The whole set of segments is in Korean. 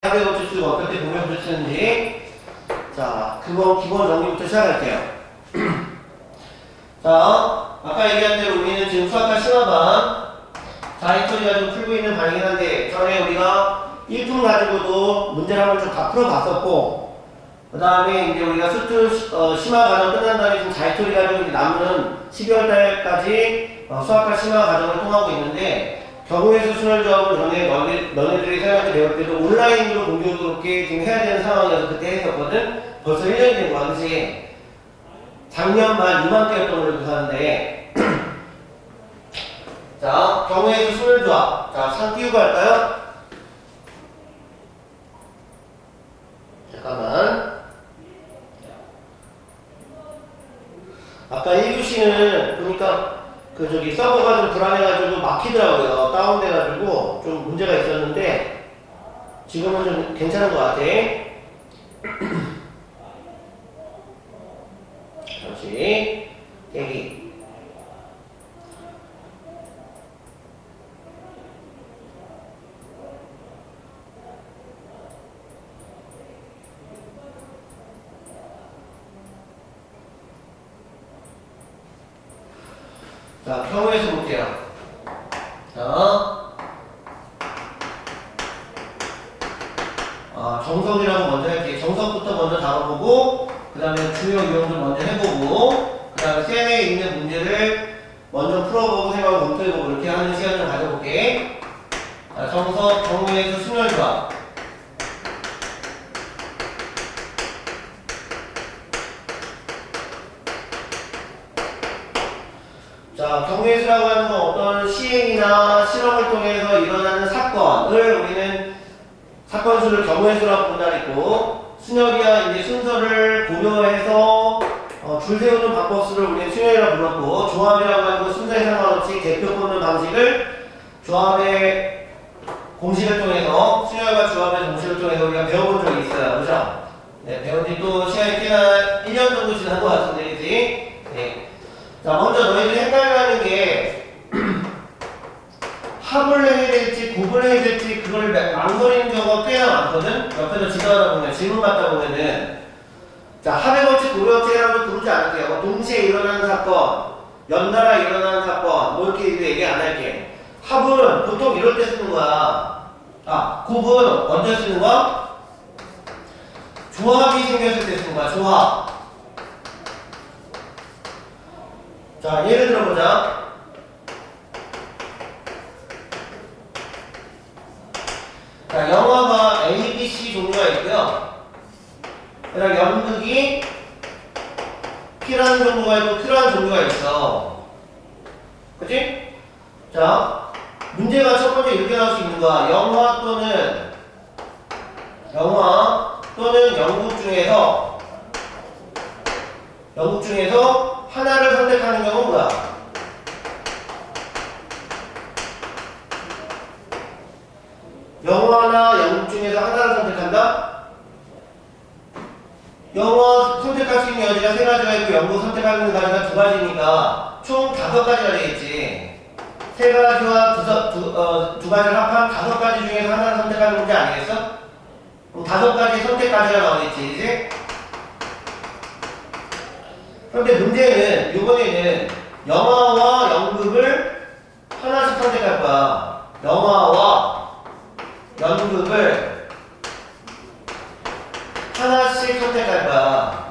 합의 법칙 쓰고 어떨 때 공명 법칙 쓰는지 자 그거 기본 정리부터 시작할게요. 자 아까 얘기한 대로 우리는 지금 수학과 심화반 자이토리 가지고 풀고 있는 반이긴 한데 전에 우리가 1품 가지고도 문제를 한번 좀 다 풀어봤었고 그 다음에 이제 우리가 수투 심화 과정 끝난 다음에 지금 자이토리 가지고 남은 12월 달까지 수학과 심화 과정을 통하고 있는데 경우의 수 순열 조합을 전에 너네들이 생각해 배울 때도 온라인으로 공교롭게 지금 해야 되는 상황이어서 그때 했었거든. 벌써 1년이 된 거야, 그치? 작년 말 이맘때였던 걸로 기억하는데 자, 경우의 수 순열 조합. 자, 상 띄우고 할까요? 잠깐만. 아까 1교시는 보니까 그 저기 서버가 좀 불안해가지고 막히더라고요. 다운돼가지고 좀 문제가 있었는데 지금은 좀 괜찮은 것 같아. 잠시 대기. 자, 경우의 수 볼게요. 자, 정석이라고 먼저 할게요. 정석부터 먼저 다뤄보고, 그 다음에 주요 유형들 먼저 해보고, 그 다음에 쌤에 있는 문제를 먼저 풀어보고 생각하고 검토해보고 이렇게 하는 시간을 가져볼게. 자, 정석, 경우의 수 순열 조합. 자, 경우의 수라고 하는 건 어떤 시행이나 실험을 통해서 일어나는 사건을 우리는 사건수를 경우의 수라고 분할했고, 순열이야 이제 순서를 고려해서 줄 세우는 방법수를 우리는 순열이라고 불렀고, 조합이라고 하는 건 순서에 상관없이 대표 뽑는 방식을 조합의 공식을 통해서, 순열과 조합의 공식을 통해서 우리가 배워본 적이 있어요. 그죠? 네, 배운 지 또 시간이 꽤나 1년 정도 지난 것 같은데, 그지? 네. 자, 먼저 너희들이 헷갈려하는 게 합을 해야 될지 곱을 해야 될지 그걸 망설이는 경우가 꽤나 많거든? 옆에서 지도하다 보면 질문 받다 보면은 자, 합의 법칙, 고려 법칙이라고 부르지 않을게요. 동시에 일어나는 사건, 연달아 일어나는 사건 뭐 이렇게 얘기 안 할게. 합은 보통 이럴 때 쓰는 거야. 곱은 언제 쓰는 거야? 조합이 생겼을 때 쓰는 거야. 조합. 자, 예를 들어보자. 자, 영화가 A, B, C 종류가 있고요. 그 다음 연극이 P라는 종류가 있고 Q라는 종류가 있어. 그치? 자, 문제가 첫 번째 이렇게 나올 수 있는 거야. 영화 또는 영국 중에서 하나를 선택하는 경우는 뭐야? 영화나 영국 중에서 하나를 선택한다? 영화 선택할 수 있는 여지가 3가지가 있고 영국 선택하는 가지가 2가지니까 총 5가지가 되겠지. 3가지와 2가지를 합한 5가지 중에서 하나를 선택하는 문제 아니겠어? 그럼 5가지 선택까지가 나오겠지, 이제? 그런데 문제는 이번에는 영화와 연극을 하나씩 선택할 거야. 영화와 연극을 하나씩 선택할 거야.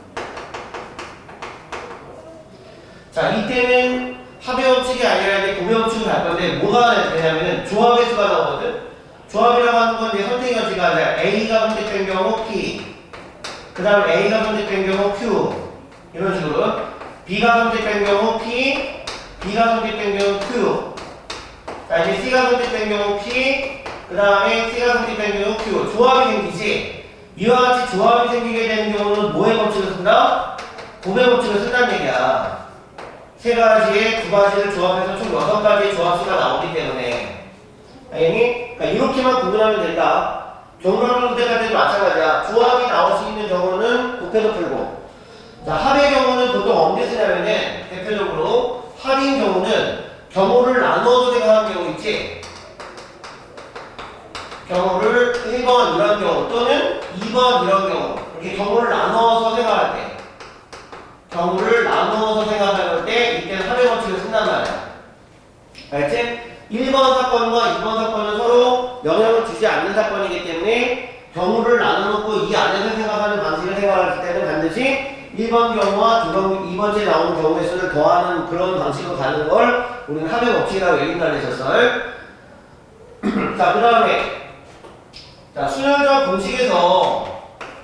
자, 이때는 합의 법칙이 아니라 이제 고명 법칙을 갈 건데 뭐가 되냐면은 조합의 수가 나오거든. 조합이라고 하는 건 이제 선택 여지가 아니라 A가 선택된 경우 P, 그 다음에 A가 선택된 경우 Q 이런 식으로 B가 선택된 경우 P, B가 선택된 경우 Q. 자, 이제 C가 선택된 경우 P, 그 다음에 C가 선택된 경우 Q. 조합이 생기지. 이와 같이 조합이 생기게 되는 경우는 뭐의 법칙을 쓴다? 곱의 법칙을 쓴다는 얘기야. 3가지에 2가지를 조합해서 총 6가지의 조합수가 나오기 때문에. 알겠니? 그러니까 이렇게만 구분하면 된다. 경로를 선택할 때도 마찬가지야. 조합이 나올 수 있는 경우는 곱해서 풀고. 자, 합의 경우는 보통 언제 쓰냐면은 대표적으로 합인 경우는 경우를 나누어도 생각하는 경우 있지. 경우를 1번 이런 경우 또는 2번 이런 경우 이렇게 경우를 나누어서 생각할 때 경우를 나누어서 생각할 때 이때는 3의 법칙을 쓴단 말이야. 알지? 1번 사건과 2번 사건은 서로 영향을 주지 않는 사건이기 때문에 경우를 나눠놓고 이 안에서 생각하는 방식을 생각할 때는 반드시 1번 경우와 2번째 나오는 경우의 수를 더하는 그런 방식으로 가는 걸 우리는 합의 법칙이라고 얘기를 했었어요. 자, 그 다음에 자, 순혈조합 공식에서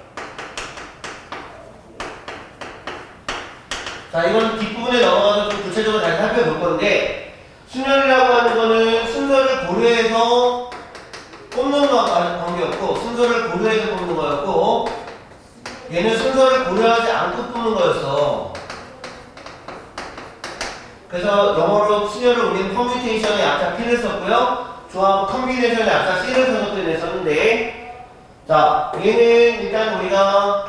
자, 이건 뒷부분에 넘어가서 좀 구체적으로 다시 살펴볼 건데 순혈이라고 하는 거는 순서를 고려해서 뽑는 관계였고 순서를 고려해서 뽑는 거였고 얘는 순서를 고려하지 않고 뽑는 거였어. 그래서 영어로 순혈을 우리는 퍼뮤테이션의 약자 P를 썼고요. 조합 컨비네이션의 약자 C를 써서 냈었는데 자, 얘는 일단 우리가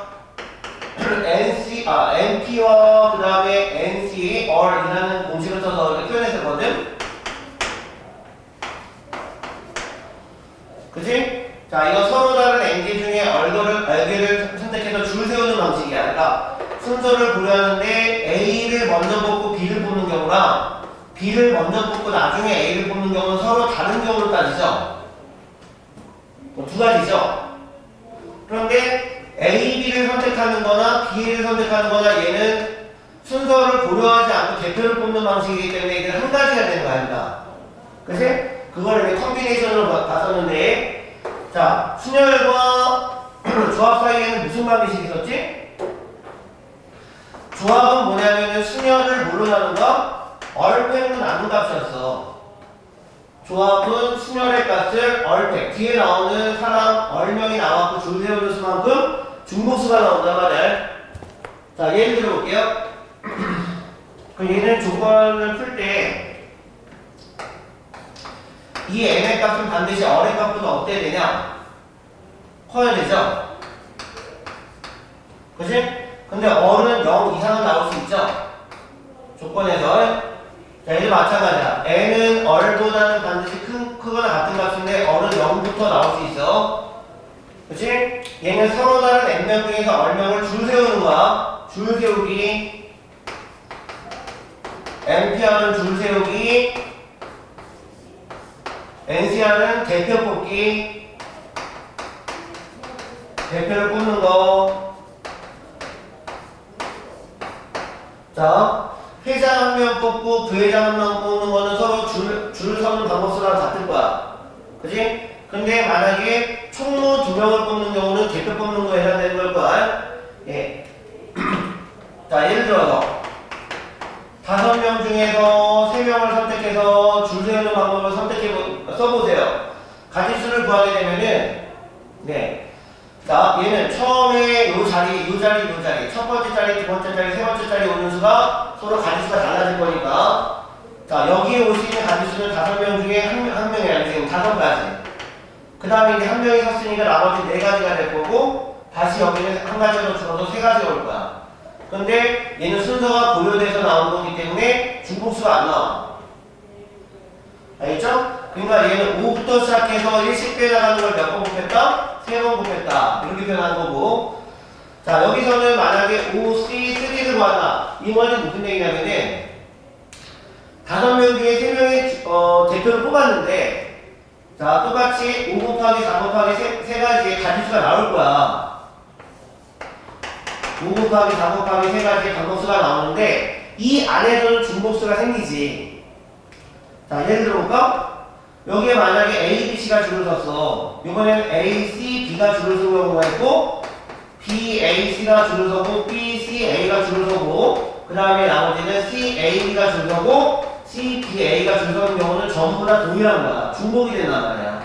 NP와 그 다음에 NC, OR이라는 공식을 써서 이렇게 표현했었거든? 그치? 자, 이거 서로 다른 NG 중에 알게를 선택해서 줄 세우는 방식이 아니라 순서를 고려하는데 A를 먼저 뽑고 B를 뽑는 경우랑 B를 먼저 뽑고 나중에 A를 뽑는 경우는 서로 다른 경우를 따지죠? 두 가지죠? 그런데 A, B를 선택하는 거나 B를 선택하는 거나 얘는 순서를 고려하지 않고 대표를 뽑는 방식이기 때문에 이게 한 가지가 되는 거 아닙니까? 그치? 그걸 이렇게 컨비네이션으로 봤었는데 자, 순혈과 조합 사이에는 무슨 방식이 있었지? 조합은 뭐냐면은 순혈을 뭘로 나눈다? 얼팩으로 나눈 값이었어. 조합은 순혈의 값을 얼팩, 뒤에 나오는 사람 얼명이 나왔고 줄 세우는 수만큼 중복수가 나온단 말이야. 자, 예를 들어볼게요. 그럼 얘는 조건을 풀 때 이 n의 값은 반드시 r의 값보다 어때야 되냐? 커야 되죠? 그치? 근데 r은 0 이상은 나올 수 있죠? 조건에서. 자, 이제 마찬가지야. n은 r보다는 반드시 크거나 같은 값인데 r은 0부터 나올 수 있어. 그치? 얘는 서로 다른 n명 중에서 r명을 줄 세우는 거야. 줄 세우기. npr은 줄 세우기. NCR은 대표 뽑기. 대표를 뽑는 거. 자, 회장 한 명 뽑고 부회장 한 명 뽑는 거는 서로 줄 서는 방법수랑 같을 거야. 그치? 근데 만약에 총무 2명을 뽑는 경우는 대표 뽑는 거에 해당되는 걸 거야. 예. 자, 예를 들어서 5명 중에서 3명을 선택해서 줄 세우는 방법을 써보세요. 가짓수를 구하게 되면은, 네. 자, 얘는 처음에 요 자리, 첫 번째 자리, 두 번째 자리, 세 번째 자리 오는 수가 서로 가짓수가 달라질 거니까. 자, 여기에 올 수 있는 가짓수는 5명 중에 한 명이 아니고 지금 5가지. 그 다음에 이제 한 명이 섰으니까 나머지 4가지가 될 거고, 다시 여기는 한 가지가 더 줄어서 3가지가 올 거야. 근데 얘는 순서가 고려돼서 나오는 거기 때문에 중복수가 안 나와. 알겠죠? 그러니까 얘는 5부터 시작해서 1씩 빼나가는 걸 몇 번 곱했다? 3번 곱했다. 이렇게 표현하는 거고. 자, 여기서는 만약에 5C3를 구한다. 이 말이 무슨 얘기냐면은 5명 중에 3명의 대표를 뽑았는데 자, 똑같이 5 곱하기 4 곱하기 3가지의 가짓수가 나올 거야. 5 곱하기 4 곱하기 3가지의 방법수가 나오는데 이 안에서는 중복수가 생기지. 자, 예를 들어볼까? 여기에 만약에 A, B, C가 줄을 섰어. 이번에는 A, C, B가 줄을 서는 경우가 있고 B, A, C가 줄을 서고 B, C, A가 줄을 서고 그 다음에 나머지는 C, A, B가 줄을 서고 C, B, A가 줄을 서는 경우는 전부 다 동일한 거야. 중복이 된단 말이야.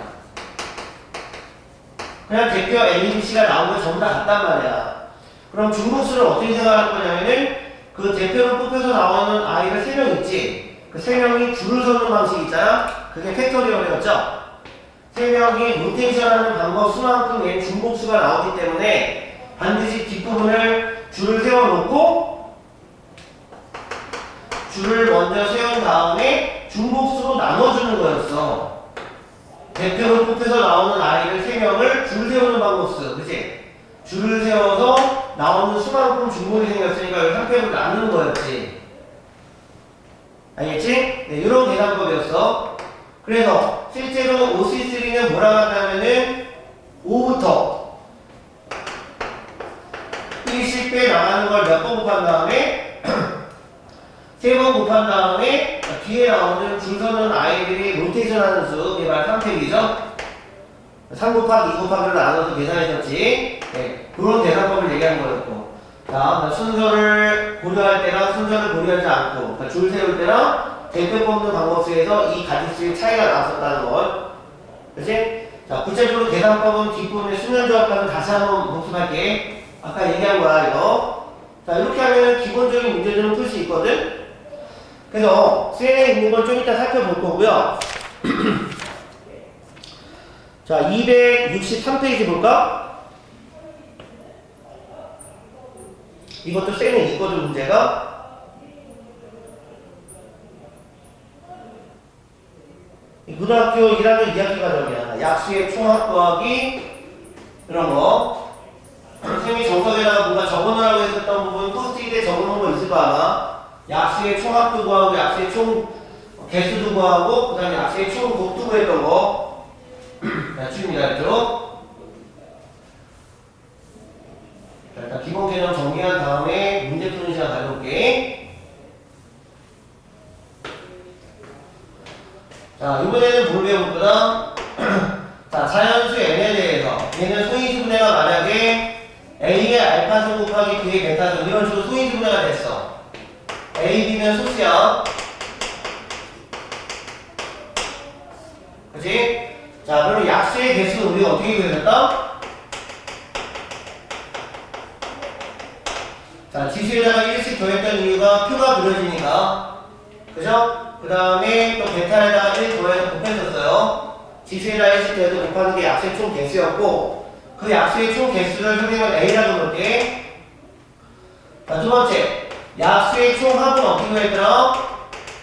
그냥 대표 A, B, C가 나오면 전부 다 같단 말이야. 그럼 중복수를 어떻게 생각할 거냐면은 그 대표로 뽑혀서 나오는 아이가 3명 있지. 그 3명이 줄을 서는 방식 있잖아. 그게 팩토리얼이었죠. 3명이 로테이션하는 방법 수만큼 얘 중복수가 나오기 때문에 반드시 뒷부분을 줄을 세워놓고 줄을 먼저 세운 다음에 중복수로 나눠주는 거였어. 대표로 뽑혀서 나오는 아이를 3명을 줄 세우는 방법 쓰. 그치? 줄을 세워서 나오는 수만큼 중복이 생겼으니까 여기 3편으로 나누는 거였지. 알겠지? 네, 이런 계산법이었어. 그래서 실제로 OC3는 뭐라고 한다면은 5부터 1씩 빼 나가는 걸 몇 번 곱한 다음에 3번 곱한 다음에 뒤에 나오는 줄 서는 아이들이 로테이션 하는 수, 이게 바로 3팩이죠? 3 곱하기 2 곱하기를 나눠서 계산했었지. 네, 그런 계산법을 얘기한 거였고. 자, 순서를 고려할 때랑 순서를 고려하지 않고, 그러니까 줄 세울 때랑 대표 뽑는 방법에서 이 가짓수의 차이가 나왔었다는 것. 그치? 자, 구체적으로 계산법은 뒷부분에 수면조합과는 다시 한번 복습할게. 아까 얘기한 거야, 이거. 자, 이렇게 하면 기본적인 문제들은 풀 수 있거든? 그래서 수행에 있는 걸 좀 이따 살펴볼 거고요. 자, 263페이지 볼까? 이것도 쌤에 있거든, 문제가. 고등학교 1학년 2학기 과정이야. 약수의 총합 더하기 이런 거. 선생님이 정석에다가 뭔가 적어놓으라고 했었던 부분 포스트잇에 적어놓은 거 있을 거 아마. 약수의 총합도 구하고 약수의 총 개수도 구하고 그 다음에 약수의 총 곱도 구했던 거. 자, 추입니다. 이쪽. 자, 일단 기본 개념 정리한 다음에 문제 푸는 시간 가져올게. 자, 이번에는 뭘 배울 거다? 자, 자연수 n에 대해서 얘는 소인수 분해가 만약에 a의 알파승 곱하기 b의 베타승 이런 식으로 소인수 분해가 됐어. a, b면 소수야. 그치? 자, 그럼 약수의 개수는 우리가 어떻게 구해줬다? 자, 지수에다가 1씩 더했던 이유가 표가 그려지니까. 그죠? 그 다음에 또 베타에다가 1 더해서 곱했었어요. 지수에다가 1씩 더해서 곱하는 게 약수의 총 개수였고, 그 약수의 총 개수를 선생님은 A라고 볼게. 자, 두 번째. 약수의 총 합은 어떻게 구했더라?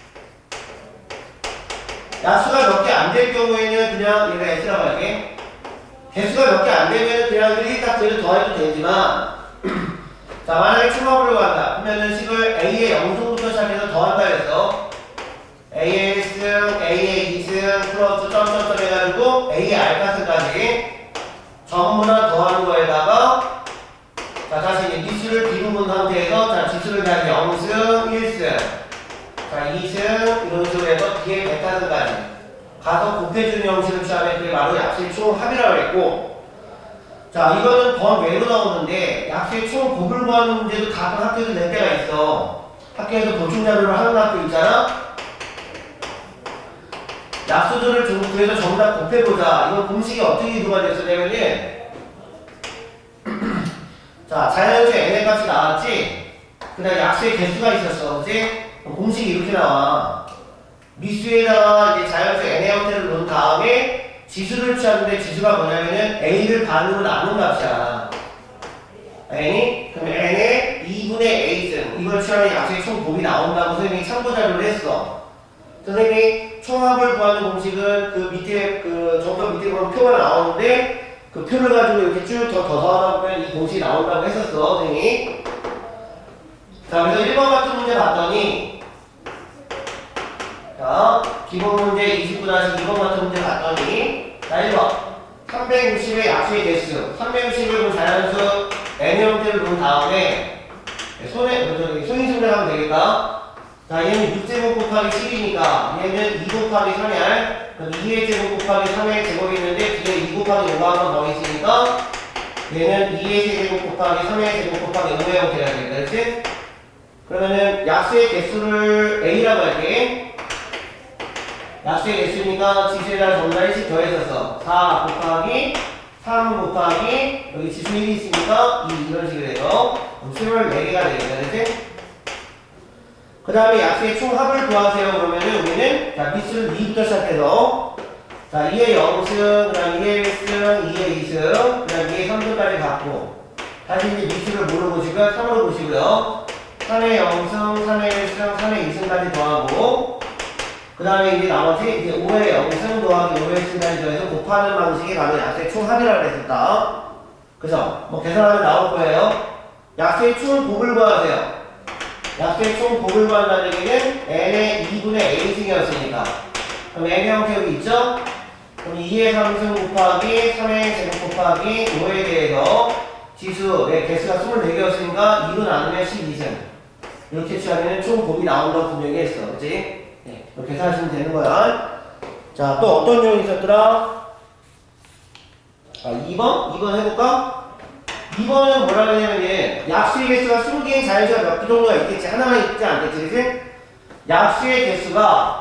약수가 몇 개 안 될 경우에는 그냥 얘가 S라고 할게. 개수가 몇 개 안 되면 그냥 1, 딱 더해도 되지만, 자, 만약에 총합을 구한다. 그러면은 식을 A의 0승부터 시작해서 더한다 해서 A의 1승, A의 2승, 플러스 점점점 해가지고 A의 알파승까지 전부 다 더하는 거에다가 자, 다시 이제 미수를 비루는 상태에서 자, 지수를 다시 0승, 1승, 자, 2승 이런 식으로 해서 B의 베타승까지 가서 곱해주는 형식을 취하면 그게 바로 약수의 총합이라고 했고, 자, 이거는 번 외로 나오는데 약수의 총 곱을 구하는 문제도 가끔 학교에서 낼 때가 있어. 학교에서 보충자료를 하는 학교 있잖아? 약수들을 좀 구해서 전부 다 곱해보자. 이건 공식이 어떻게 이루어가 됐었냐면은 자, 자연수 n의 값이 나왔지? 그 다음에 약수의 개수가 있었어. 그치? 공식이 이렇게 나와. 미수에다가 이제 자연수 n의 형태를 놓은 다음에 지수를 취하는데 지수가 뭐냐면은 a를 반으로 나눈 값이야. n이? 그러면 n의 2분의 a승. 이걸 취하면 약수의 총 곱이 나온다고 선생님이 참고자료를 했어. 선생님이 총합을 구하는 공식은 그 밑에, 그 정석 밑에 보면 표가 나오는데 그 표를 가지고 이렇게 쭉 더하다 보면 이 공식이 나온다고 했었어, 선생님이. 자, 그래서 1번 같은 문제 봤더니 자, 기본 문제 29-2번 같은 문제 봤더니 자, 1번 360의 약수의 개수 360을 자연수 n 형태를 놓은 다음에 손인수분해 하면 되겠다. 자, 얘는 6제곱 곱하기 10이니까 얘는 2 곱하기 3을 그럼 2의 제곱 곱하기 3의 제곱이 있는데 뒤에 2 곱하기 5가 한 번 더 있으니까 얘는 2의 세제곱 곱하기 3의 제곱 곱하기 5의 형태가 되겠다. 그렇지? 그러면은 약수의 개수를 A라고 할게. 약수의 개수니까 지수에다가 전부 다 1씩 더했었어. 4 곱하기 3 곱하기 여기 지수 1이 있으니까 2 이런 식으로 해서 수열 4개가 되겠다. 그렇지? 그 다음에 약수의 총합을 구하세요. 그러면은 우리는 자, 미수를 2부터 시작해서 자, 2의 0승, 그 다음 2의 1승, 2의 2승, 그 다음 2의 3승까지 갖고 다시 이제 미수를 뭐로 보시고요? 3으로 보시고요. 3의 0승, 3의 1승, 3의 2승까지 더하고 그 다음에 이제 나머지 이제 5의 0승 더하기 5의 승까지 더해서 곱하는 방식이 바로 약수의 총 합이라고 했었다. 그죠? 뭐 계산하면 나올 거예요. 약수의 총 곱을 구하세요. 약수의 총 곱을 구한다는 얘기는 n의 2분의 a승이었으니까. 그럼 n의 형태 여기 있죠? 그럼 2의 3승 곱하기 3의 제곱 곱하기 5에 대해서 지수의 개수가 24개였으니까 2로 나누면 12승. 이렇게 취하면 총 곱이 나온다고 분명히 했어. 그치? 네. 이렇게 계산하시면 되는 거야. 자, 또 어떤 내용이 있었더라? 2번? 2번 해볼까? 2번은 뭐라고 하냐면 약수의 개수가 20개인 자연수가 몇 개 정도가 있겠지. 하나만 있지 않겠지. 그치? 약수의 개수가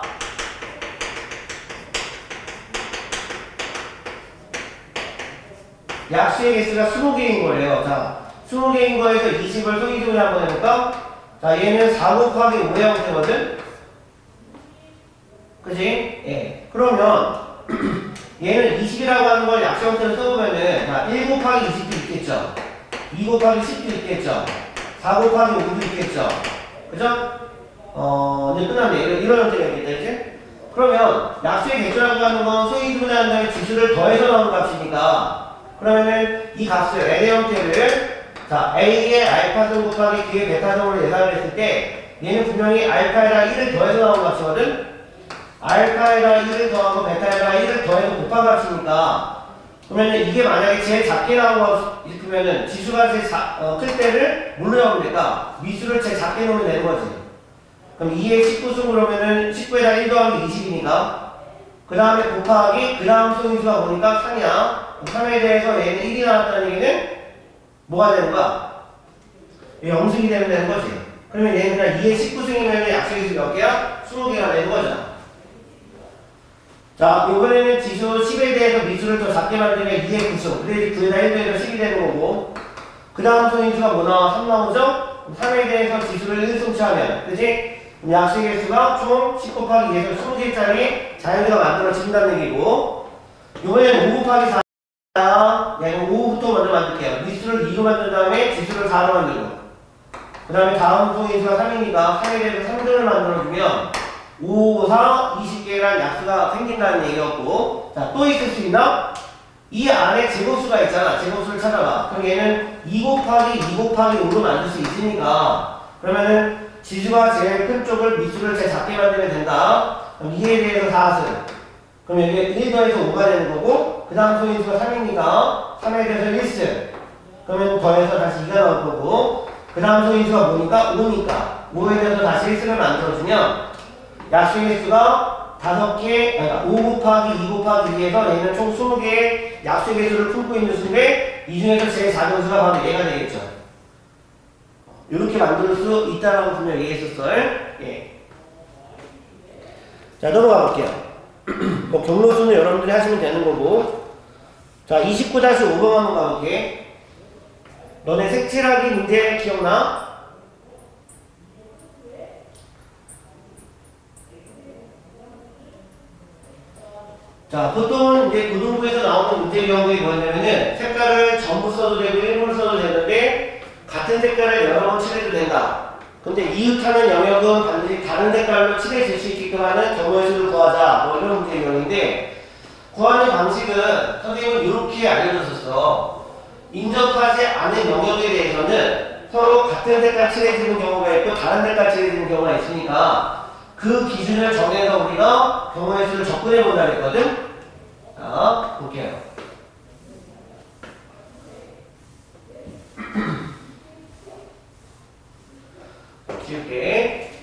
약수의 개수가 20개인 거예요. 자, 20개인 거에서 20을 소기둥을 한번 해볼까? 자, 얘는 4 곱하기 5의 형태거든? 그치? 예. 그러면 얘는 20이라고 하는 걸 약수 형태로 써보면은 자, 1 곱하기 20도 있겠죠? 2 곱하기 10도 있겠죠? 4 곱하기 5도 있겠죠? 그죠? 이제 끝났네. 이런 형태가 있겠다, 이제? 그러면 약수의 개수라고 하는 건 소위분해 한 다음에 지수를 더해서 나오는 값이니까 그러면은 이 값을 n의 형태를 자 a의 알파승 곱하기 b의 베타승으로 예상을 했을 때 얘는 분명히 알파에다 1을 더해서 나온 값이거든? 알파에다 1을 더하고 베타에다 1을 더해서 곱한 값이니까 그러면은 이게 만약에 제일 작게 나온 거 그러면은 지수가 제일 클 때를 뭘로 하면 될까? 미수를 제일 작게 놓으면 되는 거지. 그럼 2의 19승 그러면은 19에다 1 더하기 20이니까 그 다음에 곱하기 그 다음 소인수가 보니까 3이야. 3에 대해서 얘는 1이 나왔다는 얘기는 뭐가 되는 거야? 0승이 되는 거지. 그러면 얘는 그냥 2의 19승이면 약수의 수 몇 개야? 20개가 되는 거잖아. 자, 이번에는 지수 10에 대해서 미수를 더 작게 만들면 2의 9승. 그래 9에다 1 더해서 10이 되는 거고 그 다음 소인수가 뭐 나와? 3 나오죠? 3에 대해서 지수를 1승 취하면 그치? 약수의 개수가 총 10 곱하기 2에서 20개짜리 자연수가 만들어진다는 얘기고 이번에는 5 곱하기 4 얘는 5부터 먼저 만들게요. 미수를 2로 만든 다음에 지수를 4로 만들고 그 다음에 다음 소인수가 3이니까 3에 대해서 3등을 만들어주면 5, 4, 20개란 약수가 생긴다는 얘기였고 자, 또 있을 수 있나? 이 안에 제곱수가 있잖아. 제곱수를 찾아봐. 그럼 얘는 2 곱하기 2 곱하기 5로 만들 수 있으니까 그러면은 지수가 제일 큰 쪽을 미수를 제일 작게 만들면 된다. 그럼 2에 대해서 4승. 그럼 여기 1 더해서 5가 되는 거고 그 다음 소인수가 3이니까 3에 대해서 1승. 그러면 더해서 다시 2가 나올 거고 그 다음 소인수가 뭐니까? 5니까 5에 대해서 다시 1승을 만들어주면 약수의 개수가 5개, 그러니까 5 곱하기 2 곱하기 2에서 얘는 총 20개의 약수의 개수를 품고 있는 수인데 이 중에서 제일 작은 수가 바로 얘가 되겠죠. 이렇게 만들 수 있다라고 분명히 얘기했었어요. 예. 자, 넘어가 볼게요. 뭐 경로수는 여러분들이 하시면 되는 거고. 자, 29-5번 한번 가볼게. 너네 색칠하기 문제 기억나? 자, 보통은 이제 고등부에서 나오는 문제 경우에 뭐냐면은 색깔을 전부 써도 되고 일부러 써도 되는데 같은 색깔을 여러 번 칠해도 된다. 근데 이웃하는 영역은 반드시 다른 색깔로 칠해질 수 있게끔 하는 경우의 수를 구하자. 뭐 이런 문제 유형인데 구하는 방식은 선생님은 이렇게 알려줬었어. 인접하지 않은 영역에 대해서는 서로 같은 색깔 칠해지는 경우가 있고 다른 색깔 칠해지는 경우가 있으니까 그 기준을 정해서 우리가 경우의 수를 접근해 본다 그랬거든? 자, 볼게요. 지울게.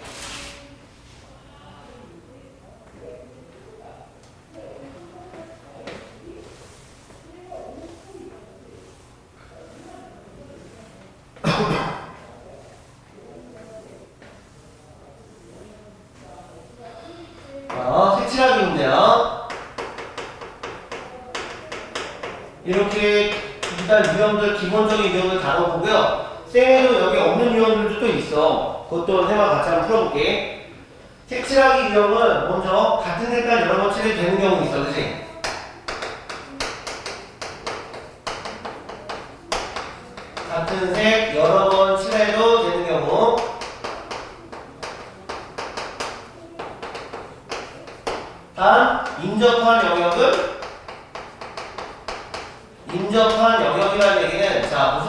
색칠하기 문제야. 이렇게 일단 유형들, 기본적인 유형들 다뤄보고요. 쌤에도 여기 없는 유형들도 또 있어. 그것도 쌤과 같이 한번 풀어볼게. 색칠하기 유형은 먼저 같은 색깔 여러 번 칠해도 되는 경우가 있어, 그치? 같은 색 여러 번 칠해도 되는 경우.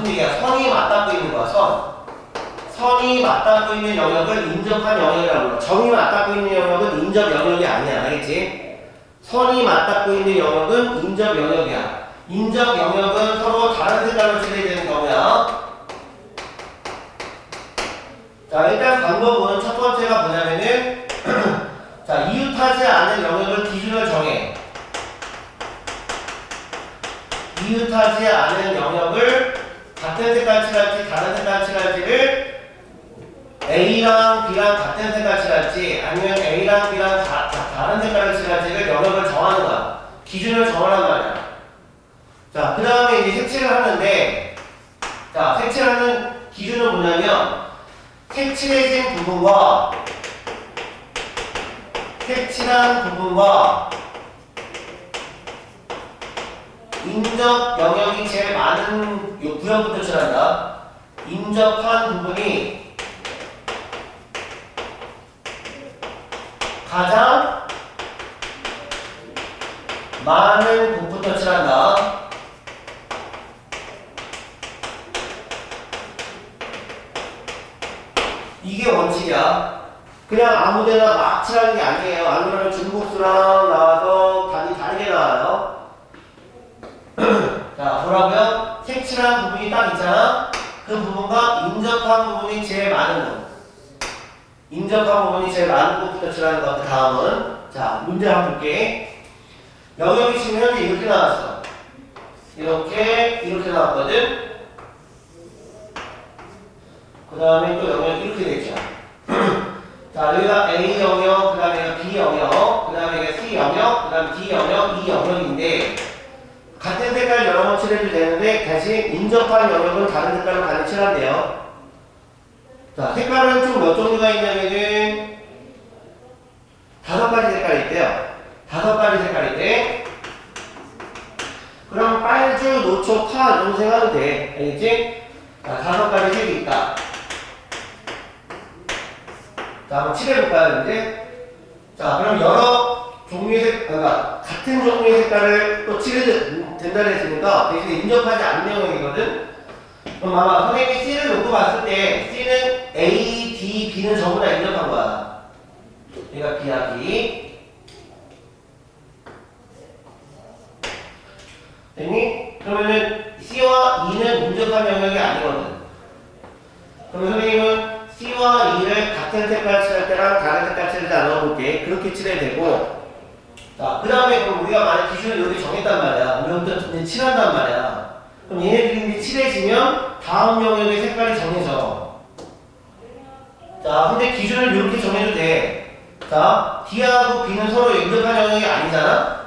무슨 얘기야? 선이 맞닿고 있는 거야, 선이 맞닿고 있는 영역을 인접한 영역이라고 불러. 점이 맞닿고 있는 영역은 인접 영역이 아니야. 알겠지? 선이 맞닿고 있는 영역은 인접 영역이야. 인접 영역은 서로 다른 색깔로 칠해야 되는 경우야. 자, 일단 방법은 첫 번째가 뭐냐면은 자, 이웃하지 않은 영역을 기준을 정해. 이웃하지 않은 영역을 같은 색깔 칠할지 다른 색깔 칠할지를 A랑 B랑 같은 색깔 칠할지 아니면 A랑 B랑 다른 색깔을 칠할지를 영역을 정하는 거야. 기준을 정하란 말이야. 자, 그 다음에 이제 색칠을 하는데, 자, 색칠하는 기준은 뭐냐면 색칠해진 부분과 색칠한 부분과 인접 영역이 제일 많은 요 구역부터 칠한다. 인접한 부분이 가장 많은 곳부터 칠한다. 이게 원칙이야. 그냥 아무데나 막 칠하는 게 아니에요. 안 그러면 중복수랑 나와서 답이 다르게 나와요. 자, 뭐라고요? 색칠한 부분이 딱 있잖아. 그 부분과 인접한 부분이 제일 많은 곳. 인접한 부분이 제일 많은 곳부터 칠하는 것. 그 다음은 자, 문제 한번 볼게. 영역이 지금 현재 이렇게 나왔어. 이렇게 나왔거든. 그 다음에 또 영역이 이렇게 되죠. 자, 여기가 A 영역, 그 다음에 B 영역, 그 다음에 C 영역, 그 다음에 D 영역, E 영역인데 같은 색깔 여러 번 칠해도 되는데 대신 인접한 영역은 다른 색깔로 많이 칠한대요. 자, 색깔은 좀 몇 종류가 있냐면은 5가지 색깔이 있대요. 5가지 색깔이 있대. 그럼 빨주, 노초, 파 정도 생각하면 돼. 알겠지? 자, 5가지 색이 있다. 자, 한번 칠해볼까요, 이제? 자, 그럼 여러 종류의 색, 그러니까 같은 종류의 색깔을 또 칠해도 된다고 했으니까 대신에 인접하지 않는 영역이거든? 그럼 아마 선생님이 C를 놓고 봤을 때 C는 A, D, B는 전부 다 인접한 거야. 그러니까 B야, B. 됐니? 그러면은 C와 E는 인접한 영역이 아니거든. 그러면 선생님은 C와 E를 같은 색깔 칠할 때랑 다른 색깔 칠할 때 나눠볼게. 그렇게 칠해야 되고. 자, 그 다음에 그럼 우리가 만약 기준을 여기 정했단 말이야. 여기부터 이제 칠한단 말이야. 그럼 얘네들이 이제 칠해지면 다음 영역의 색깔이 정해져. 자, 근데 기준을 이렇게 정해도 돼. 자, D하고 B는 서로 인접한 영역이 아니잖아?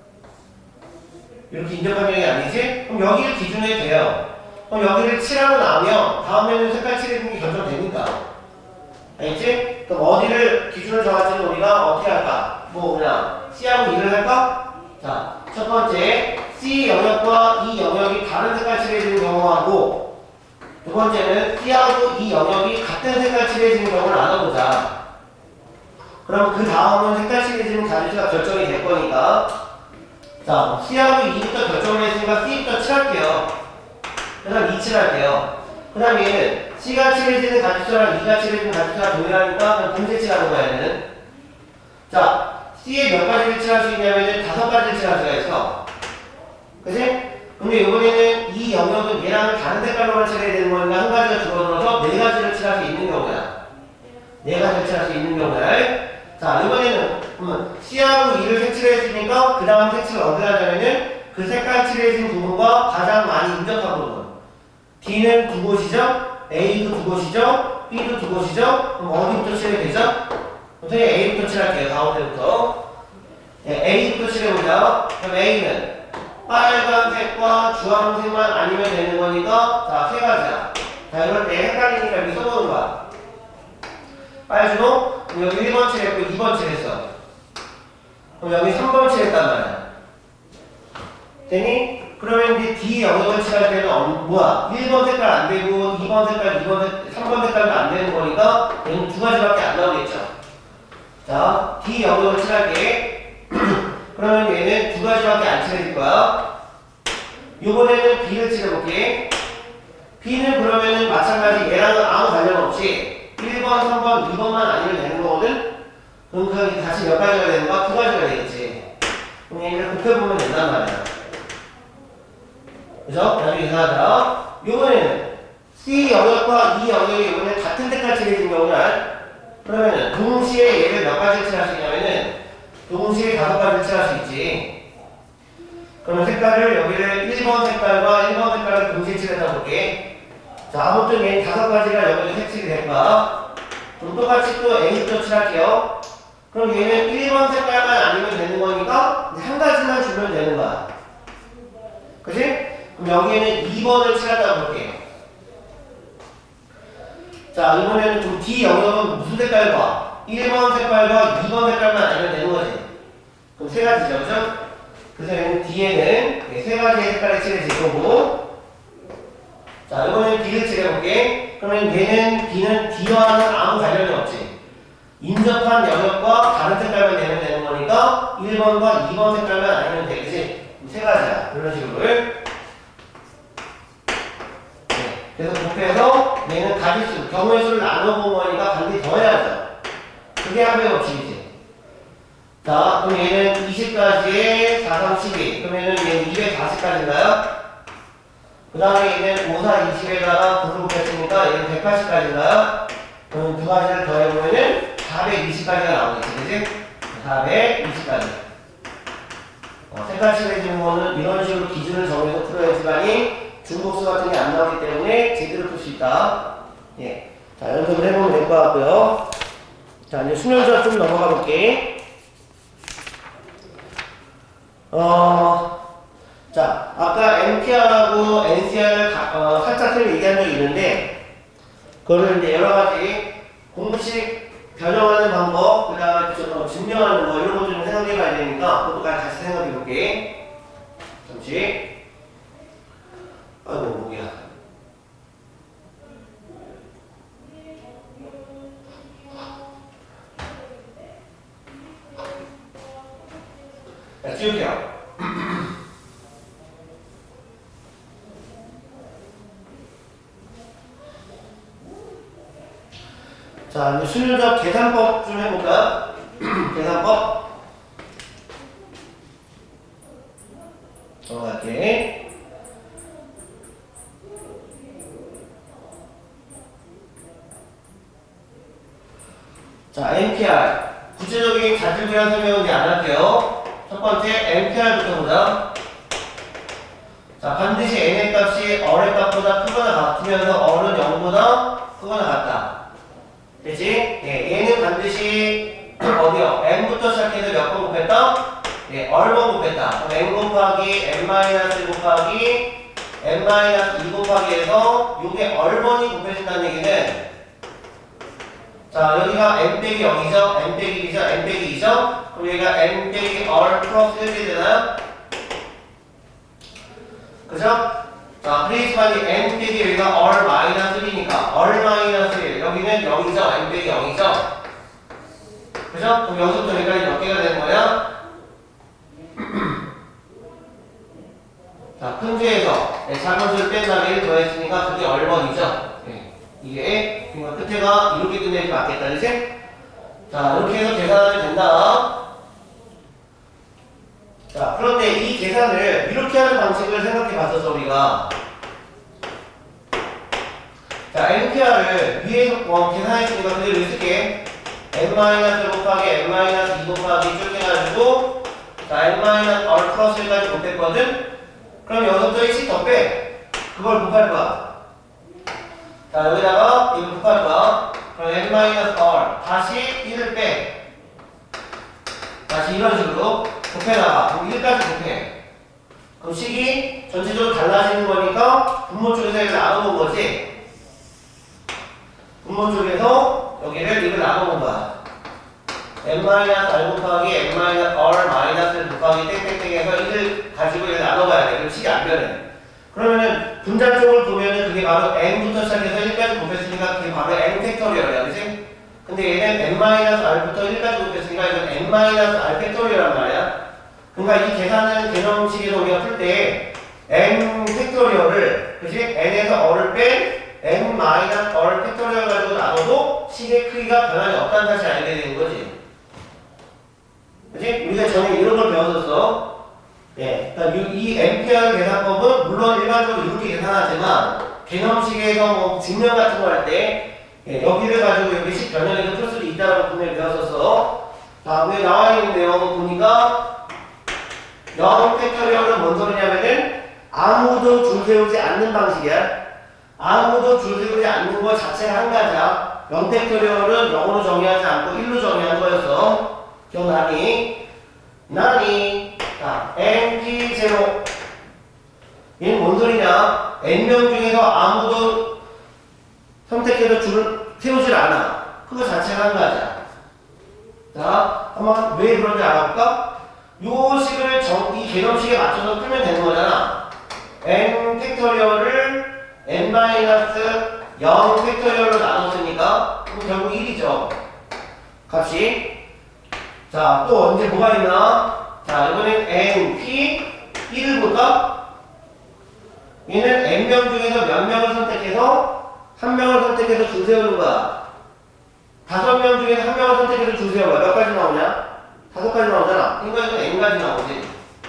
이렇게 인접한 영역이 아니지? 그럼 여기를 기준에 돼요. 그럼 여기를 칠하고 나면 다음에는 색깔 칠해주는 게 결정되니까. 알겠지? 그럼 어디를 기준을 정할지는 우리가 어떻게 할까? 뭐 그냥 C하고 E를 할까? 자, 첫 번째 C 영역과 E 영역이 다른 색깔 칠해지는 경우하고 두 번째는 C하고 E 영역이 같은 색깔 칠해지는 경우를 나눠보자. 그럼 그 다음은 색깔 칠해지는 자리수가 결정이 될 거니까 자, C하고 E부터 결정을 했으니까 C부터 칠할게요. 그 다음 2 칠할게요. 그 다음 얘는 C가 칠해지는 가지수랑 E가 칠해지는 가지수가 동일하니까 그냥 동시에 칠하는 거야, 얘는. 자, C에 몇 가지를 칠할 수 있냐면 5가지를 칠할 수가 있어. 그치? 근데 이번에는 이 영역은 얘랑 다른 색깔로만 칠해야 되는 거니까 한 가지가 줄어들어서 4가지를 칠할 수 있는 경우야. 4가지를 칠할 수 있는 경우야. 자, 이번에는 C하고 E를 색칠했으니까 그 다음 색칠을 어디에 하냐면은 그 색깔 칠해진 부분과 가장 많이 인접한 부분. D는 두 곳이죠? A도 두 곳이죠? B도 두 곳이죠? 그럼 어디부터 칠해야 되죠? 선생님 A부터 칠할게요. 가운데부터. 네, A부터 칠해보자. 그럼 A는 빨간색과 주황색만 아니면 되는 거니까 자, 3가지야. 자, 이럴 때 헷갈리니까 여기 써보는 거야. 빨주로 그럼 여기 1번 칠했고 2번 칠했어. 그럼 여기 3번 칠했단 말이야. 되니? 그러면 이제 D 영역을 칠할 때는 뭐야? 1번 색깔 안 되고 2번 색깔, 3번 색깔도 안 되는 거니까 얘는 2가지밖에 안 나오겠죠. 자, D 영역을 칠할게. 그러면 얘는 2가지밖에 안 칠해질 거야. 이번에는 B를 칠해볼게. B는 그러면은 마찬가지 얘랑은 아무 관련 없이 1번, 3번, 2번만 아니면 되는 거거든? 그럼 그 다시 몇 가지가 되는 거야? 두 가지가 되겠지. 그럼 얘를 곱해보면 된단 말이야. 그죠? 나중에 계산하자. 요번에는 C 영역과 E 영역이 이번에 같은 색깔 칠해진 경우는 그러면은 동시에 얘를 몇 가지를 칠할 수 있냐면은 동시에 5가지를 칠할 수 있지. 그러면 색깔을 여기를 1번 색깔과 1번 색깔을 동시에 칠했다 볼게. 자, 아무튼 얘는 5가지가 여기서 색칠이 될 거야. 그럼 똑같이 또 A부터 칠할게요. 그럼 얘는 1번 색깔만 아니면 되는 거니까 한 가지만 주면 되는 거야. 그치? 그럼 여기에는 2번을 칠하다 볼게요. 자, 이번에는 좀 D 영역은 무슨 색깔과 1번 색깔과 2번 색깔만 아니면 되는 거지. 그럼 세 가지죠, 그죠? 그래서 얘는 D에는 세 가지의 색깔을 칠해질 거고. 자, 이번에는 B를 칠해볼게. 그러면 얘는 B는 D와는 아무 관련이 없지. 인접한 영역과 다른 색깔만 되면 되는 거니까 1번과 2번 색깔만 아니면 되겠지. 세 가지야. 이런 식으로. 그래서 곱해서 얘는 가지수, 경우의 수를 나눠본 거니까 반드시 더해야죠. 그게 합의 법칙이지. 자, 그럼 얘는 20까지에 4, 3, 12. 그러면은 얘는 240까지인가요? 그 다음에 얘는 5, 4, 20에다가 9를 곱했으니까 얘는 180까지인가요? 그럼 두 가지를 더해보면은 420까지가 나오겠지, 그치? 420까지. 색깔 칠해지는 거는 이런 식으로 기준을 정해서 풀어야지만이 중복수 같은 게 안 나오기 때문에 제대로 풀 수 있다. 예. 자, 연습을 해보면 될 것 같고요. 자, 이제 수면수학 좀 넘어가 볼게. 자, 아까 NPR하고 NCR을 살짝 좀 얘기한 적이 있는데, 그거를 이제 여러 가지 공식 변형하는 방법, 그 다음에 증명하는 거, 이런 것들 좀 생각해 봐야 되니까, 그것도 같이 생각해 볼게. 잠시. 아이고, 목이야. 자, 지울게요. 자, 이제 수면적 계산법 좀 해볼까? 계산법. 넘어갈게. 자, NPR. 구체적인 자질구현 설명은 이제 안 할게요. 첫 번째, NPR부터 보자. 자, 반드시 N의 값이 R의 값보다 크거나 같으면서 R은 0보다 크거나 같다. 되지? 예, 얘는 반드시 어디요? N부터 시작해서 몇 번 곱했다? 예, R번 곱했다. 그럼 N 곱하기 N-1 곱하기 N-2 곱하기 해서 요게 R번이 곱해진다는 얘기는 자, 여기가 n 빼기 0이죠? n 빼기 1이죠? n 빼기 2죠? 그럼 여기가 n 빼기 r 플러스 1이 되나요? 그죠? 자, 프레이스만이 n 빼기 여기가 r 마이너스 1이니까 r 마이너스 1 여기는 0이죠? n 빼기 0이죠? 그죠? 그럼 여기서부터 여기까지 몇 개가 되는 거야? 자, 큰 수에서 작은 수를 뺀 다음에 1 더했으니까 그게 R번이죠? 이게 그러니까 끝에가 이렇게 끝내지 맞겠다, 그치? 자, 이렇게 해서 계산하면 된다. 자, 그런데 이 계산을 이렇게 하는 방식을 생각해 봤었어, 우리가. 자, NPR을 위에서 계산했으니까 그대로 쓸게. n 곱하기 n-2 곱하기 쭉 해가지고 자, n-r 플러스 1까지 곱했거든? 그럼 여기서부터 1씩 더 빼. 그걸 곱할 거야. 자, 여기다가 이걸 곱할 거야. 그럼 n-r 다시 1을 빼. 다시 이런 식으로 곱해나가. 그럼 1까지 곱해. 그럼 식이 전체적으로 달라지는 거니까 분모 쪽에서 이걸 나눠본 거지. 분모 쪽에서 여기를 이걸 나눠본 거야. n-r 곱하기 n-r 마이너스 곱하기 땡땡땡 해서 1을 가지고 이걸 나눠봐야 돼. 그럼 식이 안 변해. 그러면은 분자 쪽을 보면은 그게 바로 n부터 시작해서 1까지 곱했으니까 그게 바로 n 팩토리얼이야, 그치? 근데 얘는 n-r부터 1까지 곱했으니까 이건 n-r 팩토리얼이란 말이야. 그러니까 이 계산은 개념식에서 우리가 풀 때 n 팩토리얼을, 그지? n에서 어를 뺀 n 마이너스 어를 팩토리얼 가지고 나눠도 식의 크기가 변함이 없다는 사실을 알게 되는 거지. 그지? 우리가 전에 이런 걸 배웠었어. 예, 그러니까 이 앰피어 계산법은 물론 일반적으로 이렇게 계산하지만 개념식에서 뭐 증명 같은 거 할 때 여기를 가지고 여기 식 변형해서 풀 수도 있다고 분명히 배웠었어. 자, 왜 나와 있는 내용을 보니까 0 팩토리얼은 뭔 소리냐면은 아무도 줄 세우지 않는 방식이야. 아무도 줄 세우지 않는 것 자체가 한 가지야. 0 팩토리얼은 0으로 정의하지 않고 1로 정의한 거였어. 기억나니? 나니? 자, np0. 얘는 뭔 소리냐? n명 중에서 아무도 선택해서 줄을 세우질 않아. 그거 자체가 한 가지야. 자, 한번 왜 그런지 알아볼까? 요 식을 이 개념식에 맞춰서 풀면 되는 거잖아. n 팩토리얼을 n-0 팩토리얼로 나눴으니까 그럼 결국 1이죠. 값이. 자, 또 언제 뭐가 있나? 자, 이번엔 np 1을 볼까? 얘는 n명 중에서 몇 명을 선택해서 한 명을 선택해서 줄 세우는 거야. 5명 중에서 한 명을 선택해서 줄 세워봐. 몇 가지 나오냐? 5가지 나오잖아. 그러니까 이건 n가지 나오지.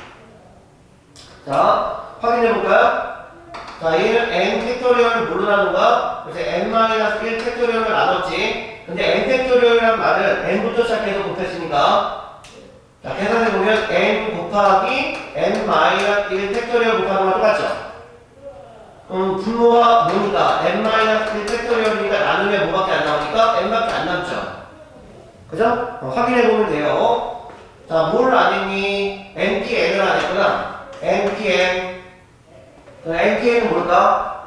자, 확인해볼까요? 자, 얘는 n 팩토리얼을 뭘로 나눈 거야? 그래서 n-1 팩토리얼을 나눴지. 근데 n 팩토리얼이란 말은 n부터 시작해서 곱했으니까 자, 계산해보면 n 곱하기 n-1 팩토리얼 곱하는 거랑 똑같죠? 분모가 뭐니까? n-1 팩토리얼이니까 나누면 뭐밖에 안 나오니까 n밖에 안 남죠? 그죠? 확인해보면 돼요. 자, 뭘 안 했니? npn을 안 했구나. npn. npn은 뭘까?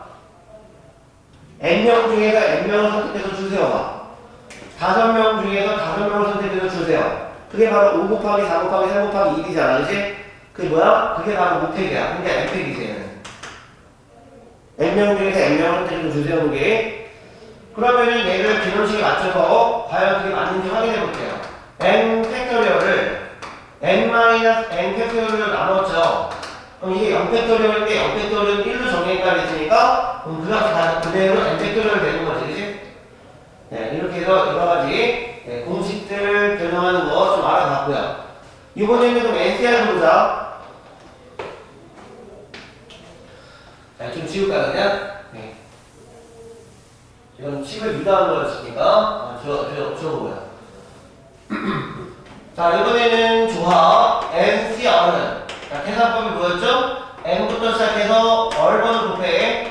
n명 중에서 n명을 선택해서 줄 세워봐. 5명 중에서 5명을 선택해서 줄 세워. 그게 바로 5 곱하기 4 곱하기 3 곱하기 1이잖아. 그치? 그게 뭐야? 그게 바로 곱팩이야. 그러니까 n팩이지 얘는. n명 중에서 n명을 선택해서 줄 세우는 게. 그러면은 얘를 개념식에 맞춰서 과연 그게 맞는지 확인해 볼게요. n 팩토리얼을 n-n 팩토리얼로 나눴죠. 그럼 이게 0 팩토리얼인데 0 팩토리얼은 1로 정의했다 그랬으니까 그 값이 다 그대로 n 팩토리얼 되는 거지. 그치? 네, 이렇게 해서 여러 가지 공식들 변형하는 거 좀 알아봤고요. 이번에는 그럼 NCR을 보자. 자, 좀 지울까요, 그냥? 네. 지금 식을 유도한 거였으니까, 지워보고요. 자, 이번에는 조합, NCR은. 자, 계산법이 뭐였죠? N부터 시작해서 얼번을 곱해.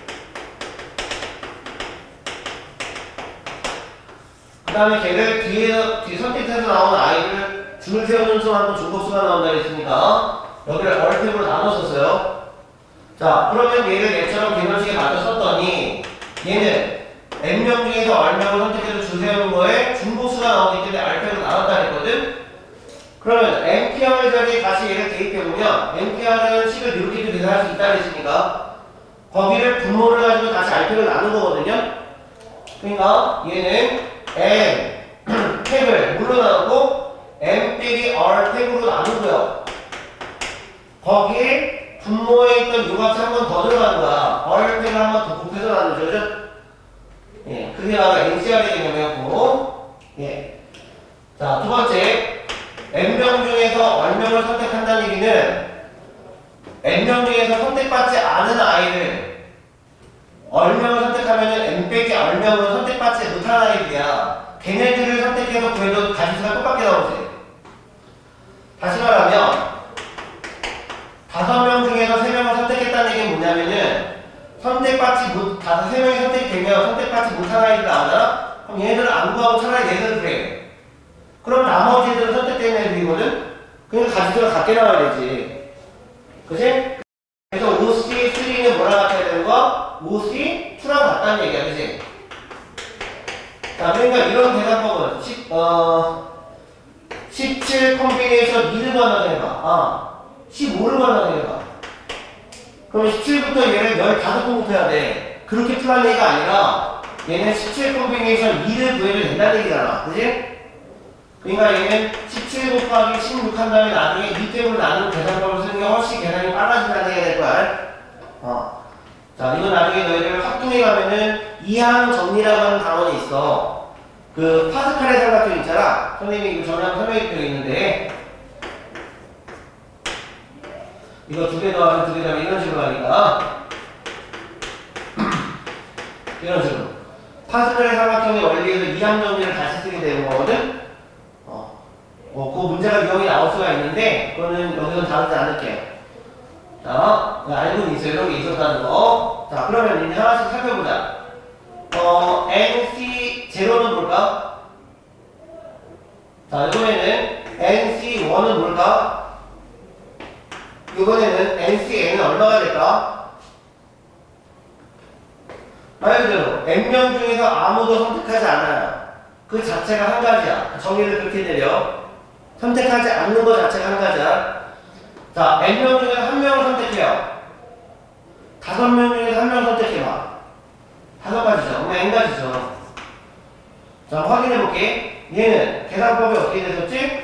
그 다음에 걔를 뒤에 선택해서 나온 아이를 줄 세우는 수만큼 중복수가 나온다 했으니까 여기를 얼탭으로 나눴었어요. 자, 그러면 얘를 얘처럼 개념식에 맞춰 썼더니 얘는 n명 중에서 얼명을 선택해서 줄 세우는 거에 중복수가 나오기 때문에 알패로 나눴다 했거든? 그러면 npr 자리에 다시 얘를 대입해보면 npr은 식을 이렇게도 계산할 수 있다 했으니까 거기를 분모를 가지고 다시 알패로 나눈 거거든요? 그러니까 얘는 n 탭을 뭘로 나누고 n 빼기 r 탭으로 나누고요. 거기에 분모에 있던 요 값이 한 번 더 들어가는 거야. r 탭을 한 번 더 곱해서 나누죠. 그죠? 예, 그게 바로 NCR의 개념이었고, 예. 자, 두 번째, n명 중에서 얼명을 선택한다는 얘기는 n명 중에서 선택받지 않은 아이를 얼명을 선택하면은 n 빼기 얼명은 선택받지 못한 아이들이야. 걔네들을 선택해서 구해도 가지수가 똑같게 나오지. 다시 말하면 5명 중에서 3명을 선택했다는 얘기는 뭐냐면은 선택받지 못, 3명이 선택되면 선택받지 못한 아이들 나오잖아? 그럼 얘네들은 안 구하고 차라리 얘네들을 그래. 그럼 나머지 애들은 선택되는 애들이거든? 그러니까 가지수가 같게 나와야 되지. 그치? 그래서 OC3는 뭐랑 같아야 되는 거야? OC2랑 같다는 얘기야, 그치? 자, 그러니까 이런 계산법은 17 컴비네이션 2를 반환 해봐. 15를 반환 해봐. 그럼 17부터 얘를 15번 곱해야 돼. 그렇게 풀한 얘기가 아니라 얘는 17 콤비네이션 2를 구해도 된다는 얘기잖아. 그지? 그러니까 얘는 17 곱하기 16 한 다음에 나중에 2템으로 나누는 계산법을 쓰는 게 훨씬 계산이 빨라진다는 얘기가 될 거야. 자, 이거 나중에 너희들 학교에 가면은 이항 정리라고 하는 단원이 있어. 그 파스칼의 삼각형 있잖아. 선생님이 이거 전에 한번 설명해 준 적 있는데, 이거 두 개 더하면 두 개 더하면 이런 식으로 하니까 이런 식으로 파스칼의 삼각형의 원리에서 이항 정리를 다시 쓰게 되는 거거든. 그 문제가 유형이 나올 수가 있는데 그거는 여기서는 다루지 않을게. 자, 알고는 있어요. 이런 게 있었다는 거. 자, 그러면 이제 하나씩 살펴보자. NC0는 뭘까? 자, 이번에는 NC1은 뭘까? 이번에는 NCN은 얼마가 될까? 말 그대로 N명 중에서 아무도 선택하지 않아요. 그 자체가 한 가지야. 정의를 그렇게 내려. 선택하지 않는 것 자체가 한 가지야. 자, N명 중에서 한 명을 선택해요. 5명 중에서 한 명 선택해봐. 5가지죠. 그냥 N가지죠. 자, 확인해볼게. 얘는 계산법이 어떻게 됐었지?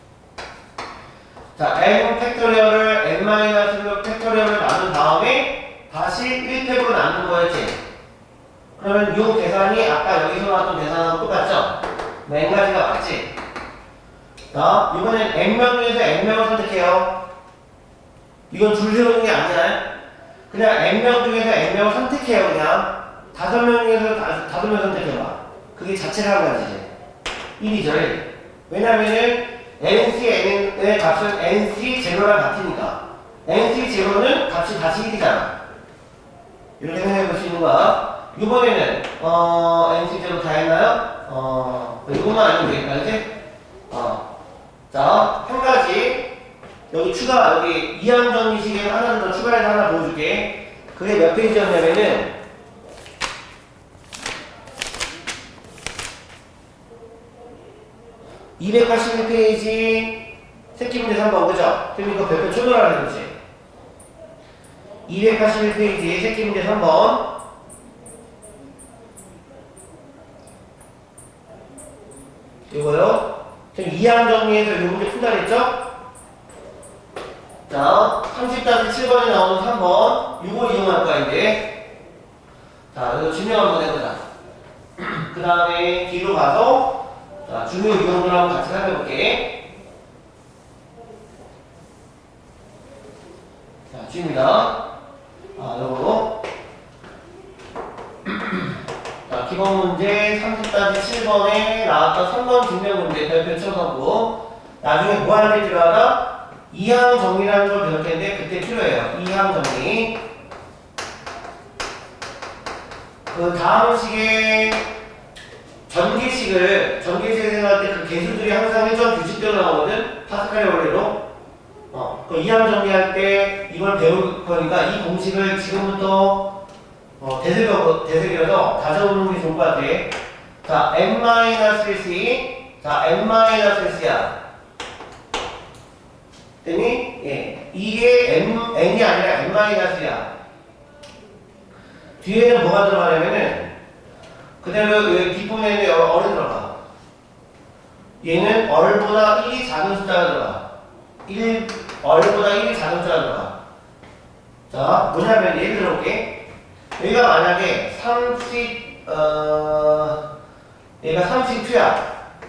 자, N 팩토리얼을 N-6 팩토리얼을 나눈 다음에 다시 1팩으로 나눈 거였지. 그러면 이 계산이 아까 여기서 나왔던 계산하고 똑같죠? N가지가 맞지? 자, 이번엔 N명 중에서 N명을 선택해요. 이건 줄 세우는 게 아니야. 그냥 N명 중에서 N명을 선택해요. 그냥 5명 중에서 5명 선택해봐. 그게 자체가 한 가지지. 1이죠. 1. 왜냐면은 NCN의 값은 NC0랑 같으니까. NC0는 값이 다시 1이잖아. 이렇게 생각해볼 수 있는 거야. 이번에는 NC0 다 했나요? 이것만 알면 되겠다. 그치? 자, 한 가지 여기 추가, 여기 이항 정리식에 하나 더 추가해서 하나 보여줄게. 그게 몇 페이지였냐면은 281페이지 새끼 문제 3번, 그죠? 그럼 이거 별표 초절하는 거지. 281페이지 새끼 문제 3번. 이거요. 지금 이항 정리해서 이 문제 푼다 그랬죠? 자, 30-7번에 나오는 3번. 이거 이용할 거야, 이제. 자, 이거 증명 한번 해보자. 그 다음에 뒤로 가서, 자, 중요 유형들 한번 같이 살펴볼게. 자, G입니다. 요거. 자, 기본 문제 30-7번에 나왔던 3번 증명 문제 별표 쳐서고, 나중에 뭐 할 때 필요하다? 이항 정리라는 걸 배울 텐데, 그때 필요해요. 이항 정리. 그 다음 식에 전개식을 생각할 때 그 개수들이 항상 일정 규칙대로 나오거든? 파스칼의 원리로. 그 이항 정리할 때 이걸 배울 거니까 이 공식을 지금부터 되새겨서 다져오는 게 좋을 것 같아. 자, n-1c. 자, n-1c야. 됐니? 예. 이게 n이 아니라 n-야. 뒤에는 뭐가 들어가냐면은 그대로 여기 뒷부분에는 어른 들어가. 얘는 얼보다 1이 작은 숫자가 들어가. 얼보다 1이 작은 숫자가 들어가. 자, 뭐냐면 예를 들어볼게. 여기가 만약에 얘가 32야.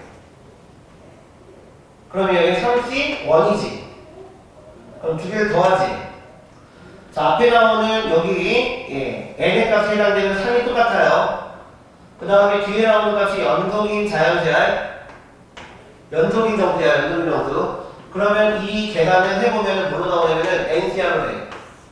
그러면 여기 31이지. 그럼 두 개를 더하지. 자, 앞에 나오는 여기 n의 값에 해당되는 3이 똑같아요. 그 다음에 뒤에 나오는 값이 연속인 자연수야. 연속인 정수야. 연속인 정수. 그러면 이 계산을 해보면 뭐로 나오냐면은 NCR로 돼.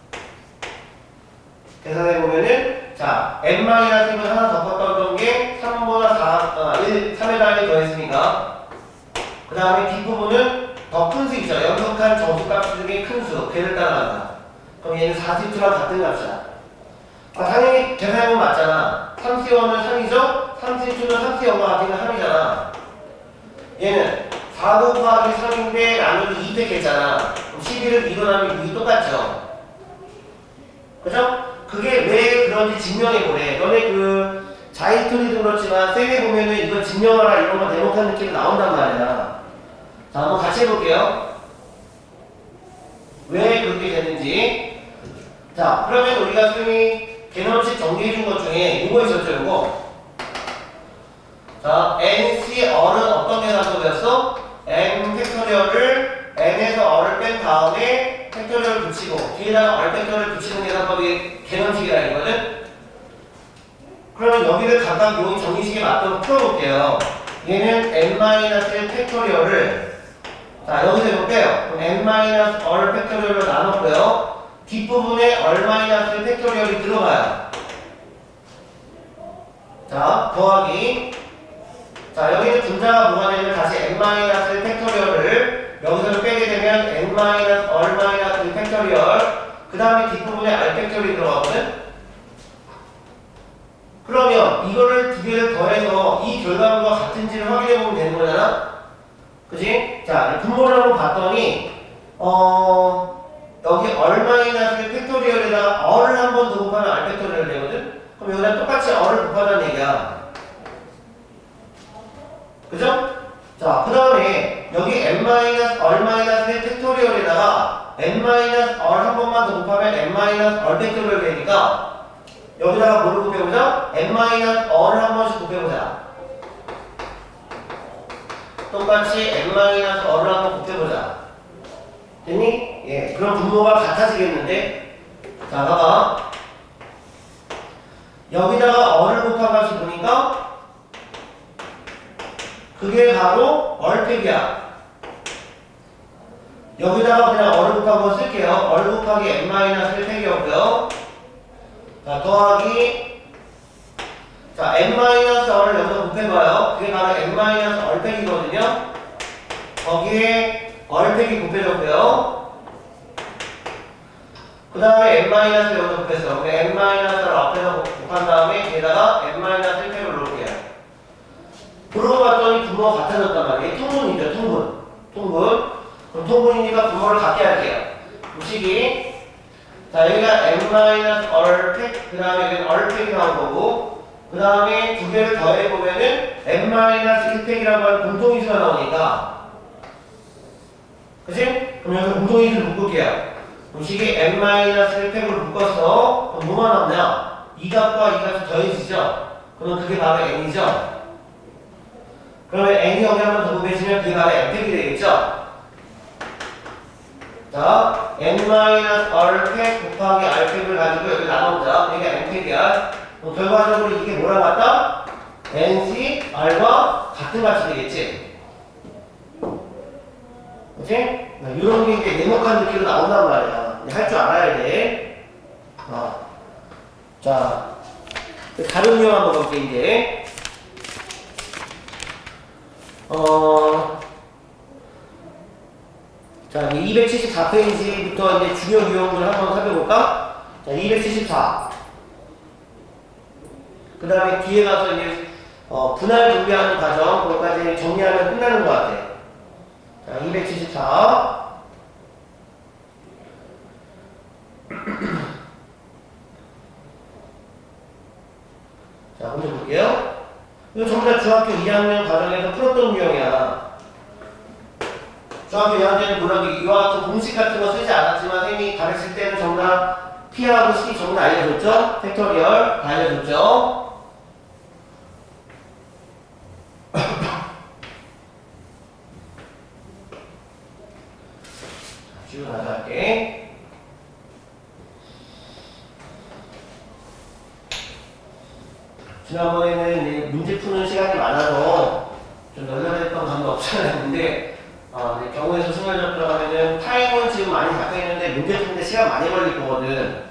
계산해보면은 자, n-1을 하나 더 컸던 게 3보다 3의 단위 더했으니까 그 다음에 뒷부분은 더 큰 수 있죠. 연속한 정수값 중에 큰 수, 걔를 따라간다. 그럼 얘는 42랑 같은 값이야. 당연히 계산해보면 맞잖아. 3C1은 3이죠? 3C2는 3C0과 같은 건 3이잖아. 얘는 4 곱하기 3인데 나누기 2팩 했잖아. 그럼 11을 2로 나누면 6이 똑같죠? 그죠? 그게 왜 그런지 증명해보래. 너네 자이토리도 그렇지만 쌤에 보면은 이거 증명하라 이런 거 대목한 느낌이 나온단 말이야. 자, 한번 같이 해볼게요. 왜 그렇게 되는지. 자, 그러면 우리가 쌤이 개념식 정리해준 것 중에 이거 있었죠, 이거. 자, NC 어는 어떤 계산법이었어? N 팩토리얼을 N에서 어를 뺀 다음에 팩토리얼을 붙이고 뒤에다가 얼 팩토리얼을 붙이는 계산법이 개념식이라 이거든? 그러면 여기를 각각 요 정리식에 맞도록 풀어볼게요. 얘는 N-1 팩토리얼을 자, 여기서 이거 빼요. 그럼 N-얼 팩토리얼로 나눴고요. 뒷부분에 얼-1 팩토리얼이 들어가요. 자, 더하기. 자, 여기는 분자가 뭐가 되면 다시 N-1 팩토리얼을 여기서 빼게 되면 N-얼-1 팩토리얼 그 다음에 뒷부분에 R 팩토리 들어가거든? 그러면 이거를 두 개를 더해서 이 결과물과 같은지를 확인해보면 되는 거잖아? 그치? 자, 분모를 한번 봤더니 여기 얼-1 팩토리얼에다가 얼을 한 번 더 곱하면 R 팩토리얼 되거든? 그럼 여기다 똑같이 얼을 곱하자는 얘기야. 그죠? 자, 그 다음에 여기 n-얼 팩토리얼에다가 n-얼 한 번만 더 곱하면 n-얼 팩토리얼 되니까 여기다가 뭐를 곱해보자? n-얼을 한 번씩 곱해보자. 똑같이 n-얼을 한 번 곱해보자. 됐니? 예, 그럼 분모가 같아지겠는데? 자, 봐봐. 여기다가 얼을 곱한 값이 보니까 그게 바로 얼팩이야. 여기다가 그냥 얼을 곱한 거 쓸게요. 얼 곱하기 n-1팩이었고요. 자, 더하기. 자, n-얼을 여기서 곱해봐요. 그게 바로 n-얼팩이거든요. 거기에 얼팩이 곱해졌고요. 그 다음에 n-를 여기서 곱했어. n-를 앞에서 곱한 다음에 얘다가 n-1팩을 놓을게요. 그러고 봤더니 분모가 같아졌단 말이에요. 통분이죠, 통분. 통분. 그럼 통분이니까 분모를 같게 할게요. 무식이. 자, 여기가 n-얼팩, 그 다음에 여기는 얼팩이 나온 거고, 그 다음에 두 개를 더해보면은 n-1팩이라고 하는 공통인수가 나오니까. 그치? 그럼 여기서 공통인수를 묶을게요. 무식이 n-1팩으로 묶었어. 그럼 뭐만 남냐? 이 값과 이 값이 더해지죠? 그럼 그게 바로 n이죠? 그러면 n이 여기 한번 더 곱해지면 그게 바로 n팩이 되겠죠? 자, n-얼팩 곱하기 r팩을 가지고 여기 나눠보자. 이게 n팩이야. 그럼 결과적으로 이게 뭐랑 같다? nc, r과 같은 값이 되겠지? 그치? 이런 게 이제 네모칸 느낌으로 나온단 말이야. 할 줄 알아야 돼. 자, 다른 유형 한번 볼게, 이제. 자, 274페이지부터 이제 중요 유형들을 한번 살펴볼까? 자, 274. 그 다음에 뒤에 가서 이제, 분할 준비하는 과정, 그것까지 정리하면 끝나는 것 같아. 자, 274. 자, 먼저 볼게요. 이거 전부 다 중학교 2학년 과정에서 풀었던 유형이야. 중학교 2학년은 물론 이와 같은 공식 같은 거 쓰지 않았지만 선생님이 가르칠 때는 전부 다 P하고 C 전부 다 알려줬죠? 팩토리얼 다 알려줬죠? 쭉 나갈게. 지난번에는 이제 문제 푸는 시간이 많아서 좀 널널했던 감도 없지 않아 있는데 경우에서 승혈적 들어가면은 타임은 지금 많이 잡혀있는데 문제 푸는데 시간 많이 걸릴 거거든.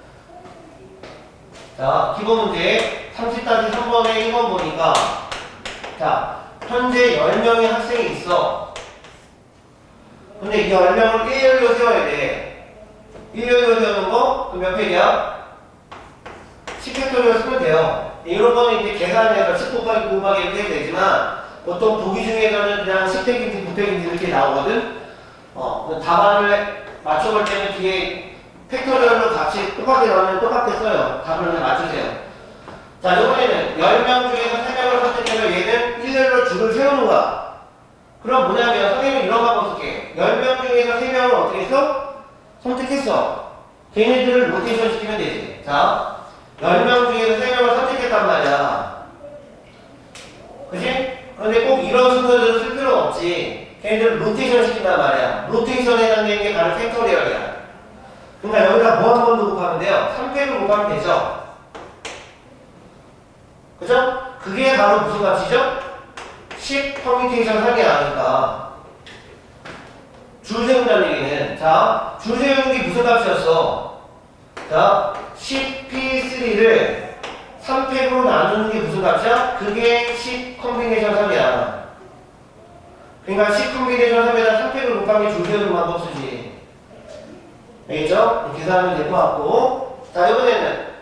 자, 기본 문제 30-3번에 1번 보니까 자, 현재 10명의 학생이 있어. 근데 이 10명을 일렬로 세워야 돼. 일렬로 세우는 거? 그럼 몇 팩이야? 10팩토리얼 쓰면 돼요. 이런 거는 이제 계산해서 10 곱하기 9 곱하기 이렇게 되지만 보통 보기 중에서는 그냥 10팩인지 9팩인지 이렇게 나오거든. 답안을 맞춰볼 때는 뒤에 팩토리얼로 같이 똑같게 나오면 똑같게 써요. 답을 그냥 맞추세요. 자, 이번에는 10명 중에서 3명을 선택해서 얘는 일렬로 줄을 세우는 거야. 그럼 뭐냐면 선생님은 이런 방법 쓸게. 10명 중에서 3명을 어떻게 했어? 선택했어. 걔네들을 로테이션 시키면 되지. 자, 10명 중에서 3명을 선택했단 말이야. 그치? 그런데 꼭 이런 순서대로 쓸 필요는 없지. 걔네들을 로테이션 시킨단 말이야. 로테이션에 해당되는 게 바로 팩토리얼이야. 그러니까 여기다 뭐 한 번 더 곱하면 돼요? 3팩을 곱하면 되죠? 그죠? 그게 바로 무슨 값이죠? 10 퍼뮤테이션 3이 나오니까 줄 세운다는 얘기는, 자, 줄 세우는 게 무슨 값이었어? 자, 10p3를 3팩으로 나누는 게 무슨 값이야? 그게 10 컴비네이션 3이야. 그러니까 10 컴비네이션 3에다 3팩을 곱하면 줄 세우는 방법 쓰지. 알겠죠? 계산하면 될 것 같고. 자, 이번에는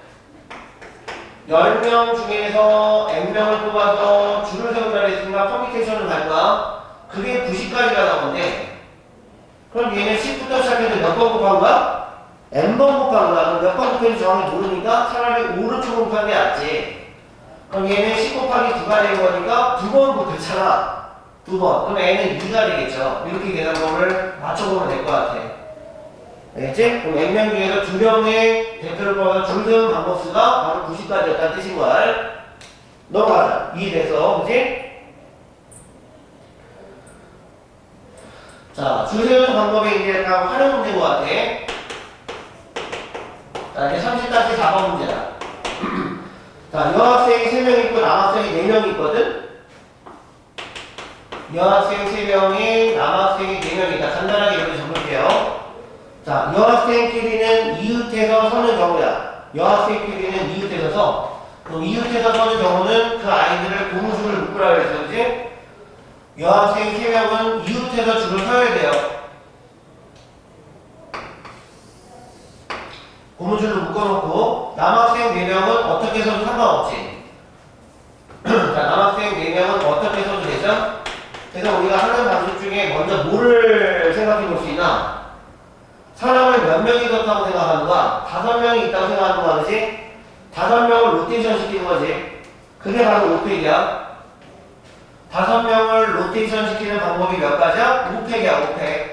10명 중에서 n명을 뽑아서 줄을 세운다 했으니까 퍼뮤테이션을 갈 거야. 그게 90까지가 나오는데, 그럼 얘는 10부터 시작해서 몇 번 곱한 거야? n번 곱한 거야. 그럼 몇 번 곱했는지 정확히 모르니까 차라리 오른쪽으로 곱한 게 낫지. 그럼 얘는 10 곱하기 2가 된 거니까 2번 곱했잖아. 2번. 그럼 n은 2가 되겠죠. 이렇게 계산법을 맞춰보면 될 것 같아. 알겠지? 그럼 n명 중에서 2명의 대표를 뽑아서 줄 세우는 방법 수가 바로 90까지였다는 뜻인 거야. 넘어가자. 이해돼서, 그치? 자, 줄 세우는 방법이 이제 약간 활용 문제인 것 같아. 자, 이제 30-4번 문제다. 자, 여학생이 3명 있고 남학생이 4명 있거든? 여학생 3명이 남학생이 4명 있다. 간단하게 이렇게 적을게요. 자, 여학생끼리는 이웃해서 서는 경우야. 여학생끼리는 이웃해서 서. 그럼 이웃해서 서는 경우는 그 아이들을 고무줄을 묶으라 그랬어, 그치? 여학생 3명은 이웃해서 줄을 서야 돼요. 고무줄로 묶어놓고, 남학생 4명은 어떻게 서도 상관없지. 자, 남학생 4명은 어떻게 서도 되죠? 그래서 우리가 하는 방식 중에 먼저 뭐를 생각해 볼 수 있나? 사람을 몇 명이 있다고 생각하는 거야? 5명이 있다고 생각하는 거야, 그치? 5명을 로테이션 시키는 거지. 그게 바로 오팩이야. 5명을 로테이션 시키는 방법이 몇 가지야? 5팩이야, 5팩.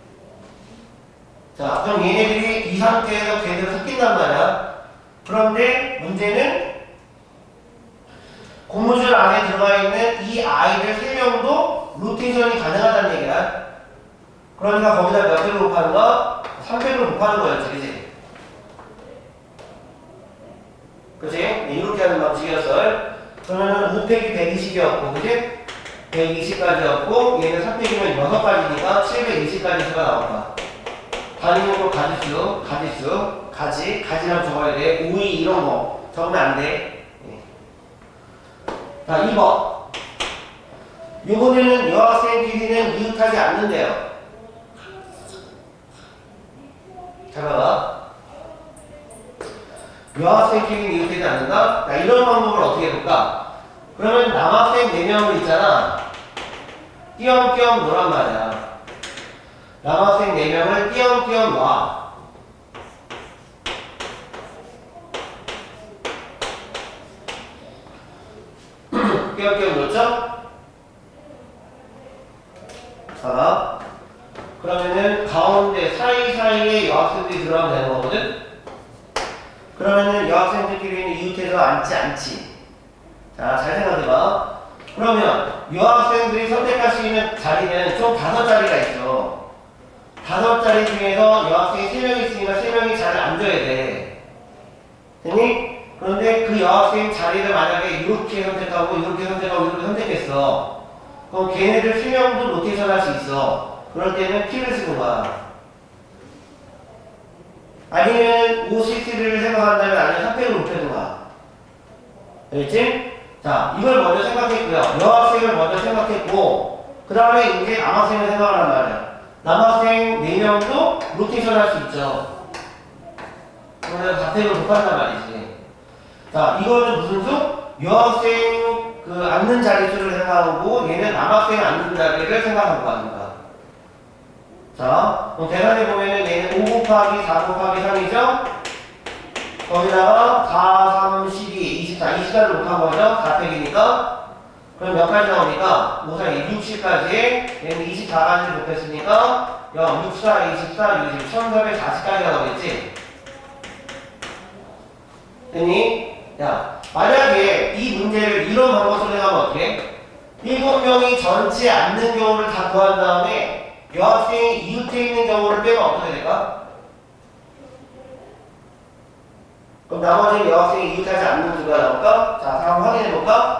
자, 그럼 얘네들이 이 상태에서 걔들 섞인단 말이야. 그런데 문제는 고무줄 안에 들어가 있는 이 아이들 3명도 로테이션이 가능하다는 얘기야. 그러니까 거기다 몇 배로 곱하는 거야? 3팩으로 곱하는 거였지, 그치? 그치? 이렇게 하는 방식이었어. 그러면은 5팩이 120이었고, 그치? 120까지였고, 얘는 3팩이면 6가지니까 720까지 수가 나올 거야. 단위로 가지수, 가지랑 적어야 돼. 5, 2 이런 거 적으면 안 돼. 자, 2번. 이번에는 여학생끼리는 이웃하지 않는데요. 잘 봐봐. 여학생끼리는 이웃하지 않는다? 자, 이런 방법을 어떻게 해볼까? 그러면 남학생 4명을 있잖아. 띄엄띄엄 놓란 말이야. 남학생 4명을 띄엄띄엄 놔. 띄엄띄엄 놓죠? 자, 그러면은 가운데 사이사이에 여학생들이 들어가면 되는 거거든? 그러면은 여학생들끼리는 이웃해서 않지. 자, 잘 생각해봐. 그러면 여학생들이 선택할 수 있는 자리는 총 5자리가 있어. 5자리 중에서 여학생이 3명 있으니까 3명이 자리를 앉아야 돼. 됐니? 그런데 그 여학생 자리를 만약에 이렇게 선택하고 이렇게 선택하고 이렇게 선택했어. 그럼 걔네들 3명도 로테이션 할 수 있어. 그럴 때는 P를 쓰는 거야. 아니면 OCC를 생각한다면 아니면 3팩을 높여준 거야. 알겠지? 자, 이걸 먼저 생각했고요. 여학생을 먼저 생각했고, 그 다음에 이제 남학생을 생각하란 말이야. 남학생 4명도 로테이션 할 수 있죠. 그러면 4팩을 곱한단 말이지. 자, 이거는 무슨 수? 여학생 그 앉는 자리수를 생각하고, 얘는 남학생 앉는 자리를 생각하는 거 아닙니까? 자, 그럼 계산해보면은 얘는 5 곱하기 4 곱하기 3이죠? 거기다가 4, 3, 12, 24, 24 60까지 곱한 거죠? 4팩이니까. 그럼 몇 가지 나오니까 5, 4, 2, 60까지에 얘는 24가지를 곱했으니까 0, 6, 4, 24, 60, 1440까지가 나오겠지? 됐니? 야, 만약에 이 문제를 이런 방법으로 해가면 어떻게 해? 7명이 전체 앉는 경우를 다 구한 다음에 여학생이 이웃에 있는 경우를 빼면 어떻게 될까? 그럼 나머지는 여학생이 이웃하지 않는 수가 나올까? 자, 다음 확인해볼까?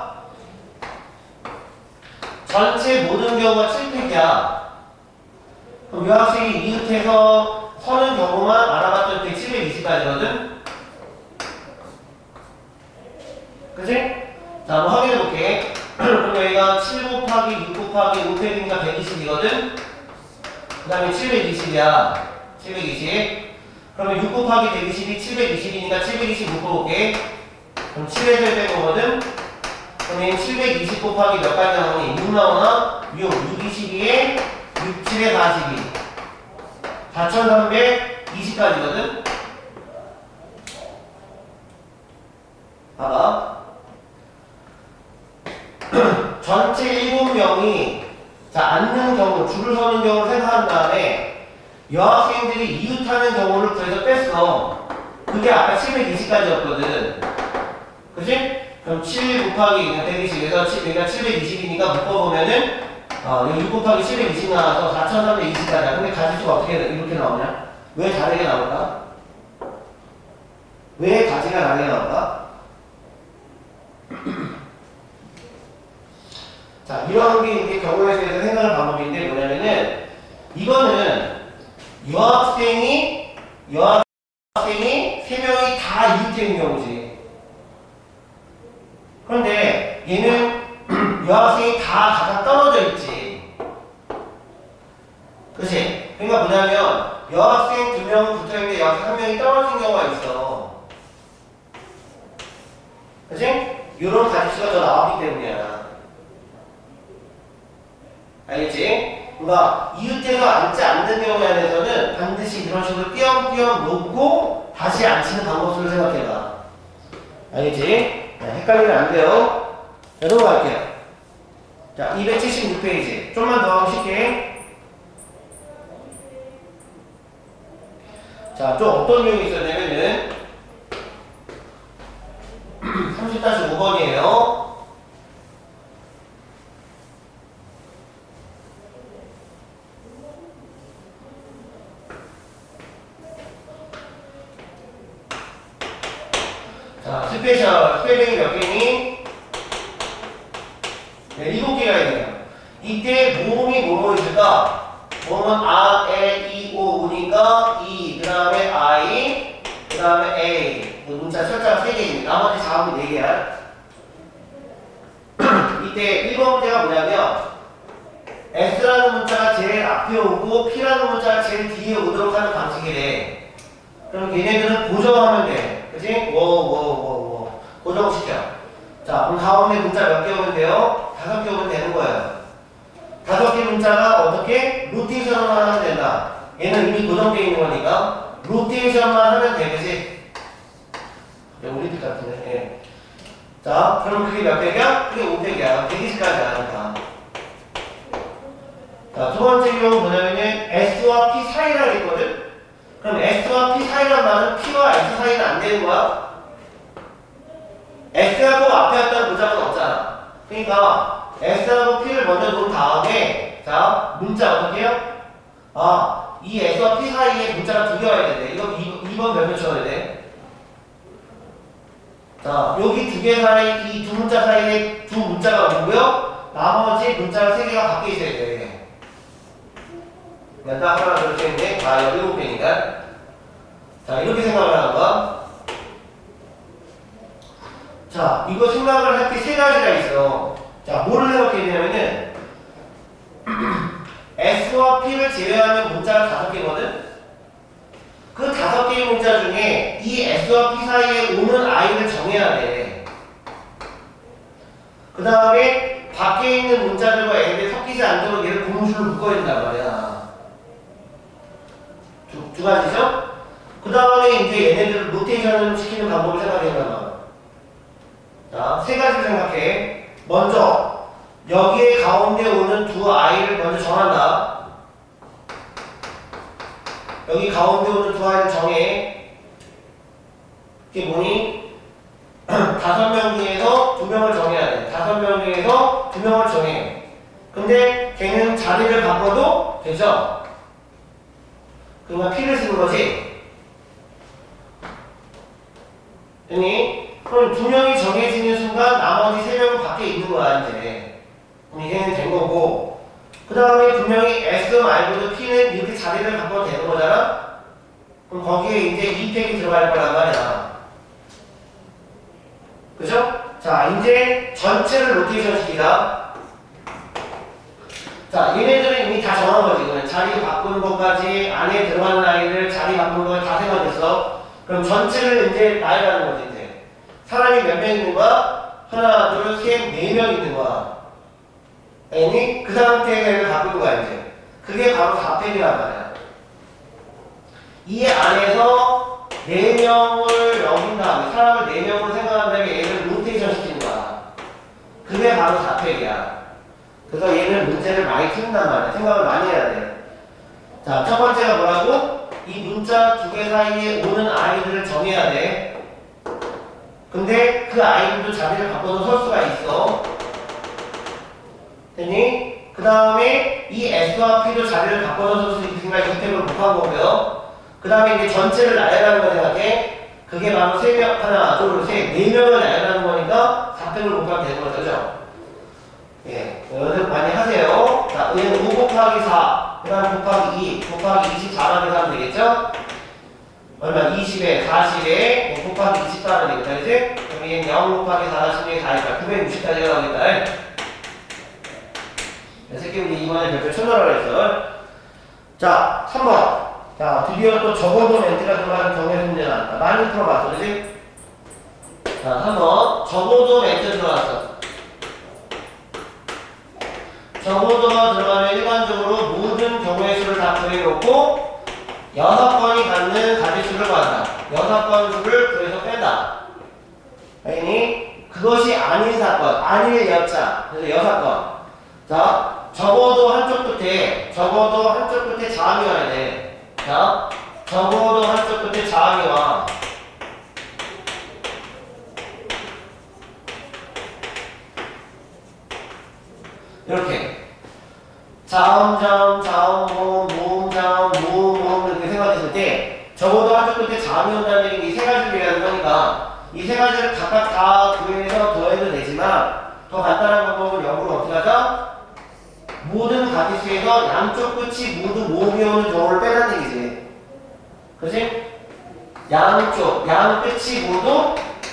전체 모든 경우가 7팩이야. 그럼 여학생이 이웃해서 서는 경우만 알아봤던 게 720까지거든? 그치? 자, 한번 확인해볼게. 그럼 여기가 7 곱하기 6 곱하기 5팩이니까 120이거든? 그 다음에 720이야. 720. 그러면 6 곱하기 120이 720이니까 720 묶어볼게. 그럼 7에서 빼보거든? 그러면 720 곱하기 몇 가지 나오니? 6 나오나? 6. 6, 22에 6, 7에 42. 4320까지거든? 봐봐. 전체 7명이 자, 앉는 경우, 줄을 서는 경우를 생각한 다음에 여학생들이 이웃하는 경우를 그래서 뺐어. 그게 아까 720까지였거든. 그치? 그럼 7 곱하기 120에서 여기가 720이니까 묶어보면은 여기 6 곱하기 720 나와서 4320까지야. 근데 가지수가 어떻게 이렇게 나오냐? 왜 다르게 나올까? 왜 가지가 다르게 나올까? 자, 이런 게 이제 경우에 대해서 생각할 방법인데 뭐냐면은 이거는 여학생이 3명이 다 이웃된 경우지. 그런데 얘는 여학생이 다 각각 떨어져 있지. 그치? 그러니까 뭐냐면 여학생 2명은 붙어있는데 여학생 1명이 떨어진 경우가 있어. 그치? 이런 가지수가 더 나왔기 때문이야. 알겠지? 그러니까 이웃에서 앉지 않는 경우에 한해서는 반드시 이런 식으로 띄엄띄엄 놓고 다시 앉히는 방법을 생각해봐. 알겠지? 헷갈리면 안 돼요. 자, 넘어갈게요. 자, 276페이지. 좀만 더 하고 쉽게. 자, 좀 어떤 내용이 있었냐면은 30-5번이에요. 자, 스페셜, 스펠링이 몇 개니? 네, 7개가 있네요. 이때 모음이 뭐뭐 있을까? 모음은 아, 에, 이, 오, 우니까 이, 그 다음에 I, 그 다음에 A. 문자 철자가 3개입니다. 나머지 자음이 4개야. 이때 1번 문제가 뭐냐면 S라는 문자가 제일 앞에 오고 P라는 문자가 제일 뒤에 오도록 하는 방식이래. 그럼 얘네들은 고정하면 돼. 그치? 고정시켜. 자, 그럼 가운데 문자 몇 개 오면 돼요? 5개 오면 되는 거예요. 5개 문자가 어떻게? 로테이션만 하면 된다. 얘는 이미 고정되어 있는 거니까 로테이션만 하면 돼. 그치? 우리 뜻 같은데. 예. 자, 그럼 그게 몇 팩이야? 그게 5팩이야. 120까지 하니까. 자, 두 번째 경우 뭐냐면은 S와 P 사이라고 했거든? 그럼 S와 P 사이란 말은 P와 S 사이는 안 되는 거야? S하고 앞에 왔다는 문자는 없잖아. 그러니까 S하고 P를 먼저 놓은 다음에 자, 문자 어떻게 해요? 아, 이 S와 P 사이에 문자가 2개 와야 되네. 이거 2번 몇몇 쳐야 돼? 자, 여기 2개 사이, 이 두 문자 사이에 두 문자가 오고요. 나머지 문자가 3개가 밖에 있어야 돼. 딱 하나, 둘, 셋, 넷, 다 7개니까. 자, 이렇게 생각을 하는 거야. 자, 이거 생각을 할 게 3가지가 있어. 자, 뭐를 생각해야 되냐면은 S와 P를 제외하면 문자가 5개거든? 그 5개의 문자 중에 이 S와 P 사이에 오는 I를 정해야 돼. 그 다음에 밖에 있는 문자들과 N들 섞이지 않도록 얘를 고무줄로 묶어야 된단 말이야. 두 가지죠? 그 다음에 이제 얘네들을 로테이션을 시키는 방법을 생각해 봐봐. 자, 자, 세 가지를 생각해. 먼저 여기에 가운데 오는 두 아이를 먼저 정한다. 여기 가운데 오는 두 아이를 정해. 이게 뭐니? 5명 중에서 2명을 정해야 돼. 5명 중에서 2명을 정해. 근데 걔는 자리를 바꿔도 되죠? 그러니까 P를 쓰는 거지. 됐니? 그럼 2명이 정해지는 순간 나머지 3명은 밖에 있는 거야, 이제. 그럼 이제는 된 거고. 그 다음에 분명히 S 말고도 P는 이렇게 자리를 바꿔도 되는 거잖아? 그럼 거기에 이제 2팩이 들어갈 거란 말이야. 그죠? 자, 이제 전체를 로테이션 시키다. 자, 얘네들은 이미 다 정한 거지. 이거는 자리 바꾸는 것까지 안에 들어가는 아이를 자리 바꾸는 거까지 다 생각했어. 그럼 전체를 이제 나열하는 거지, 이제. 사람이 몇 명 있는 거야? 하나, 둘, 셋, 4명 있는 거야. 아니? 그 상태를 바꾸는 거야, 이제. 그게 바로 4팩이란 말이야. 이 안에서 4명을 여긴 다음에, 사람을 4명으로 생각한 다음에 얘를 로테이션 시키는 거야. 그게 바로 4팩이야. 그래서 얘는 문제를 많이 푼단 말이야. 생각을 많이 해야 돼. 자, 첫 번째가 뭐라고? 이 문자 2개 사이에 오는 아이들을 정해야 돼. 근데 그 아이들도 자리를 바꿔서 설 수가 있어. 됐니? 그 다음에 이 S와 P도 자리를 바꿔서 설 수 있으니까 이 팩을 곱한 거고요. 그 다음에 이제 전체를 나열하는 거 생각해. 그게 바로 3명, 하나, 둘, 셋, 4명을 나열하는 거니까 4팩을 곱하면 되는 거죠. 그죠? 예, 연습 많이 하세요. 자, 얘는 5 곱하기 4, 그 다음 곱하기 2, 곱하기 24라고 하면 되겠죠? 얼마? 20에 40에 곱하기 24가 되겠다, 그치? 그럼 얘는 0 곱하기 40에 4니까 960까지가 나오겠다. 새끼들이 이번에 별표 쳐넣으라고 했어. 자, 3번. 자, 드디어 또 적어도 멘트가 들어가는 정해 문제 나왔다. 많이 풀어봤어, 그치? 자, 3번. 적어도 멘트 들어왔어. 적어도가 들어가면 일반적으로 모든 경우의 수를 다 구해놓고 6번이 갖는 가지수를 구한다. 6번 수를 구해서 뺀다. 알겠니? 그것이 아닌 사건, 아닐 여자. 그래서 6건. 자, 적어도 한쪽 끝에 자음이 와야 돼. 자, 적어도 한쪽 끝에 자음이 와. 이렇게 자음, 모음, 이렇게 생각했을 때 적어도 한쪽 끝에 자음이 온다는 얘기는 이 세 가지를 얘기하는 거니까 이 세 가지를 각각 다 구해서 더해도 되지만 더 간단한 방법은 역으로 어떻게 하자? 모든 가지수에서 양쪽 끝이 모두 모음이 오는 경우를 빼라는 얘기지. 그치? 양 끝이 모두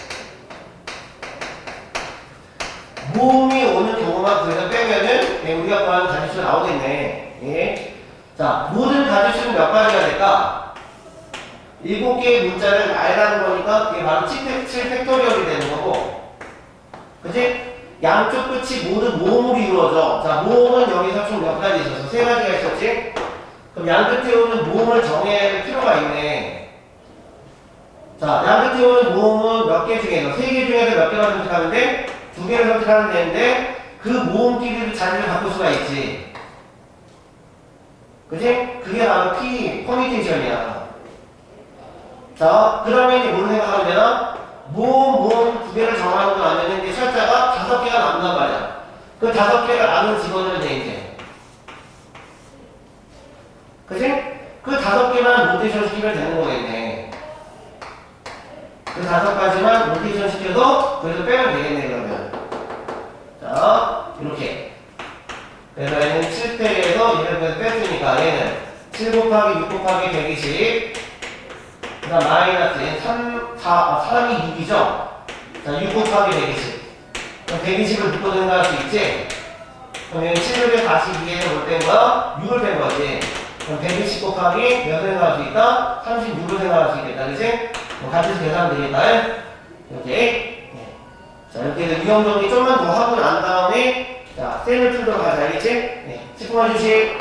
모음이 오는 경우만 구해서 빼면은 우리가 구하는 가지수가 나오겠네. 예. 자, 모든 가지수는 몇 가지가 될까? 7개의 문자를 나열하는 거니까 그게 바로 7팩토리얼이 되는 거고. 그치? 양쪽 끝이 모두 모음으로 이루어져. 자, 모음은 여기서 총 몇 가지 있었어? 3가지가 있었지? 그럼 양 끝에 오는 모음을 정해야 할 필요가 있네. 자, 양 끝에 오는 모음은 몇 개 중에서, 3개 중에서 몇 개가 선택하는데 2개를 선택하면 되는데 그 모음끼리도 자리를 바꿀 수가 있지. 그치? 그게 바로 P, 퍼미테이션이야. 자, 그러면 이제 뭘 생각하면 되나? 모음 2개를 정하는 건 아니면 이제 철자가 5개가 남는단 말이야. 그 5개를 안으로 집어넣으면 돼, 이제. 그치? 그 5개만 로테이션 시키면 되는 거겠네. 그 5가지만 로테이션 시켜서 거기서 빼면 되겠네, 그러면. 자, 이렇게. 그래서 얘는 7팩에서 얘를 그래서 뺐으니까 얘는 7 곱하기 6 곱하기 120. 그 다음 마이너스 얘는 3이 6이죠? 자, 6 곱하기 120. 그럼 120을 묶고 생각할 수 있지? 그럼 얘는 7을 42에서 뭘 뺀 거야? 6을 뺀 거지. 그럼 120 곱하기 몇을 생각할 수 있다? 36을 생각할 수 있겠다, 그치? 같이 계산하면 되겠다. 이렇게. 자, 이렇게 해서 유형 정리 좀만 더 하고 난 다음에, 자, 셈을 풀도록 하자, 알겠지? 네. 10분 주식.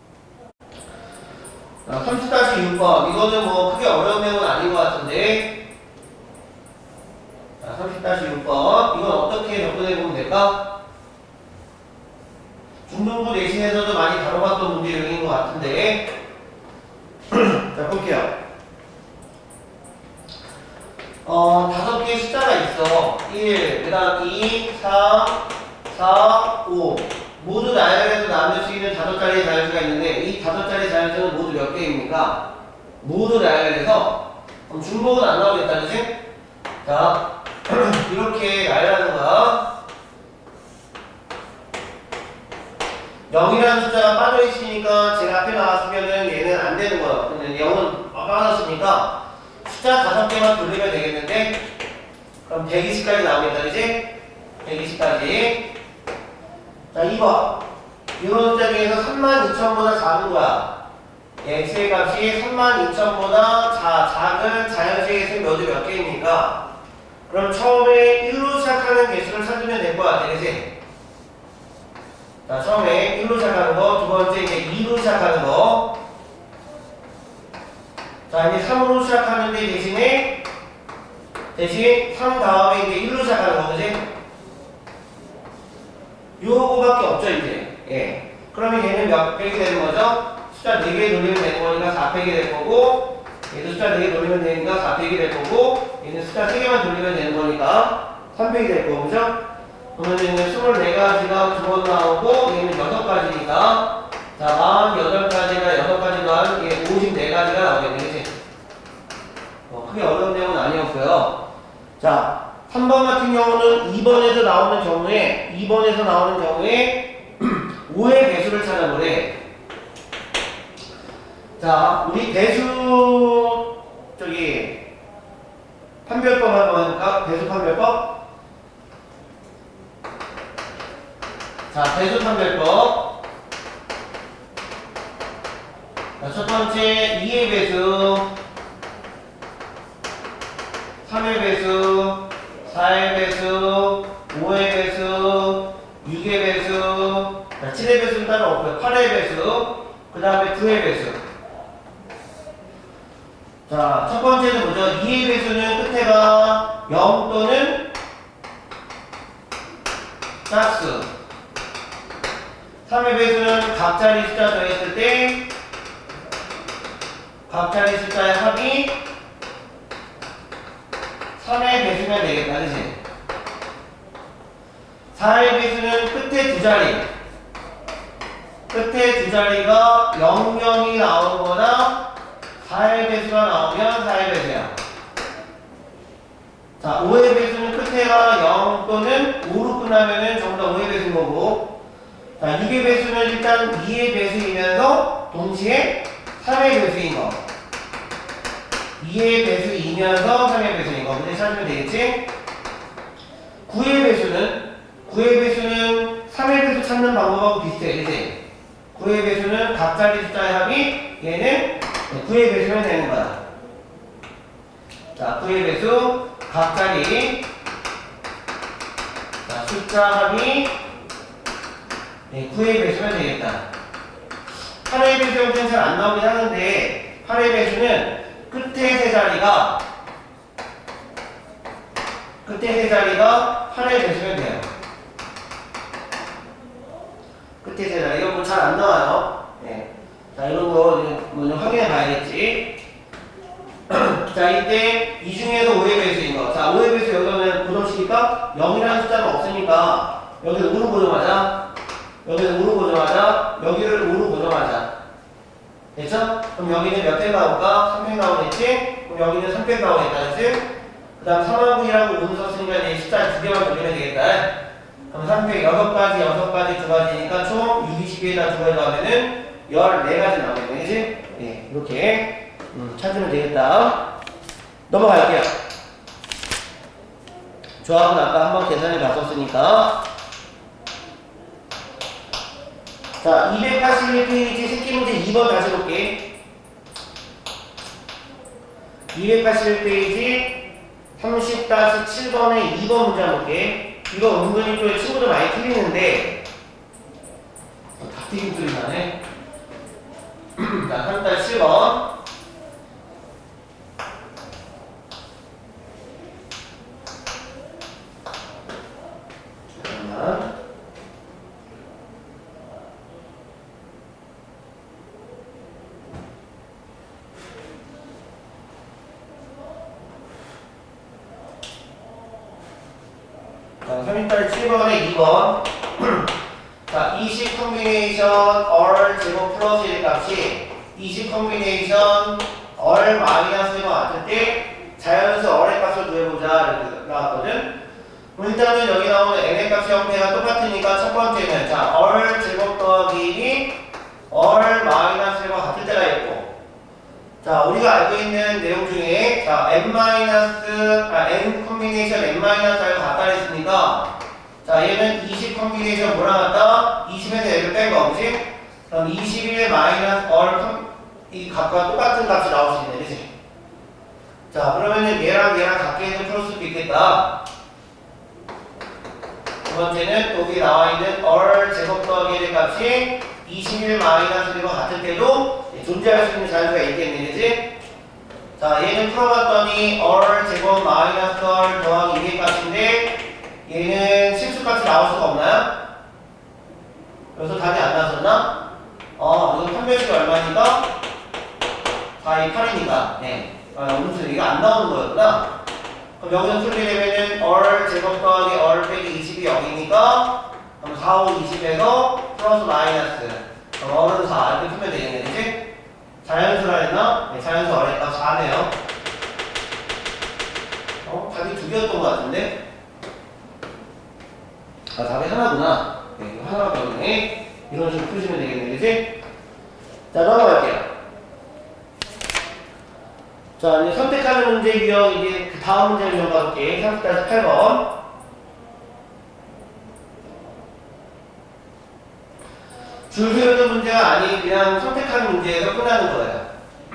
자, 30-6번. 이거는 뭐 크게 어려운 내용은 아닌 것 같은데, 10-6번. 이건 어떻게 접근해보면 될까? 중등부 내신에서도 많이 다뤄봤던 문제 유형인 것 같은데. 자, 볼게요. 5개의 숫자가 있어. 1, 그 다음 2, 3, 4, 5. 모두 나열해서 나눌 수 있는 5자리의 자연수가 있는데, 이 5자리의 자연수는 모두 몇 개입니까? 모두 나열해서. 그럼 중복은 안 나오겠다, 그치? 자, 이렇게 나열하는 거야. 0이라는 숫자가 빠져있으니까 제가 앞에 나왔으면은 얘는 안 되는 거야. 근데 0은 빠졌으니까 숫자 5개만 돌리면 되겠는데, 그럼 120까지 나오겠다, 그치? 120까지. 자, 2번. 이런 숫자 중에서 32,000보다 작은 거야. x의 값이 32,000보다 작은 자연수의 개수는 몇 개입니까? 그럼 처음에 1로 시작하는 개수를 찾으면 될 것 같아, 그치? 자, 처음에 1로 시작하는 거, 두 번째 이제 2로 시작하는 거. 자, 이제 3으로 시작하는데 대신 3 다음에 이제 1로 시작하는 거, 그치? 요거밖에 없죠, 이제. 예. 그러면 얘는 몇 팩이 되는 거죠? 숫자 4개 돌리면 되는 거니까 4팩이 될 거고, 얘도 숫자 4개 돌리면 되니까 4팩이 될 거고, 얘는 숫자 3개만 돌리면 되는 거니까 3팩이 될 거고, 그죠? 그러면 얘는 24가지가 2번 나오고, 얘는 6가지니까, 자, 48가지가 6가지 더한 이게 54가지가 나오겠네, 그치? 크게 어려운 내용은 아니었고요. 자, 3번 같은 경우는 2번에서 나오는 경우에 5의 배수를 찾아보래. 자, 우리 배수 판별법 한번 할까? 배수 판별법. 자, 배수 판별법. 자, 첫 번째 2의 배수, 3의 배수, 4의 배수, 5의 배수, 6의 배수, 7의 배수는 따로 없고요. 8의 배수, 그 다음에 9의 배수. 자, 첫 번째는 뭐죠? 2의 배수는 끝에가 0 또는 짝수. 3의 배수는 각자리 숫자 더했을 때 각자리 숫자의 합이 3의 배수면 되겠다, 그치? 4의 배수는 끝에 두 자리가 00이 나오는 거나 4의 배수가 나오면 4의 배수야. 자, 5의 배수는 끝에가 0 또는 5로 끝나면은 전부 다 5의 배수인 거고, 자, 6의 배수는 일단 2의 배수이면서 동시에 3의 배수인 거. 2의 배수이면서 3의 배수인 거. 문제 찾으면 되겠지? 9의 배수는 3의 배수 찾는 방법하고 비슷해, 그치? 9의 배수는 각자리 숫자의 합이 얘는 9의 배수면 되는 거야. 자, 9의 배수, 각자리. 자, 숫자 합이 9의 배수면 되겠다. 8의 배수 형태는 잘 안 나오긴 하는데, 8의 배수는 끝에 세 자리가 8의 배수면 돼요. 끝에 세 자리. 이건 뭐 잘 안 나와요. 네. 자, 이런 거 좀 확인해 봐야겠지. 자, 이때 이 중에서 5의 배수인 거. 자, 5의 배수 여기서는 고정시킬까? 0이라는 숫자는 없으니까 여기를 5로 고정하자. 여기를 5로 고정하자. 여기를 5로 고정하자. 됐죠? 그럼 여기는 몇 팩 나올까? 3팩 나오겠지? 그럼 여기는 3팩 나오겠다, 그치? 그 다음 3하분이라고 5는 썼으니까 이제 숫자 2개만 돌리면 되겠다. 그럼 3팩 6가지 2가지니까 총 6, 20개에다 2가지 나오면은 14가지 나오겠네, 그치? 네, 이렇게 찾으면 되겠다. 넘어갈게요. 조합은 아까 한번 계산해 봤었으니까. 자, 281페이지 새끼 문제 2번 다시 볼게. 281페이지 30-7번의 2번 문제 한번 볼게. 이거 은근히 또 친구들 많이 틀리는데 닭튀김 소리 나네. 자, 30-7번. 자, 37번에 2번. 자, 20 컨비네이션 얼 제곱 플러스 1 값이 20 컨비네이션 얼 마이너스 1과 같을 때 자연수 얼의 값을 구해보자 이렇게 나왔거든. 일단은 여기 나오는 n의 값 형태가 똑같으니까 첫 번째는 자, 얼 제곱 더하기 1이 얼 마이너스 1과 같을 때가 있고, 자, 우리가 알고 있는 내용 중에 자, n 컨비네이션 n 마이너스 r과 같다 했으니까 자, 얘는 20 컨비네이션 뭐랑 같다? 20에서 얘를 뺀 거, 그치? 그럼 21 마이너스 이 값과 똑같은 값이 나올 수 있네, 그치? 자, 그러면은 얘랑 같게 해서 풀 수도 있겠다. 두 번째는 여기 나와 있는 얼 제곱 더하기 1의 값이 21 마이너스 1과 같을 때도 존재할 수 있는 자연수가 있겠네, 그치? 자, 얘는 풀어봤더니 얼 제곱 마이너스 얼 더하기 2의 값인데 얘는 실수값이 나올 수가 없나요? 여기서 답이 안 나왔었나? 이거 판별식이 얼마니까? 4이 8이니까 네. 무슨 이게 안 나오는 거였구나. 그럼 여기서 풀게 되면은 얼 제곱 더하기 얼 빼기 20이 0이니까 그럼 4, 5, 20에서 플러스 마이너스 그럼 얼은 4 이렇게 풀면 되겠네, 그치? 자연수라 했나? 네, 자연수 얼의 값 4네요. 답이 2개였던 것 같은데? 답이 하나구나. 네, 이거 하나가 때문에 이런 식으로 푸시면 되겠네, 그치? 자, 넘어갈게요. 자, 이제 선택하는 문제 유형, 이제 그 다음 문제를 좀 가볼게. 38번. 줄 세우는 문제가 아닌 그냥 선택하는 문제에서 끝나는 거예요.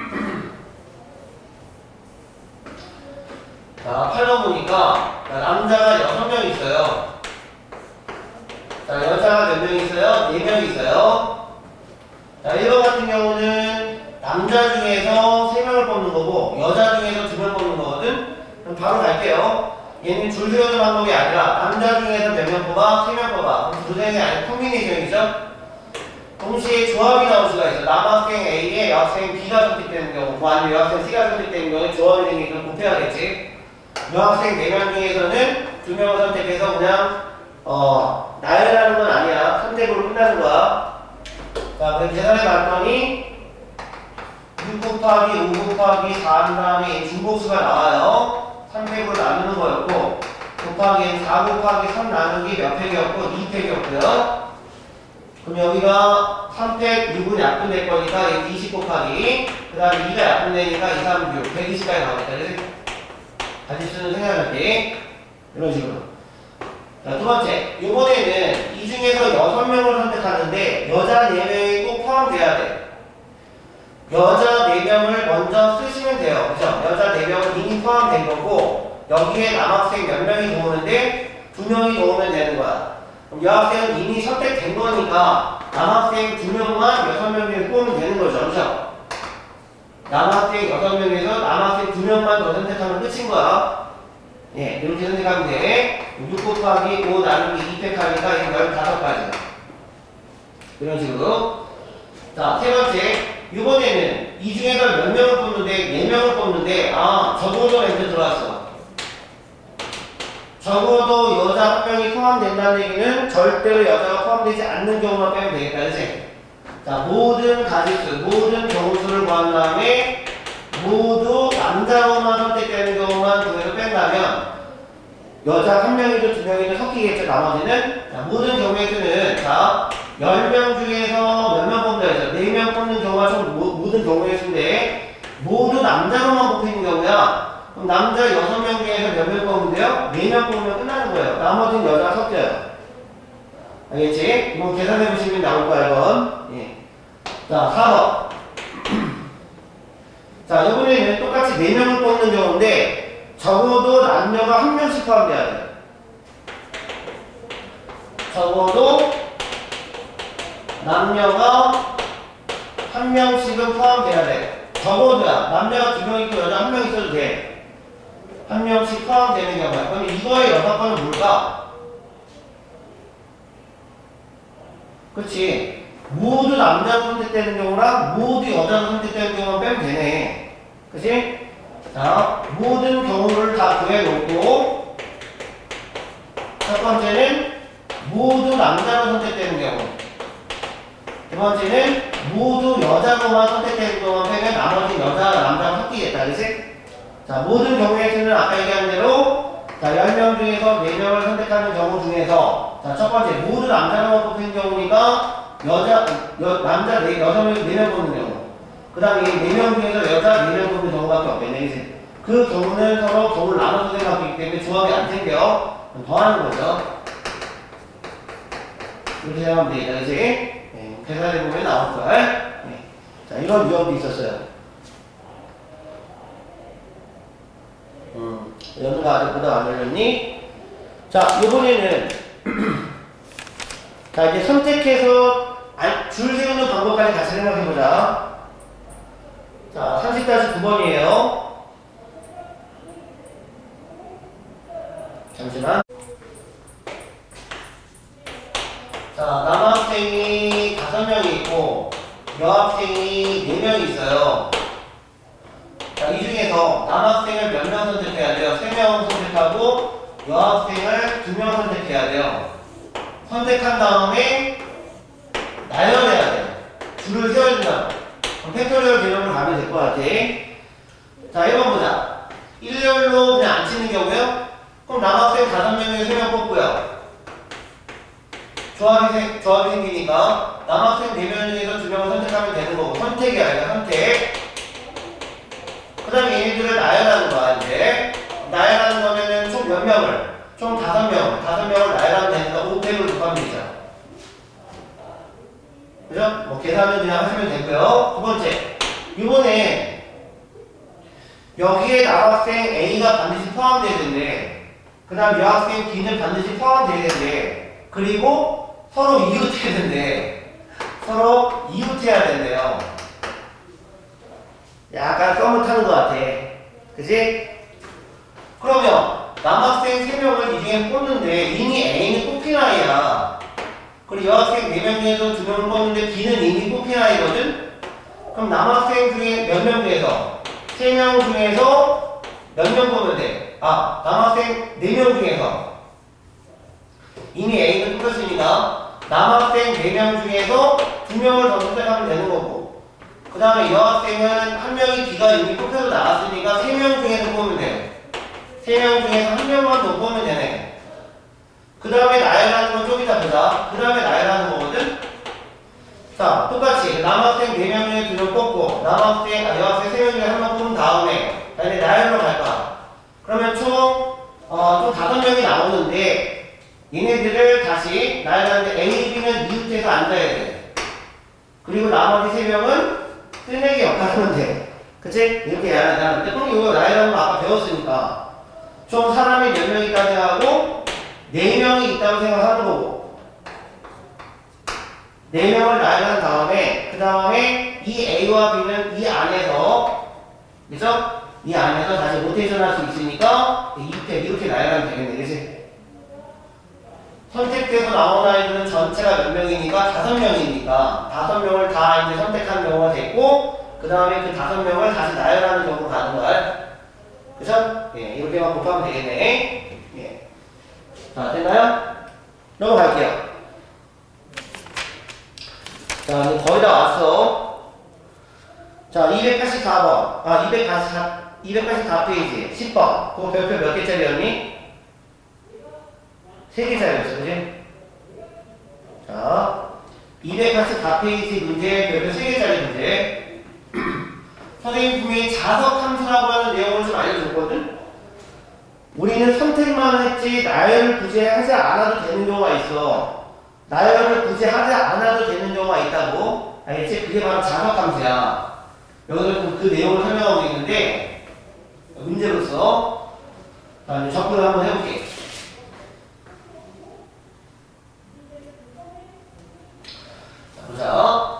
자, 8번 보니까 남자가 6명 있어요. 자, 여자가 몇 명 있어요? 4명 있어요. 자, 1번 같은 경우는 남자 중에서 3명을 뽑는 거고 여자 중에서 2명 뽑는 거거든? 그럼 바로 갈게요. 얘는 줄 세우는 방법이 아니라 남자 중에서 몇 명 뽑아? 3명 뽑아. 그럼 조정이 아니라 콤비네이션이죠? 동시에 조합이 나올 수가 있어. 남학생 A에 여학생 B가 선택되는 경우, 뭐 아니면 여학생 C가 선택되는 경우에 조합이 되는 게 곱해야겠지. 여학생 4명 중에서는 2명을 선택해서 그냥 나열하는 건 아니야. 선택으로 끝나는 거야. 자, 그럼 계산해 봤더니 6 곱하기 5 곱하기 4 한 다음에 중복수가 나와요. 3팩으로 나누는 거였고 곱하기 4 곱하기 3 나누기 몇 팩이었고 2팩이었고요. 그럼 여기가 3팩 6은 약분될 거니까 20 곱하기 그 다음에 2가 약분되니까 2, 3, 6 120까지 나오겠다. 그래서 가지수는 생각할게. 이런 식으로. 자, 두 번째. 이번에는 이 중에서 6명을 선택하는데 여자 4명이 꼭 포함돼야 돼. 여자 4명을 먼저 쓰시면 돼요. 그죠? 여자 4명은 이미 포함된 거고 여기에 남학생 몇 명이 들어오는데 2명이 들어오면 되는 거야. 그럼 여학생은 이미 선택된 거니까 남학생 2명만 6명 중에 뽑으면 되는 거죠. 그죠? 남학생 6명에서 남학생 2명만 더 선택하면 끝인 거야. 예, 이렇게 선택하면 돼. 6 곱하기 5 나누기 2팩 하니까 15가지. 이런 식으로. 자, 세 번째. 이번에는 이 중에서 몇 명을 뽑는데, 4명을 뽑는데, 적어도 렌즈 들어왔어. 적어도 여자 1명이 포함된다는 얘기는 절대로 여자가 포함되지 않는 경우만 빼면 되겠다, 그치? 자, 모든 가지수, 모든 경우수를 구한 다음에 모두 남자로만 선택되는 경우만 구해서 뺀다면 여자 1명이든 2명이든 섞이겠죠, 나머지는. 자, 모든 경우의 수는 자, 10명 중에서 몇 명 뽑는다 해서 4명 뽑는 경우가 좀 모든 경우의 수인데 모두 남자로만 뽑히는 경우야. 그럼 남자 6명 중에서 몇 명 뽑으면 돼요? 4명 뽑으면 끝나는 거예요. 나머지는 여자가 섞여요. 알겠지? 이거 계산해보시면 나올 거야, 이건. 예. 자, 4번. 자, 이번에는 똑같이 4명을 뽑는 경우인데 적어도 남녀가 1명씩 포함돼야 돼. 적어도 남녀가 1명씩은 포함돼야 돼. 적어도야. 남녀가 2명 있고 여자 1명 있어도 돼. 1명씩 포함되는 경우야. 그럼 이거의 여사건은 뭘까? 그치? 모두 남자가 선택되는 경우랑 모두 여자가 선택되는 경우만 빼면 되네. 그치? 자, 모든 경우를 다 구해놓고 첫 번째는 모두 남자로 선택되는 경우. 두 번째는 모두 여자로만 선택되는 경우만 빼면 나머지 여자와 남자가 섞이겠다. 그치? 자, 모든 경우에서는 아까 얘기한 대로 자, 10명 중에서 4명을 선택하는 경우 중에서 자, 첫 번째 모두 남자로만 뽑힌 경우니까 남자 4명 뽑는 경우. 그 다음에 4명 중에서 여자 4명 뽑는 경우밖에 없겠네. 그치? 그 경우는 서로 경우를 나눠서 생각하기 때문에 조합이 안 생겨. 더하는 거죠. 이렇게 생각하면 되겠다. 그치? 네, 계산해보면 나올 거야. 네. 자, 이런 유형도 있었어요. 연우가 아직 보다 안 열렸니? 자, 요번에는 자, 이제 선택해서 줄 세우는 방법까지 같이 생각해보자. 자, 30-9번이에요. 잠시만. 자, 남학생이 5명이 있고 여학생이 4명이 있어요. 자, 이 중에서 남학생을 몇 명 선택해야 돼요? 3명 선택하고 여학생을 2명 선택해야 돼요. 선택한 다음에 나열해야 돼요. 줄을 세워준다. 그럼 팩토리얼 개념으로 가면 될 것 같아. 자, 1번 보자. 일렬로 그냥 안 치는 경우요? 그럼 남학생 5명에 3명 뽑고요. 조합이 생기니까 남학생 4명 중에서 2명을 선택하면 되는 거고, 선택이 아니라 선택. 그 다음에 얘네들을 나열하는 거야. 이제 나열하는 거면은 총 몇 명을? 총 5명을 나열하면 되니까 500을 곱하면 되죠. 그죠? 뭐 계산은 그냥 하시면 되고요. 두 번째, 이번에 여기에 남학생 A가 반드시 포함되어야 되는데, 그 다음 여학생 B는 반드시 포함되어야 되는데, 그리고 서로 이웃해야 된대. 서로 이웃해야 된대요. 약간 썸을 타는 것 같아. 그치? 그러면 남학생 3명을 이 중에 뽑는데 이미 A는 뽑힌 아이야. 그리고 여학생 4명 중에서 2명을 뽑는데 B는 이미 뽑힌 아이거든? 그럼 남학생 중에 몇 명 중에서 3명 중에서 몇 명 뽑으면 돼? 아, 남학생 4명 중에서 이미 A는 뽑혔으니까 남학생 4명 중에서 2명을 더 선택하면 되는 거고, 그 다음에 여학생은 1명이 B가 이미 뽑혀서 나왔으니까 3명 중에서 뽑으면 돼요. 3명 중에서 1명만 더 뽑으면 되네. 그 다음에 나열하는 건 좀 이따 보자. 그 다음에 나열하는 거거든? 자, 똑같이 남학생 4명 중에 2명 뽑고 여학생 3명 중에 1명 뽑은 다음에 나열로 갈 거야. 그러면 총 5명이 나오는데 얘네들을 다시 나열하는데 A, B는 이웃해서 앉아야 돼. 그리고 나머지 3명은 뜨내기 역할하면 돼. 그치? 이렇게 해야 되는데, 그럼 이거 나열하는 거 아까 배웠으니까 총 사람이 몇 명 있다고 생각하고 4명이 있다고 생각하는 거고, 4명을 나열한 다음에 그 다음에 이 A와 B는 이 안에서, 그죠? 이 안에서 다시 로테이션 할 수 있으니까 이렇게 나열하면 되겠네. 그치? 선택돼서 나온 아이들은 전체가 몇 명이니까 5명이니까 5명을 다 이제 선택한 경우가 됐고, 그 다음에 그 5명을 다시 나열하는 경우로 가는 거야. 그죠? 예, 이렇게만 곱하면 되겠네. 예. 자, 됐나요? 넘어갈게요. 자, 이제 거의 다 왔어. 자, 284번. 284페이지. 10번. 그거 별표 몇 개짜리였니? 3개짜리였어, 그지? 자, 284페이지 문제, 별표 3개짜리 문제. 선생님 분명히 자석 함수라고 하는 내용을 좀 알려줬거든? 우리는 선택만 했지 나열을 굳이 하지 않아도 되는 경우가 있어. 나열을 굳이 하지 않아도 되는 경우가 있다고. 알겠지? 그게 바로 자석 함수야. 여기서 그 내용을 설명하고 있는데, 문제로서 자, 이제 접근을 한번 해볼게. 자, 보자.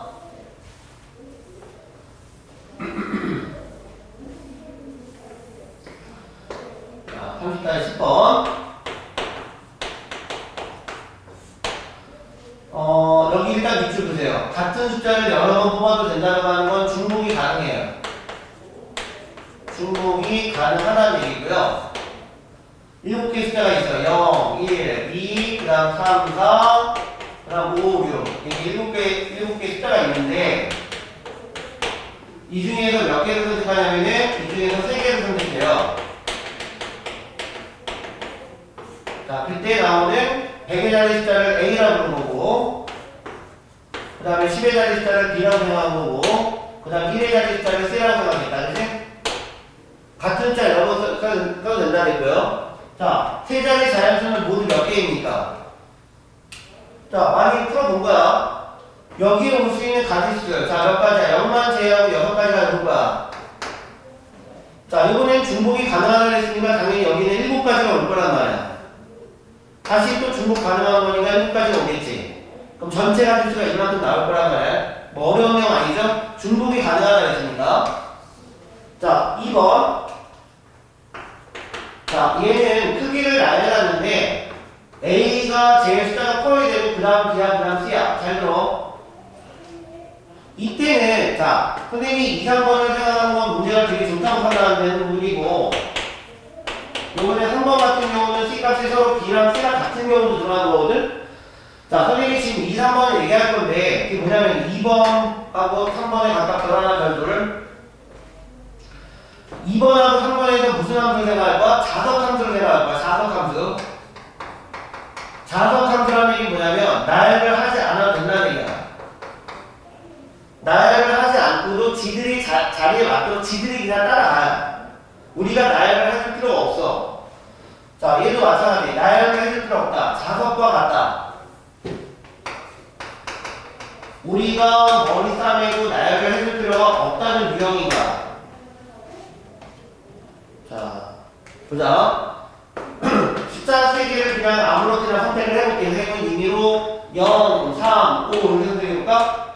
자, 30-10번. 여기 일단 밑줄 보세요. 같은 숫자를 여러 번 뽑아도 된다고 하는 건 중복이 가능해요. 중복이 가능하다는 얘기고요. 7개의 숫자가 있어. 0, 1, 2, 그 다음 3, 4, 그 다음 5, 6. 이렇게 7개 숫자가 있는데, 이 중에서 몇 개를 선택하냐면은, 이 중에서 3개를 선택해요. 자, 그때 나오는 100의 자리 숫자를 A라고 부르는 거고, 그 다음에 10의 자리 숫자를 B라고 생각한 거고, 그 다음 1의 자리 숫자를 C라고 생각하겠다. 그치? 같은 숫자 여러 번 써도 된다니까요. 자, 세 자리 자연수는 모두 몇 개입니까? 자, 많이 풀어본 거야. 여기에 올 수 있는 가지수. 자, 몇 가지야? 0만 제외하고 6가지가 올 거야. 자, 이번엔 중복이 가능하다고 했으니까 당연히 여기는 7가지가 올 거란 말이야. 다시 또 중복 가능한 거니까 7가지가 오겠지. 그럼 전체 가지수가 이만큼 나올 거란 말이야. 뭐 어려운 내용 아니죠? 중복이 가능하다고 했으니까. 자, 2번. 자, 얘는 크기를 나열해놨는데 A가 제일 숫자가 커야 되고 그 다음 B야, 그 다음 C야. 잘 들어. 이때는 자, 선생님이 2, 3번을 생각하는 건 문제가 되게 좋다고 판단되는 부분이고, 요번에 3번 같은 경우는 C값이 서로 B랑 C랑 같은 경우도 들어가는 거거든? 자, 선생님이 지금 2, 3번을 얘기할 건데, 그게 뭐냐면 2번하고 3번에 각각 변화하는 별도를 2번하고 3번에서 무슨 함수를 생각할 거야? 자석 함수를 생각할 거야. 자석 함수. 자석 함수라는 얘기 뭐냐면 나열을 하지 않아도 된다는 얘기야. 나열을 하지 않고도 지들이 자리에 맞도록 지들이 그냥 따라가요. 우리가 나열을 해줄 필요가 없어. 자, 얘도 마찬가지. 나열을 해줄 필요 없다. 자석과 같다. 우리가 머리 싸매고 나열을 해줄 필요가 없다는 유형인가? 자, 보자. 숫자 3개를 그냥 아무렇게나 선택을 해볼게. 선생님은 임의로 0, 3, 5 이렇게 선택해볼까?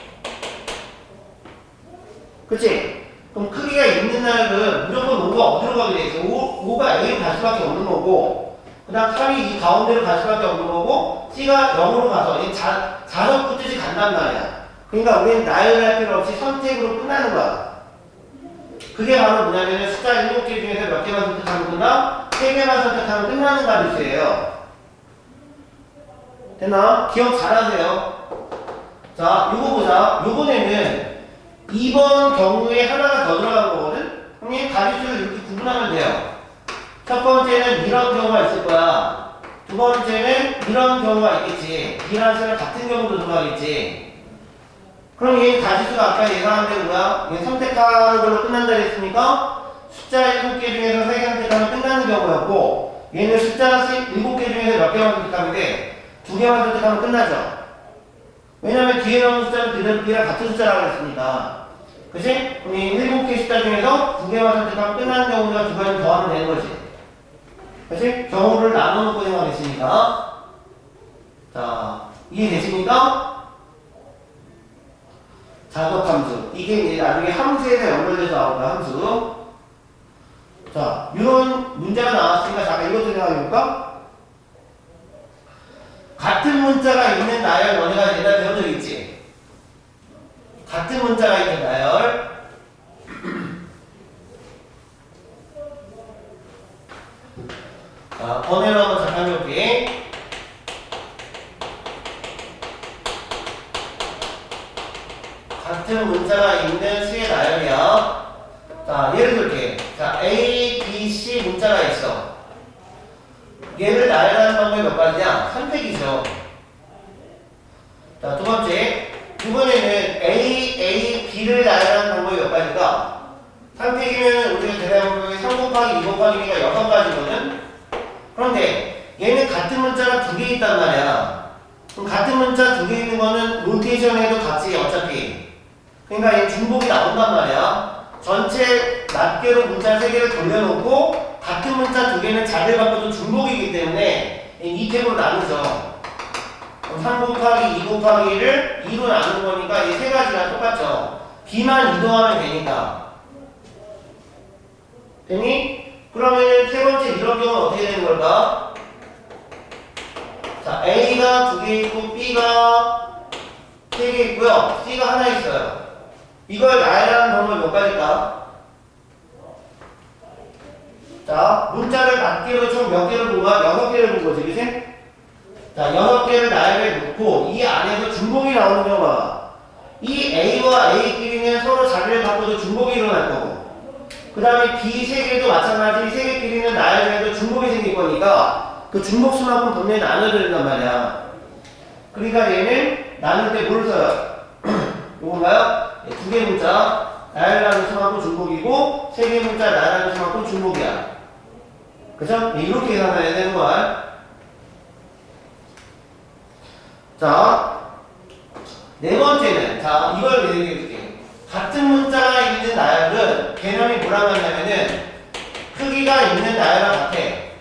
그치? 그럼 크기가 있는 날은 무조건 5가 어디로 가게 돼 있어? 5가 A로 갈 수밖에 없는 거고, 그 다음 3이 이 가운데로 갈 수밖에 없는 거고, C가 0으로 가서 자석 붙듯이 간단 말이야. 그러니까 우리는 나열을 할 필요 없이 선택으로 끝나는 거야. 그게 바로 뭐냐면 숫자 7개 중에서 몇 개만 선택하면 끝나? 3개만 선택하면 끝나는 가지수예요. 됐나? 기억 잘하세요. 자, 요거 보자. 요번에는 2번 경우에 하나가 더 들어간 거거든? 그럼 가지수를 이렇게 구분하면 돼요. 첫 번째는 이런 경우가 있을 거야. 두 번째는 이런 경우가 있겠지. B라는 수는 같은 경우도 들어가겠지. 그럼 얘 가지수가 아까 예상한 대로 뭐야? 얘 선택하는 걸로 끝난다 했으니까 숫자 7개 중에서 3개 선택하면 끝나는 경우였고, 얘는 숫자 7개 중에서 몇 개만 선택하면 돼? 2개만 선택하면 끝나죠. 왜냐면 뒤에 나오는 숫자는 그대로 B랑 같은 숫자라고 했으니까. 그치? 그럼 이 7개 숫자 중에서 2개만 선택하면 끝나는 경우가 2가지 더하면 되는 거지. 그치? 경우를 나눠놓고 생각했으니까. 자, 이해되십니까? 자석 함수. 이게 이제 나중에 함수에서 연결돼서 나온다, 함수. 자, 이런 문제가 나왔으니까 잠깐 이것도 생각해볼까? 같은 문자가 있는 나열 너네가 얘가 배운 적 있지? 같은 문자가 있는 나열. 자, 번외로 한번 잠깐 해볼게. 같은 문자가 있는 수의 나열이야. 자, 예를 들게. 자, A, B, C 문자가 있어. 얘를 나열하는 방법이 몇 가지냐? 선택이죠. 자, 두 번째. 이번에는 A, B를 나열하는 방법이 몇 가지가? 선택이면 우리가 대답해보면 3 곱하기 2 곱하기 2가 6가지거든? 그런데 얘는 같은 문자가 2개 있단 말이야. 그럼 같은 문자 2개 있는 거는 로테이션 해도 같지, 어차피. 그러니까 얘 중복이 나온단 말이야. 전체 낱개로 문자 3개를 돌려놓고 같은 문자 2개는 자리를 바꿔도 중복이기 때문에 이 탭으로 나누죠. 3 곱하기 2 곱하기 1을 2로 나눈 거니까 이 3가지랑 똑같죠. B만 이동하면 되니까. 되니? 그러면 세 번째 이런 경우는 어떻게 되는 걸까? 자, A가 2개 있고 B가 3개 있고요. C가 하나 있어요. 이걸 나열하는 방법이 몇 가지일까? 자, 문자를 낱개로 총 몇 개를 본 거야? 6개를 본 거지, 그치? 자, 6개를 나열해 놓고 이 안에서 중복이 나오는 경우 봐봐. 이 A와 A끼리는 서로 자리를 바꿔도 중복이 일어날 거고, 그 다음에 B 3개도 마찬가지 3개끼리는 나열해도 중복이 생길 거니까 그 중복수만큼 분명히 나눠야 된단 말이야. 그러니까 얘는 나눌 때 뭘 써요? 요건가요? 네, 2개 문자 나열하는 수만큼 중복이고 3개 문자 나열하는 수만큼 중복이야. 그죠? 네, 이렇게 계산해야 되는 거야. 자, 네 번째는, 자, 이걸 얘기해 줄게. 같은 문자가 있는 나열은 개념이 뭐라고 하냐면은 크기가 있는 나열과 같아.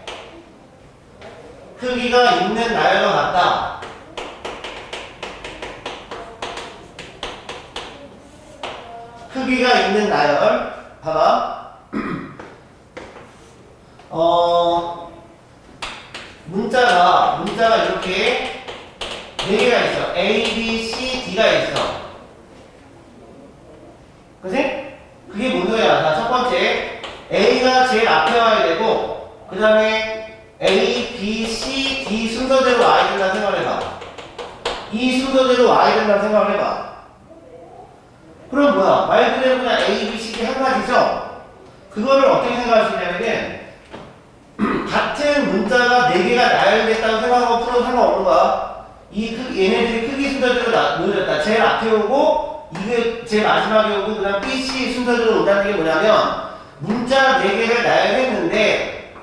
크기가 있는 나열과 같다. 크기가 있는 나열. 봐봐. 문자가 이렇게 4개가 있어. A, B, C, D가 있어. 그치? 그게 뭔 소리야? 자, 첫 번째. A가 제일 앞에 와야 되고, 그 다음에 A, B, C, D 순서대로 와야 된다는 생각을 해봐. 이 순서대로 와야 된다는 생각을 해봐. 그럼 뭐야? 말 그대로 그냥 A, B, C, D 한 가지죠? 그거를 어떻게 생각할 수 있냐면은, 같은 문자가 4개가 나열됐다고 생각하고 풀어도 상관없는 거야. 얘네들이 크기 순서대로 놓여졌다. 제일 앞에 오고, 이게 제일 마지막에 오고, 그 다음 B, C 순서대로 온다는 게 뭐냐면, 문자 4개를 나열했는데,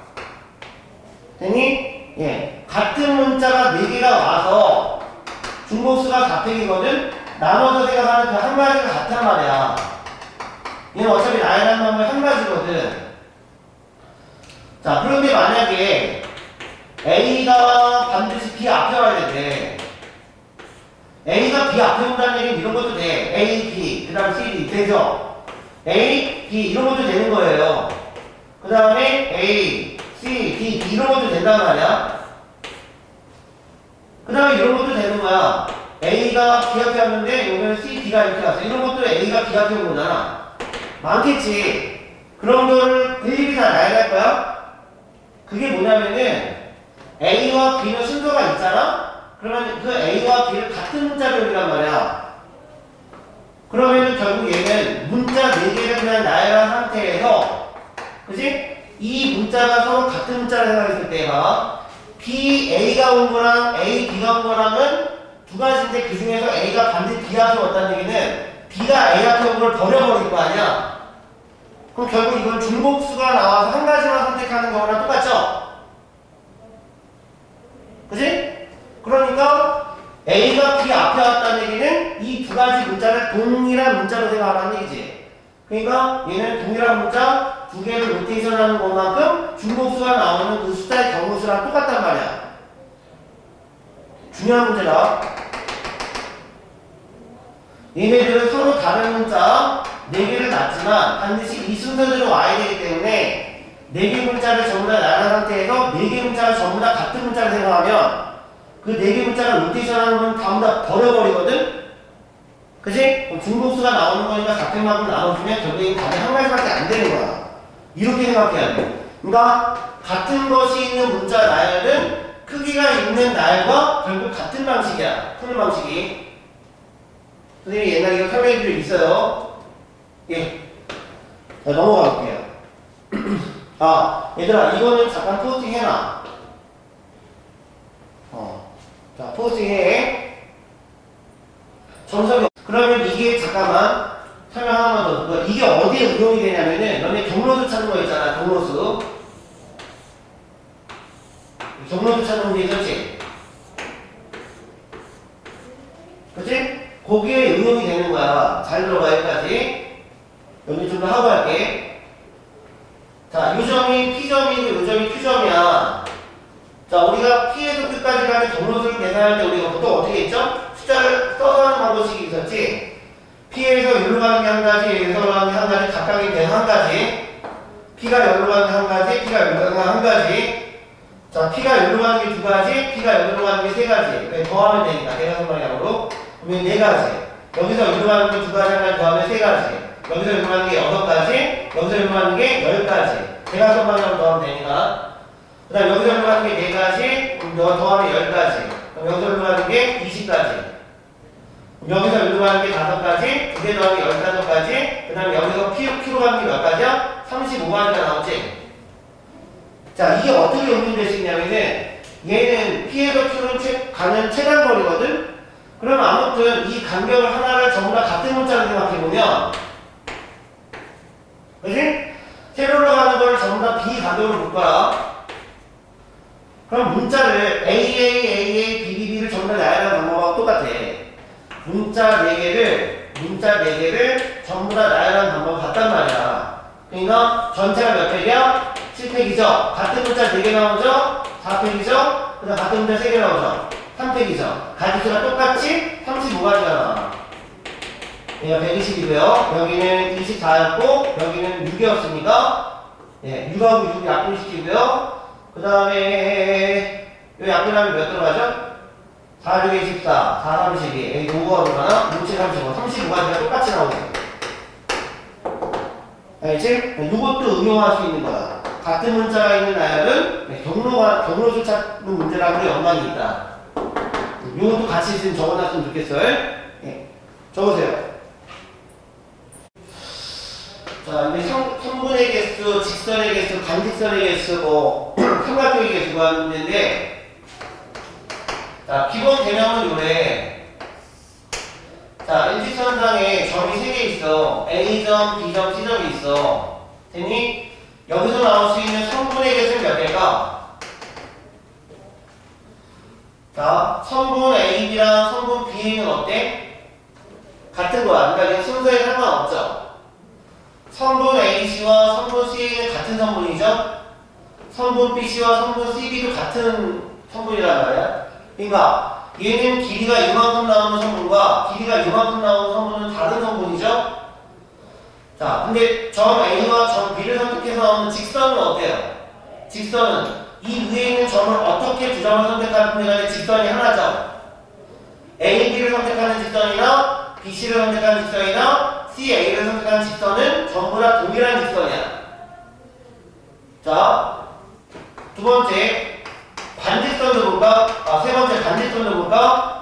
됐니? 예. 같은 문자가 4개가 와서, 중복수가 4팩이거든? 나눠서 생각하는 그 한 가지가 같단 말이야. 얘는 어차피 나열하는 방법이 한 가지거든. 자, 그런데 만약에 A가 반드시 B 앞에 와야 된대. A가 B 앞에 온다는 얘기는 이런 것도 돼. A, B, 그 다음 C, D. 되죠? A, B 이런 것도 되는 거예요. 그 다음에 A, C, D, B 이런 것도 된단 말이야. 그 다음에 이런 것도 되는 거야. A가 B 앞에 왔는데 여기는 C, D가 이렇게 왔어. 이런 것도 A가 B 앞에 온 거잖아. 많겠지. 그런 거를 일일이 다 나열할 거야? 그게 뭐냐면은 A와 B는 순서가 있잖아? 그러면 그 A와 B를 같은 문자로 여기란 말이야. 그러면은 결국 얘는 문자 4개를 그냥 나열한 상태에서, 그치? 이 문자가 서로 같은 문자를 생각했을 때 봐. B, A가 온 거랑 A, B가 온 거랑은 두 가지인데 그 중에서 A가 반드시 B 앞에 왔다는 얘기는 B가 A 앞에 온 걸 버려버릴 거 아니야? 그럼 결국 이건 중복수가 나와서 한 가지만 선택하는 거랑 똑같죠? 그치? 그러니까 A가 B 앞에 왔다는 얘기는 이 두 가지 문자를 동일한 문자로 생각하라는 얘기지. 그러니까 얘는 동일한 문자 2개를 로테이션하는 것만큼 중복수가 나오는 그 숫자의 경우수랑 똑같단 말이야. 중요한 문제다. 얘네들은 서로 다른 문자 4개를 놨지만 반드시 이 순서대로 와야 되기 때문에 4개 문자를 전부 다 나눈 상태에서 4개 문자가 전부 다 같은 문자를 생각하면 그 4개 문자를 로테이션하는 건 전부 다 버려버리거든? 그치? 그럼 중복수가 나오는 거니까 4팩만큼 나눠주면 결국엔 답이 한 가지밖에 안 되는 거야. 이렇게 생각해야 돼. 그러니까 같은 것이 있는 문자 나열은 크기가 있는 나열과 결국 같은 방식이야. 푸는 방식이. 선생님이 옛날에 이거 설명해 드린 적 있어요. 예. 자, 넘어가 볼게요. 아, 얘들아, 이거는 잠깐 포스팅 해놔. 자, 포스팅 해. 정석이. 그러면 이게 잠깐만 설명 하나만 더. 이게 어디에 응용이 되냐면은 너네 경로수 찾는 거 있잖아. 경로수. 경로수 찾는 게 있었지. 그치? 거기에 응용이 되는 거야. 잘 들어봐, 여기까지. 여기 좀 더 하고 할게. 자, 요 점이 P점이고 요 점이 Q점이야. 자, 우리가 P에서 Q까지 가는 경로수를 계산할 때 우리가 보통 어떻게 했죠? 숫자를 써서 하는 방법이 있었지. P에서 여기로 가는 게 한 가지, 여기서 가는 게 한 가지, 각각이 돼서 한 가지. P가 여기로 가는 게 한 가지, P가 여기로 가는 게 한 가지. 자, P가 여기로 가는 게 2가지, P가 여기로 가는 게 3가지. 더하면 되니까, 대각선 방향으로. 그러면 4가지. 여기서 여기로 가는 게 2가지, 한 가지 더하면 3가지. 여기서 여기로 가는 게 6가지, 여기서 여기로 가는 게 10가지. 대각선 방향으로 더하면 되니까. 그 다음 여기서 흘러가는 게 4가지, 더하면 10가지. 그럼 여기서 흘러가는 게 20가지. 여기서 흘러가는 게 5가지, 2개 더하면 15가지, 그 다음에 여기서 P로 가는 게 몇 가지야? 35가지가 나오지? 자, 이게 어떻게 응용될 수 있냐면은, 얘는 P에서 Q로 가는 최단거리거든? 그럼 아무튼 이 간격을 하나를 전부 다 같은 문자로 생각해보면, 그치? 세로로 가는 걸 전부 다 B 간격으로 묶어라. 그럼 문자를 AA, BB를 전부 다 나열하는 방법하고 똑같아. 문자 4개를 전부 다 나열하는 방법은 같단 말이야. 그러니까 전체가 몇 팩이야? 7팩이죠. 같은 문자 4개 나오죠? 4팩이죠? 그 다음 같은 문자 3개 나오죠? 3팩이죠. 가지수가 똑같이 35가지가 나와. 얘가 120이고요. 여기는 24였고 여기는 6이었으니까 예, 6하고 6 약분시키고요. 그 다음에 이 약분하면 몇 들어가죠? 4, 6, 24, 4, 32, 여기 5가 들어가나? 6, 7, 35, 35가지가 똑같이 나오죠. 알지? 이것도 응용할 수 있는 거야. 같은 문자가 있는 나열은 경로수 찾는 문제라고 연관이 있다. 이것도 같이 지금 적어놨으면 좋겠어요. 예. 적으세요. 자, 이제 성분의 개수, 직선의 개수, 반직선의 개수, 삼각형의 개수가 하는 문제인데, 자, 기본 개념은 요래. 자, 일직선상에 점이 3개 있어. A점, B점, C점이 있어. 되니? 여기서 나올 수 있는 성분의 개수는 몇 개일까? 자, 성분 AB랑 성분 BA는 어때? 같은 거야. 그러니까 순서에 상관없죠. 성분 AC와 성분 CA는 같은 성분이죠? 성분 BC와 성분 CB도 같은 성분이란 말이야. 그러니까 얘는 길이가 이만큼 나오는 성분과 길이가 이만큼 나오는 성분은 다른 성분이죠? 자, 근데 점 A와 점 B를 선택해서 나오는 직선은 어때요? 직선은 이 위에 있는 점을 어떻게 두 점을 선택하는 간에 직선이 하나죠? A, B를 선택하는 직선이나 B, C를 선택하는 직선이나 C, A를 선택하는 직선은 전부 다 동일한 직선이야. 자, 두 번째 반직선도 볼까? 세 번째 반직선도 볼까?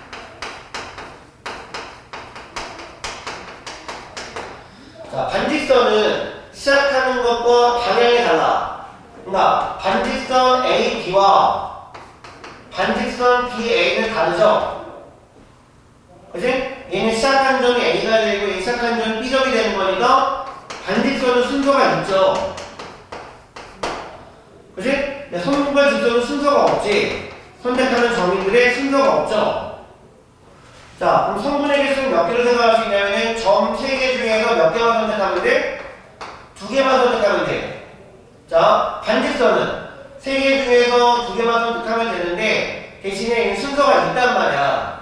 자, 반직선은 시작하는 것과 방향이 달라. 그러니까 반직선 A, B와 반직선 B, A는 다르죠? 그치? 얘는 시작한 점이 A가 되고 얘 시작한 점이 B점이 되는 거니까 반직선은 순서가 있죠. 그치? 성분과 직선은 순서가 없지. 선택하는 점인들의 순서가 없죠. 자, 그럼 성분의 개수는 몇 개로 생각할 수 있냐면은 점 3개 중에서 몇 개만 선택하면 돼? 2개만 선택하면 돼. 자, 반직선은 3개 중에서 2개만 선택하면 되는데 대신에 얘는 순서가 있단 말이야.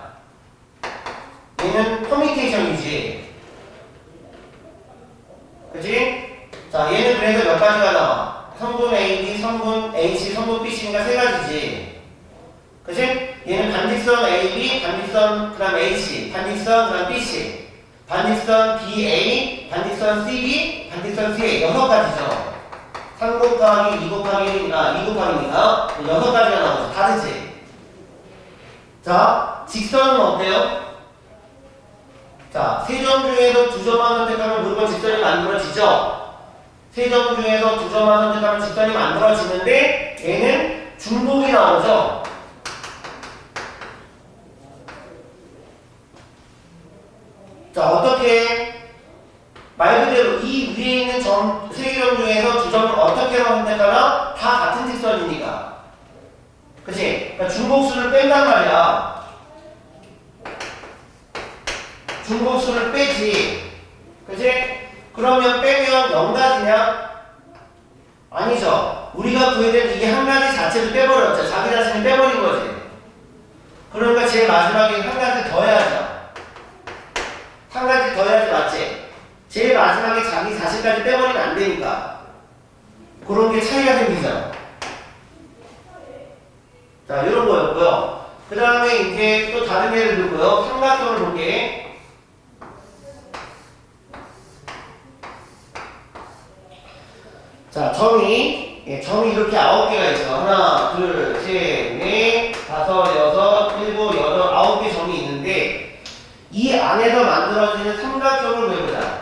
얘는 퍼미테이션이지. 그치? 자, 얘는 그래서 몇 가지가 나와? 성분 AB, 성분 AC, 성분 BC니까 3가지지. 그치? 얘는 반직선 AB, 반직선 그 다음 AC, 반직선 그 다음 BC, 반직선 BA, 반직선 CB, 반직선 CA 6가지죠. 3 곱하기 2 곱하기 2 곱하기니까 6가지가 나오죠. 다르지? 자, 직선은 어때요? 자, 3점 중에서 2점만 선택하면 무조건 직선이 만들어지죠? 3점 중에서 2점만 선택하면 직선이 만들어지는데 얘는 중복이 나오죠? 자, 어떻게? 말 그대로 이 위에 있는 점 3점 중에서 2점을 어떻게 선택하나? 다 같은 직선이니까. 그치? 그러니까 중복수를 뺀단 말이야. 중복수를 빼지. 그치? 그러면 빼면 0가지냐? 아니죠. 우리가 구해야 되는 이게 한 가지 자체를 빼버렸죠. 자기 자신을 빼버린 거지. 그러니까 제일 마지막에 한 가지 더 해야죠. 한 가지 더 해야지, 맞지? 제일 마지막에 자기 자신까지 빼버리면 안 되니까. 그런 게 차이가 생기죠. 자, 이런 거였고요. 그 다음에 이제 또 다른 예를 들고요. 삼각형을 볼게. 자, 점이 이렇게 9개가 있어. 하나, 둘, 셋, 넷, 다섯, 여섯, 일곱, 여덟, 9개 점이 있는데 이 안에서 만들어지는 삼각형을 보여보자.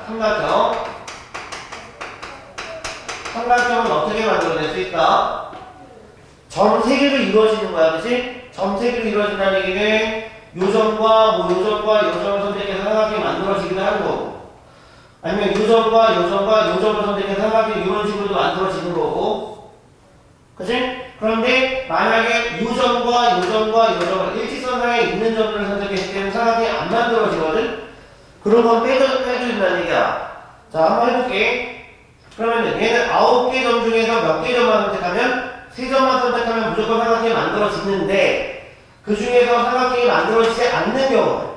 삼각형은 어떻게 만들어낼 수 있다? 점 3개로 이루어지는 거야, 그치? 점 3개로 이루어진다는 얘기는 요점과 요점을 선택해서 삼각형이 만들어지기도 하는 거고, 아니면 요점과 요점을 선택해서 삼각형이 이런 식으로도 만들어지는 거고, 그치? 그런데 만약에 요점과 요점을 일직선상에 있는 점들을 선택했을 때는 삼각형이 안 만들어지거든? 그런 건 빼줘준다는 얘기야. 자, 한번 해볼게. 그러면 얘는 9개 점 중에서 몇 개 점만 선택하면 3점만 선택하면 무조건 삼각형이 만들어지는데 그 중에서 삼각형이 만들어지지 않는 경우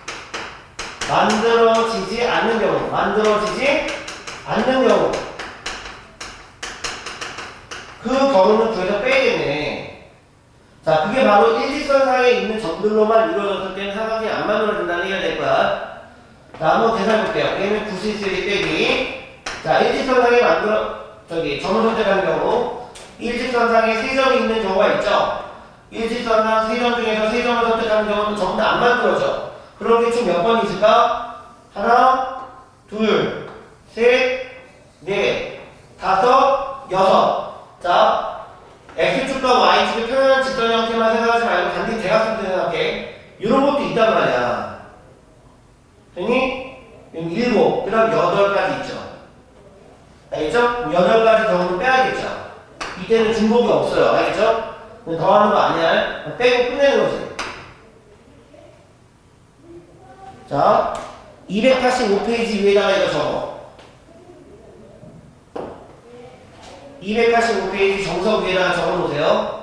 그 경우는 구해서 빼야겠네. 자, 그게 바로 일직선상에 있는 점들로만 이루어졌을 때는 삼각형이 안 만들어진다는 얘기가 될 거야. 자, 한번 계산해볼게요. 얘는 9C3 빼기. 자, 일직선상에 점을 선택하는 경우 일직선상에 3점이 있는 경우가 있죠. 일직선상 3점 중에서 3점을 선택하는 경우는 전부 다 안 만들어져. 그런 게 총 몇 번 있을까? 하나, 둘, 셋, 넷, 다섯, 여섯. 자, X축과 Y축의 평행한 직선 형태만 생각하지 말고 단지 대각선도 생각해. 이런 것도 있단 말이야. 됐니? 7, 그 다음 8까지 있죠. 알겠죠? 8가지 경우는 빼야겠죠. 이때는 중복이 없어요. 알겠죠? 더하는 거 아니야. 빼고 끝내는 거지. 자, 285페이지 위에다가 이거 적어. 285페이지 정석 위에다가 적어 놓으세요.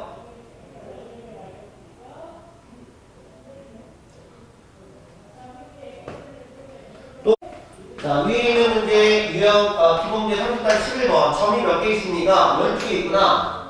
자, 위에 있는 문제 유형 기본문제 30단 11번 점이 몇 개 있습니까? 12개 있구나.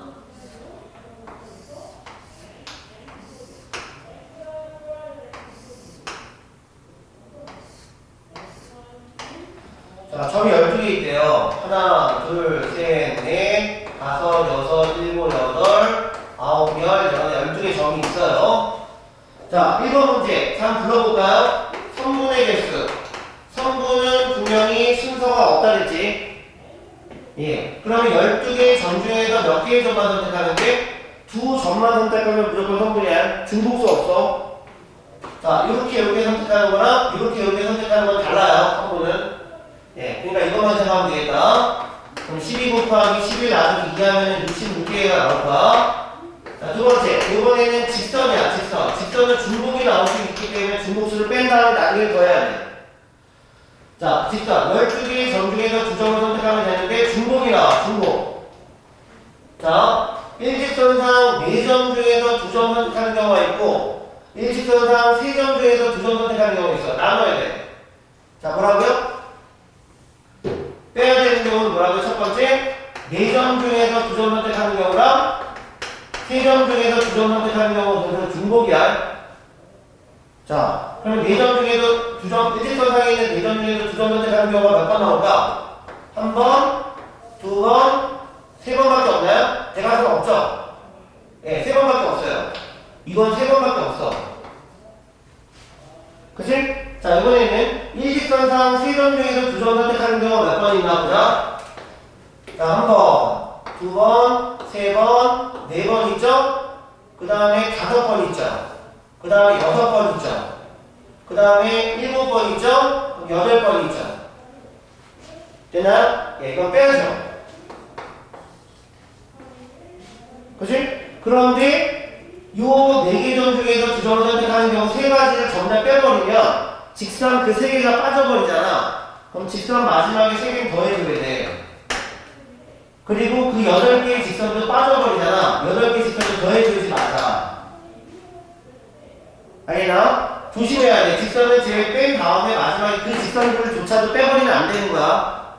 자, 점이 12개 있대요. 하나, 둘, 셋, 넷, 다섯, 여섯, 일곱, 여덟, 아홉, 열, 12개 점이 있어요. 자, 1번 문제 한번 불러볼까요? 선분의 개수. 선분은 분명히 순서가 없다 그랬지? 예. 그러면 12개의 점 중에서 몇 개의 점만 선택하는데 2점만 선택하면 무조건 선분이야. 중복수 없어. 자, 이렇게 선택하는 거랑 이렇게 선택하는 건 달라요. 선분은. 예. 그러니까 이것만 생각하면 되겠다. 그럼 12 곱하기 11 나누기 2 하면 66개가 나올 거야. 자, 두 번째. 이번에는 직선이야. 직선은 중복이 나올 수 있기 때문에 중복수를 뺀 다음에 나중에 더해야 돼. 자, 직선 12개의 점 중에서 2점을 선택하면 되는데 중복이 나와. 중복. 자, 일직선상 4점 중에서 2점 선택하는 경우가 있고 일직선상 3점 중에서 2점 선택하는 경우가 있어. 나눠야 돼. 자, 뭐라고요? 빼야 되는 경우는 뭐라고요? 첫 번째, 4점 중에서 2점 선택하는 경우랑 3점 중에서 2점 선택하는 경우는 중복이야. 자, 그러면 4점 중에도 2점, 일직선상에 있는 4점 중에도 2점 선택하는 경우가 몇 번 나올까? 1번, 2번, 3번밖에 없나요? 대각선 없죠? 네, 3번밖에 없어요. 이건 3번밖에 없어. 그치? 자, 이번에는 일직선상 3점 중에서 2점 선택하는 경우가 몇 번 있나 보자. 자, 1번, 2번, 3번, 4번 있죠? 그 다음에 5번 있죠? 그 다음에 6번 있죠. 그 다음에 7번 있죠. 8번 있죠. 되나? 예, 이건 빼야죠. 그치? 그런데 요 4개 점 중에서 2점을 선택하는 경우 3가지를 전부 다 빼버리면 직선 그 3개가 빠져버리잖아. 그럼 직선 마지막에 3개는 더해줘야 돼. 그리고 그 8개의 직선도 빠져버리잖아. 8개 직선도 더해주지 마자. 알겠나? 조심해야 돼. 직선을 제일 뺀 다음에 마지막에 그 직선들조차도 빼버리면 안 되는 거야.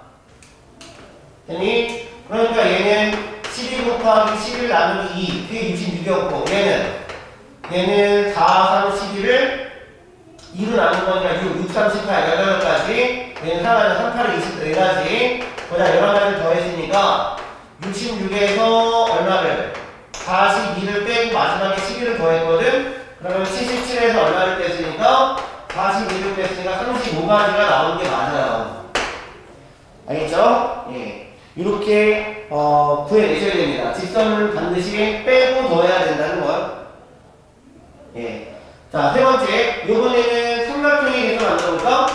됐니? 그러니까 얘는 12 곱하기 11 나누기 2. 그게 66이었고, 얘는 4, 3, 11을 2로 나눈 거니까 6, 3, 18, 18까지. 얘는 4, 3, 8, 24가지. 거기다 11가지를 더했으니까 66에서 얼마를? 42를 빼고 마지막에 12를 더했거든? 그러면 77에서 얼마를 뺐으니까 42를 뺐으니까 35가지가 나오는 게 맞아요. 알겠죠? 예. 이렇게 구해내셔야 됩니다. 직선을 반드시 빼고 더해야 된다는 거요. 예. 자, 세 번째. 이번에는 삼각형에 대해서 만들어볼까?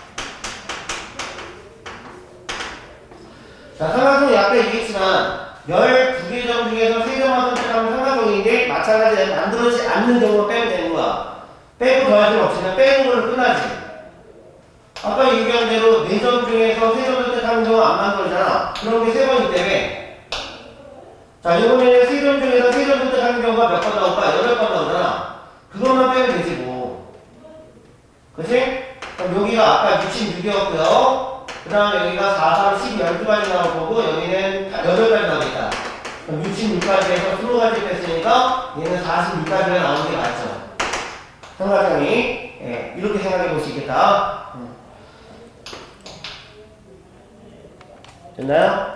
자, 삼각형이 아까 얘기했지만 12개 점 중에서 3점만 선택하면 삼각형인데 마찬가지로 만들어지지 않는 점으로 빼면 되는 거야. 빼고 더할 필요 없으면 빼는 걸로 끝나지. 아까 얘기한 대로 4점 중에서 3점 선택하는 점은 안 만들어지잖아. 그런 게 3번이기 때문에. 자, 이번에는 3점 중에서 3점 선택하는 경우가 몇 번 나올까? 8번 나오잖아. 그것만 빼면 되지 뭐. 그치? 그럼 여기가 아까 66이었고요. 그 다음에 여기가 4, 3, 10, 12가지 나올 거고 여기는 8가지 나오겠다. 그럼 66까지 해서 20가지 뺐으니까 얘는 46까지가 나오는 게 맞죠. 삼각형이 예, 이렇게 생각해 볼 수 있겠다. 됐나요?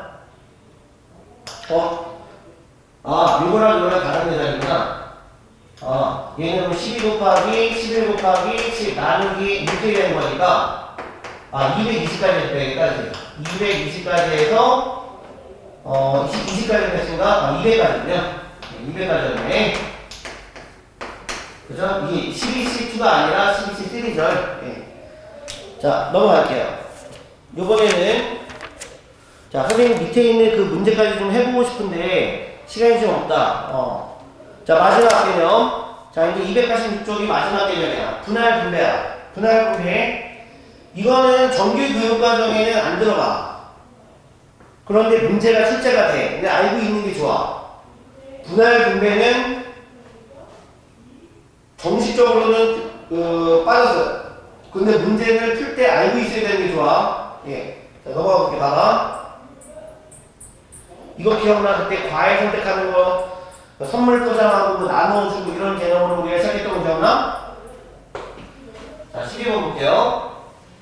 요거랑 요거랑 다른 대상이구나. 얘는 12 곱하기 11 곱하기 10 나누기 이렇게 되는 거니까 220까지 되겠다. 220까지 해서 20까지 됐으니까 200까지군요. 200까지였네. 그죠? 이게 12C2가 아니라 12C3죠. 예. 자, 넘어갈게요. 요번에는 자, 선생님 밑에 있는 그 문제까지 좀 해보고 싶은데 시간이 좀 없다. 자, 마지막 개념. 자, 이제 286쪽이 마지막 개념이야. 분할 분배야. 분할 분배. 이거는 정규 교육 과정에는 안 들어가. 그런데 문제가 출제가 돼. 근데 알고 있는 게 좋아. 분할 분배는 정식적으로는 빠졌어요. 근데 문제를 풀 때 알고 있어야 되는 게 좋아. 예. 자, 넘어가 볼게. 봐봐. 이거 기억나? 그때 과일 선택하는 거, 선물 포장하고 나눠주고 이런 개념으로 우리가 시작했던 거 기억나? 자, 12번 볼게요.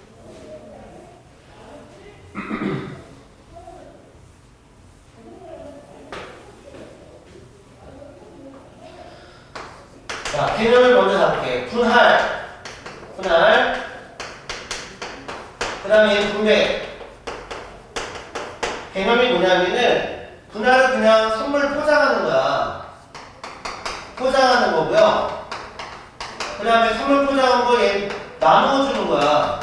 자, 개념을 먼저 잡을게. 분할. 그 다음에 분배. 개념이 뭐냐면은, 분할은 그냥 선물 포장하는 거야. 포장하는 거고요. 그 다음에 선물 포장한 거 얘 나누어주는 거야.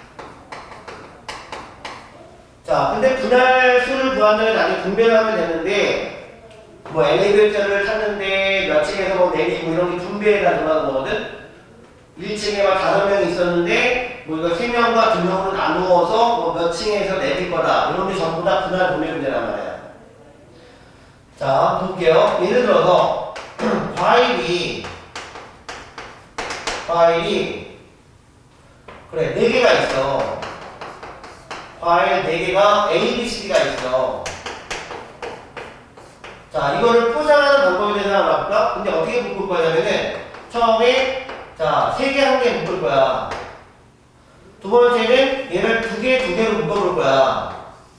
자, 근데 분할 수를 구하면 아니 분배를 하면 되는데, 뭐 엘리베이터를 탔는데 몇 층에서 뭐 내리고 이런 게 분배가 들어가는 거거든? 1층에 막 5명이 있었는데, 뭐 이거 3명과 2명으로 나누어서 뭐 몇 층에서 내릴 거다. 이런 게 전부 다 분할 분배 문제란 말이야. 자, 볼게요. 예를 들어서, 과일이, 그래, 4개가 있어. 과일 4개가 A, B, C, D가 있어. 자, 이거를 포장하는 방법에 대해서 한번 봐볼까? 근데 어떻게 묶을 거냐면은, 처음에, 자, 3개, 1개 묶을 거야. 두 번째는 얘를 2개로 묶어볼 거야.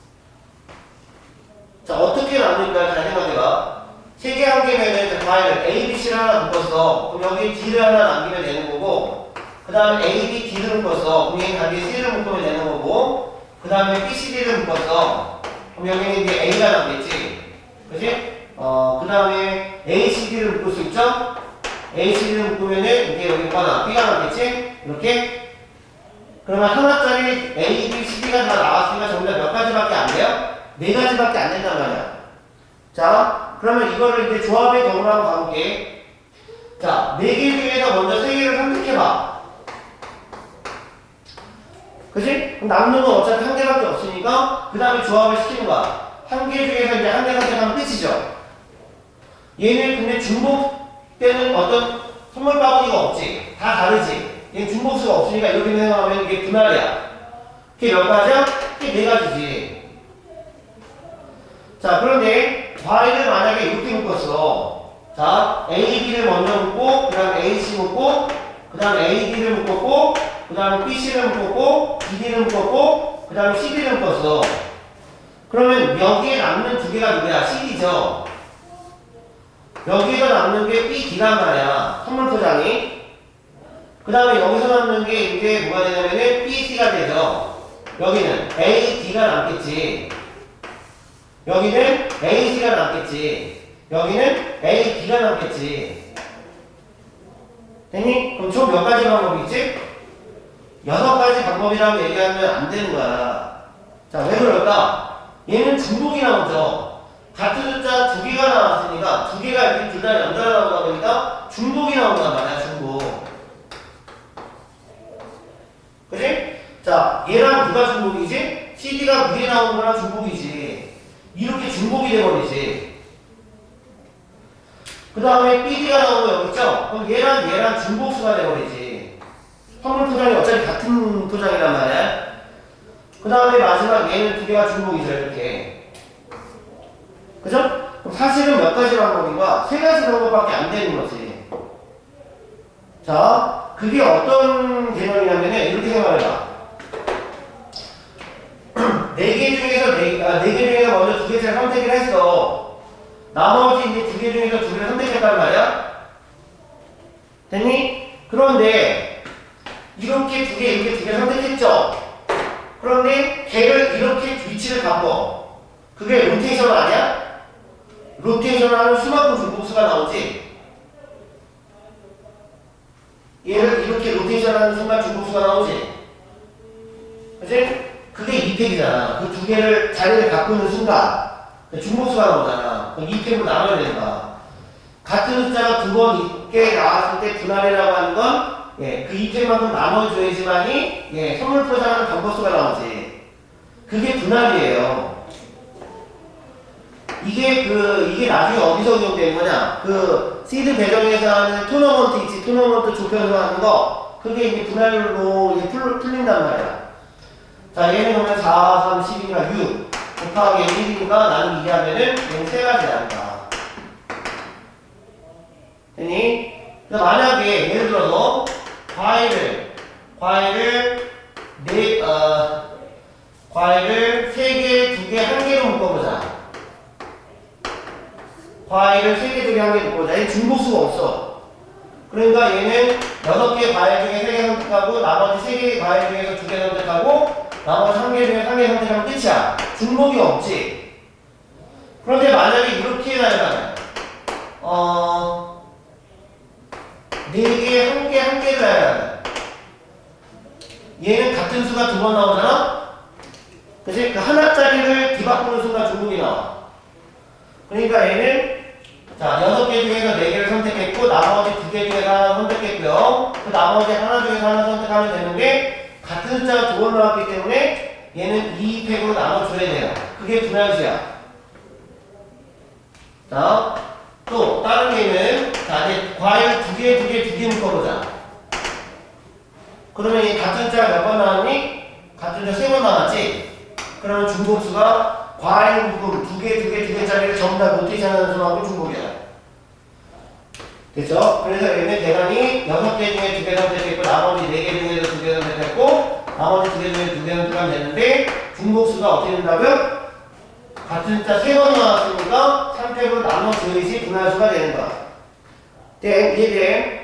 자, 어떻게 나눌까? 잘 생각해봐. 3개, 1개면은 과일 A, B, C를 하나 묶었어. 그럼 여기 D를 하나 남기면 되는 거고, 그 다음에 A, B, D를 묶었어. 그럼 여기 여기 C를 묶으면 되는 거고, 그 다음에 B, C, D를 묶었어. 그럼 여기는 이제 A가 남겠지. 그치? 그 다음에 A, C, D를 묶을 수 있죠? A, C, D를 묶으면은 이게 여기 B가 남겠지? 이렇게? 그러면 하나짜리 A, B, C, D가 다 나왔으니까 전부 다 몇 가지밖에 안 돼요? 4가지밖에 안 된단 말이야. 자, 그러면 이거를 이제 조합의 경우로 한번 가볼게. 자, 4개 중에서 먼저 3개를 선택해봐. 그치? 그럼 남는 건 어차피 1개밖에 없으니까 그 다음에 조합을 시키는 거야. 1개 중에서 이제 1개 선택하면 끝이죠. 얘는 근데 중복되는 어떤 선물 바구니가 없지. 다 다르지. 얘는 중복수가 없으니까 이렇게 생각하면 이게 분할이야. 그게 몇 가지야? 그게 4가지지. 자, 그런데 과일을 만약에 이렇게 묶었어. 자, A, B를 먼저 묶고, 그 다음에 A, C 묶고, 그 다음에 A, D를 묶었고, 그 다음에 B, C를 묶었고, B, D를 묶었고, 그 다음에 C, D를 묶었어. 그러면 여기에 남는 두 개가 누구야? CD죠. 여기에서 남는 게 B, D란 말이야. 선물 포장이. 그 다음에 여기서 남는 게 이제 뭐가 되냐면은 B, C가 되죠. 여기는 A, D가 남겠지. 여기는 A, C가 남겠지. 여기는 A, B가 남겠지. 됐니? 그럼 총 몇 가지 방법이 있지? 6가지 방법이라고 얘기하면 안 되는 거야. 자, 왜 그럴까? 얘는 중복이 나오죠. 같은 숫자 두 개가 나왔으니까 두 개가 이렇게 둘 다 연달아 나오다 보니까 중복이 나온단 말이야, 중복. 그치? 자, 얘랑 누가 중복이지? CD가 위에 나오는 거랑 중복이지. 이렇게 중복이 돼버리지. 그 다음에 BD가 나오는 거 여기 있죠? 그럼 얘랑 중복수가 돼버리지. 선물 포장이 어차피 같은 포장이란 말이야. 그 다음에 마지막 얘는 두 개가 중복이죠, 이렇게. 그죠? 그럼 사실은 몇 가지 방법인가? 3가지 방법밖에 안 되는 거지. 자, 그게 어떤 개념이냐면은 이렇게 생각해봐. 4개 중에서 4개 중에서 먼저 2개를 선택을 했어. 나머지 이제 2개 중에서 2개를 선택했단 말이야. 됐니? 그런데 이렇게 2개, 이렇게 2개 선택했죠. 그런데 걔를 이렇게 위치를 바꿔. 그게 로테이션 아니야? 로테이션 하는 수만큼 중복수가 나오지. 얘를 이렇게 로테이션 하는 순간 중복수가 나오지. 그치? 그게 2팩이잖아. 그 2개를 자리를 바꾸는 순간 중복수가 나오잖아. 그럼 2팩으로 나눠야 된다. 같은 숫자가 2번 있게 나왔을 때 분할이라고 하는 건 예, 그 2팩만큼 나눠줘야지만이 예, 선물 포장하는 반복수가 나오지. 그게 분할이에요. 이게 나중에 어디서 적용되는 거냐? 그 시드 배정에서 하는 토너먼트 있지. 토너먼트 좁혀서 하는 거. 그게 이제 분할로 이제 풀린단 말이야. 자, 얘는 그러면 4, 3, 10이니까 6 곱하기 1이니까 나는 2 하면은 얘는 3가지 나온다. 됐니? 만약에 예를 들어서 과일을 3개, 2개, 1개로 묶어보자. 과일을 3개, 2개, 1개 묶어보자. 얘는 중복수가 없어. 그러니까 얘는 6개 과일 중에 3개 선택하고 나머지 3개의 과일 중에서 2개 선택하고 나머지 1개 중에 1개 선택하면 끝이야. 중복이 없지. 그런데 만약에 이렇게 해놔야 4개, 1개를 해야 얘는 같은 수가 2번 나오잖아? 그치? 그 하나짜리를 뒤바꾸는 순간 중복이 나와. 그러니까 얘는 자 6개 중에서 4개를 선택했고 나머지 2개 중에서 하나 선택했고요. 그 나머지 하나 중에서 하나 선택하면 되는데 같은 숫자가 2번 나왔기 때문에 얘는 2팩으로 나눠줘야 돼요. 그게 분할수야. 자, 또 다른 개는 자 이제 과일 2개 묶어보자. 그러면 이 같은 숫자가 몇 번 나왔니? 같은 숫자 3번 나왔지? 그러면 중복수가 과일 묶음 2개짜리를 전부 다 로테이션 하는 수만큼 중복이야. 됐죠? 그래서 얘는 계산이 6개 중에 2개 선택했고 나머지 4개 중에서 2개 선택했고 나머지 2개 중에 2개 선택하면 되는데 중복수가 어떻게 된다고요? 같은 숫자 3번 나왔으니까 3팩으로 나눠줘야지 분할수가 되는 거야. 네, 이해돼?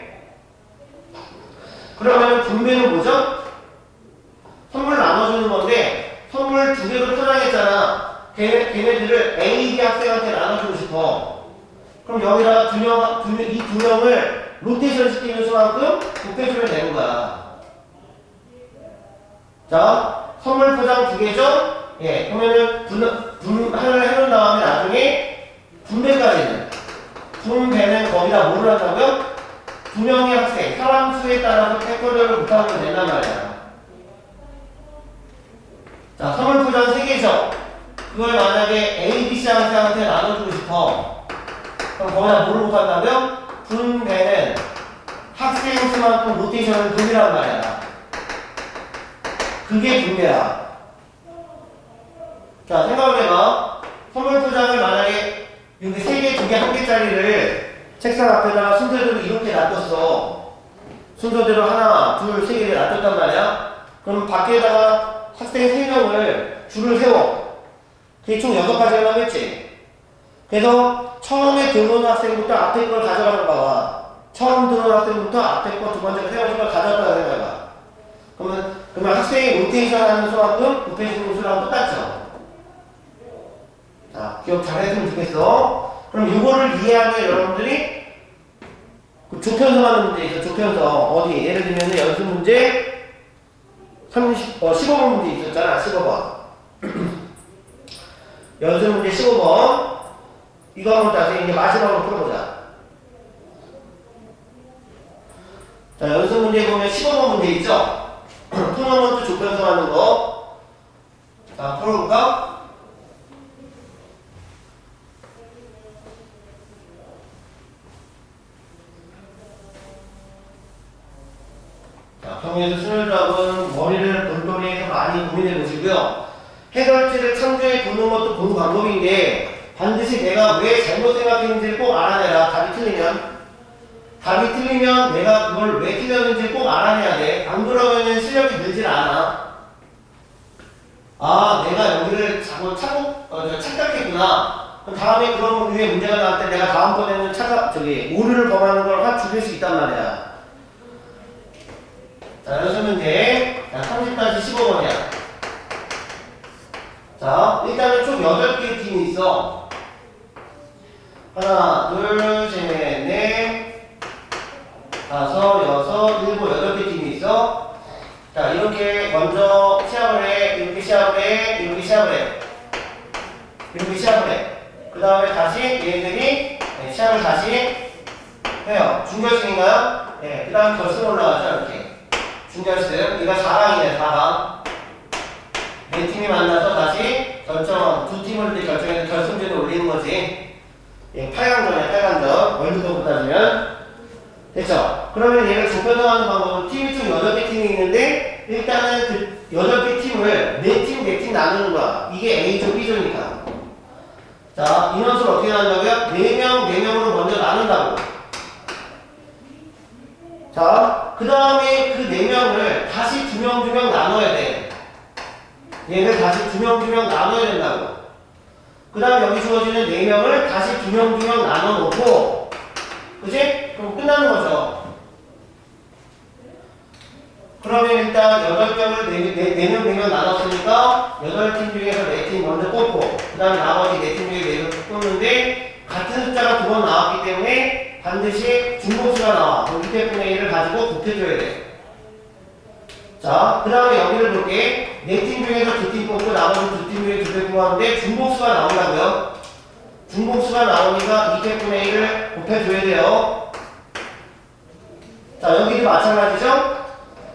그러면 분배는 뭐죠? 선물 나눠주는 건데 선물 2개로 포장했잖아. 걔네들을 A, B 학생한테 나눠주고 싶어. 그럼 여기다가 이 2명을 로테이션 시키는 수만큼 곱해주면 되는 거야. 자, 선물 포장 2개죠? 예, 그러면은 분할을 해놓은 다음에 나중에 분배는 거기다 뭐를 한다고요? 2명의 학생, 사람 수에 따라서 팩토리얼을 곱하면 된단 말이야. 자, 선물 포장 3개죠? 그걸 만약에 A, B, C 학생한테 나눠주고 싶어. 그럼 거기다 뭐를 곱한다고요? 분배는 학생 수만큼 로테이션을 돌리란 말이야. 그게 분배야. 자, 생각을 해봐. 선물 포장을 만약에 여기 3개, 2개, 1개짜리를 책상 앞에다가 순서대로 이렇게 놔뒀어. 순서대로 하나, 둘, 3개를 놔뒀단 말이야. 그럼 밖에다가 학생 3명을 줄을 세워. 그게 총 6가지가 나오겠지? 그래서 처음에 들어오는 학생부터 앞에 걸 가져가는 거와 처음 들어오는 학생부터 앞에 거 두 번째 거 세 번째 걸 가져갔다고 생각해봐. 그러면 학생이 로테이션 하는 수만큼 곱해주는 수랑 똑같죠? 자, 기억 잘 했으면 좋겠어. 그럼 이거를 이해하면 여러분들이 그 조편성 하는 문제 있어. 조편성. 어디? 예를 들면 연습 문제 15번 문제 있었잖아. 15번. 연습 문제 15번. 이거 한번 다시 이제 마지막으로 풀어보자. 자, 연습 문제 보면 15번 문제 있죠? 토너먼트 조편성 하는 거. 자, 풀어볼까? 자, 평소에도 순혈답은 머리를 돌돌이 해서 많이 고민해 보시고요. 해설지를 참조해 보는 것도 본 방법인데 반드시 내가 왜 잘못 생각했는지를 꼭 알아내라. 답이 틀리면 내가 그걸 왜 틀렸는지 꼭 알아내야 돼. 안 그러면 실력이 늘질 않아. 아, 내가 여기를 자꾸 착각했구나. 그럼 다음에 그런 류의 문제가 나올 때 내가 다음번에는 오류를 범하는 걸 확 줄일 수 있단 말이야. 자, 연습 문제. 자, 30까지 15번이야. 자, 일단은 총 8개의 팀이 있어. 하나, 둘, 셋, 넷, 다섯, 여섯, 일곱, 8개 팀이 있어. 자, 이렇게 먼저 시합을 해. 이렇게 시합을 해. 이렇게 시합을 해. 이렇게 시합을 해. 그 다음에 다시 얘네들이 시합을 다시 해요. 준결승인가요? 네. 그 다음 결승 올라가죠. 이렇게. 준결승. 이거 4강이네, 4강. 네 팀이 만나서 다시 두 팀을 결정해서 결승전에 올리는 거지. 예, 8강전이야, 8강전. 월드컵으로 따지면. 됐죠? 그러면 얘를 조편성하는 방법은 팀이 총 8개 팀이 있는데, 일단은 그 8개 팀을 4팀 나누는 거야. 이게 A조, B조니까. 자, 인원수를 어떻게 나눈다고요? 4명으로 먼저 나눈다고. 자, 그 다음에 그 4명을 다시 2명 나눠야 돼. 얘를 다시 2명 나눠야 된다고. 그 다음 여기 주어지는 4명을 다시 2명 나눠 놓고, 그치? 그럼 끝나는 거죠. 그러면 일단 8명을 4명 나눴으니까 8팀 중에서 4팀 먼저 뽑고, 그 다음에 나머지 4팀 중에 4명 뽑는데 같은 숫자가 2번 나왔기 때문에 반드시 중복수가 나와. 그럼 2분의 1을 가지고 곱해줘야 돼. 자, 그 다음에 여기를 볼게. 4팀 중에서 2팀 뽑고 나머지 2팀 중에 2개 뽑았는데 중복수가 나온다고요. 중복수가 나오니까 2분의 1을 곱해줘야 돼요. 자, 여기도 마찬가지죠?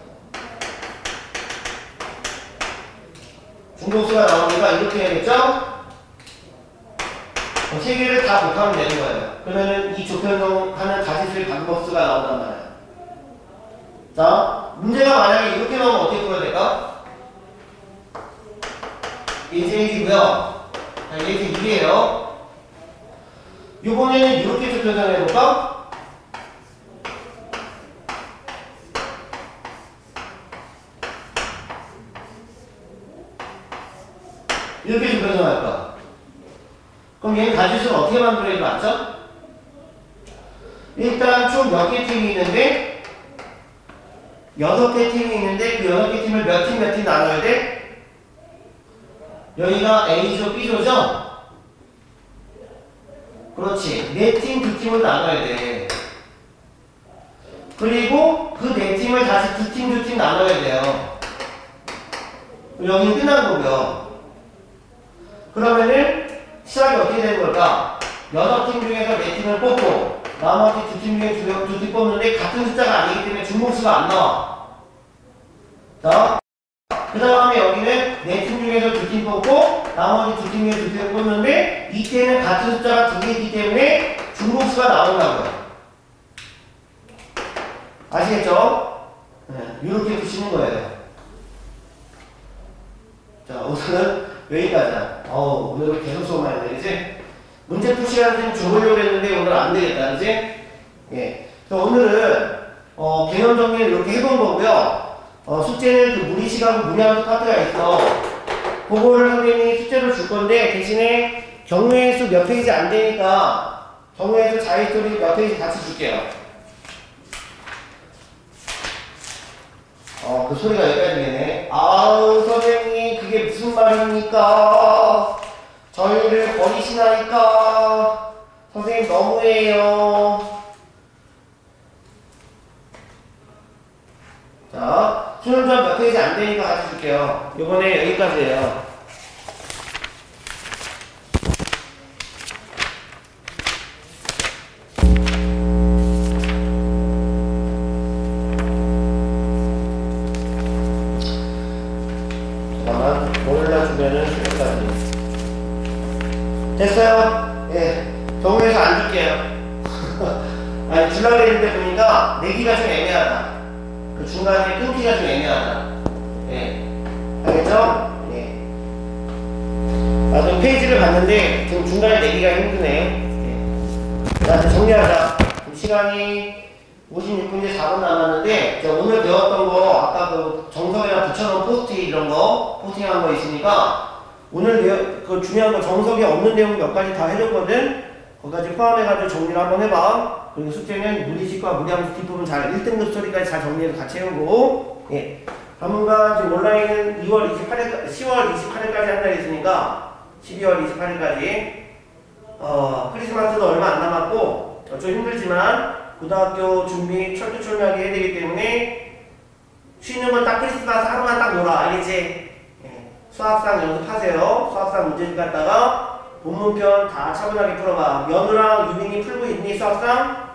중복수가 나오니까 이렇게 해야겠죠? 3개를 다 곱하면 되는 거예요. 그러면은 이 조편성하는 가지수의 방법수가 나온단 말이에요. 자, 문제가 만약에 이렇게 나오면 어떻게 풀어야 될까? 예제 1이고요. 자, 예제 2이에요. 이번에는 이렇게 조편성을 해볼까? 이렇게 조편성할까? 그럼 얘는 가지수를 어떻게 만들어야 맞죠? 일단 총 몇 개 팀이 있는데 6개 팀이 있는데 그 6개 팀을 몇 팀 나눠야 돼? 여기가 A조, B조죠? 그렇지. 4팀, 2팀을 나눠야 돼. 그리고 그 4팀을 다시 2팀 나눠야 돼요. 여기는 끝난 거고요. 그러면은 시작이 어떻게 되는 걸까? 6팀 중에서 4팀을 뽑고 나머지 2팀 중에 2팀 뽑는데 같은 숫자가 아니기 때문에 중복수가 안 나와. 자, 그 다음에 여기는 4팀 중에서 2팀 뽑고 나머지 2팀 중에 2팀을 뽑는데 이때는 같은 숫자가 2개이기 때문에 중복수가 나온다고요. 아시겠죠? 네, 이렇게 푸시는 거예요. 자, 우선은 여기까지야. 오늘은 계속 수업만 해야 되지? 문제 푸 시간을 좀 줘보려고 했는데 오늘 안 되겠다. 그지? 예. 그래서 오늘은, 개념 정리를 이렇게 해본 거고요. 숙제는 그 무리시간과 무리함수 파트가 있어. 그거를 선생님이 숙제로 줄 건데 대신에 경우의 수 몇 페이지 안 되니까 경우의 수 자유스토리 몇 페이지 같이 줄게요. 그 소리가 여기까지 되네. 아우 선생님 그게 무슨 말입니까? 저희를 버리시나니까 선생님 너무해요. 자, 수능 조합 몇 페이지 안 되니까 같이 줄게요. 요번에 여기까지예요. 잠깐만, 몰라주면은 여기까지. 됐어요? 예. 경우에서 안 줄게요. 아니, 주려고 했는데 보니까 내기가 좀 애매하다. 그 중간에 끊기가 좀 애매하다. 예. 알겠죠? 예. 나도 페이지를 봤는데 지금 중간에 내기가 힘드네. 예. 자, 이제 정리하자. 시간이 56분 이제 4분 남았는데 오늘 배웠던 거 아까 그 정석에다 붙여놓은 포스트잇 이런 거 포스팅한 거 있으니까 오늘 그 중요한 거 정석에 없는 내용 몇 가지 다 해줬거든. 거기까지 포함해가지고 정리를 한번 해봐. 그리고 숙제는 물리식과 물리함수 뒷부분 잘 1등급 스토리까지 잘 정리해서 같이 해오고. 예. 당분간 지금 온라인은 10월 28일까지 한 달 있으니까 12월 28일까지 크리스마스도 얼마 안 남았고 좀 힘들지만 고등학교 준비 철두철미하게 해야 되기 때문에 쉬는 건 딱 크리스마스 하루만 딱 놀아. 알겠지? 예. 수학상 연습하세요. 수학상 문제집 갖다가 본문편 다 차분하게 풀어봐. 연우랑 유빈이 풀고 있니? 수학상?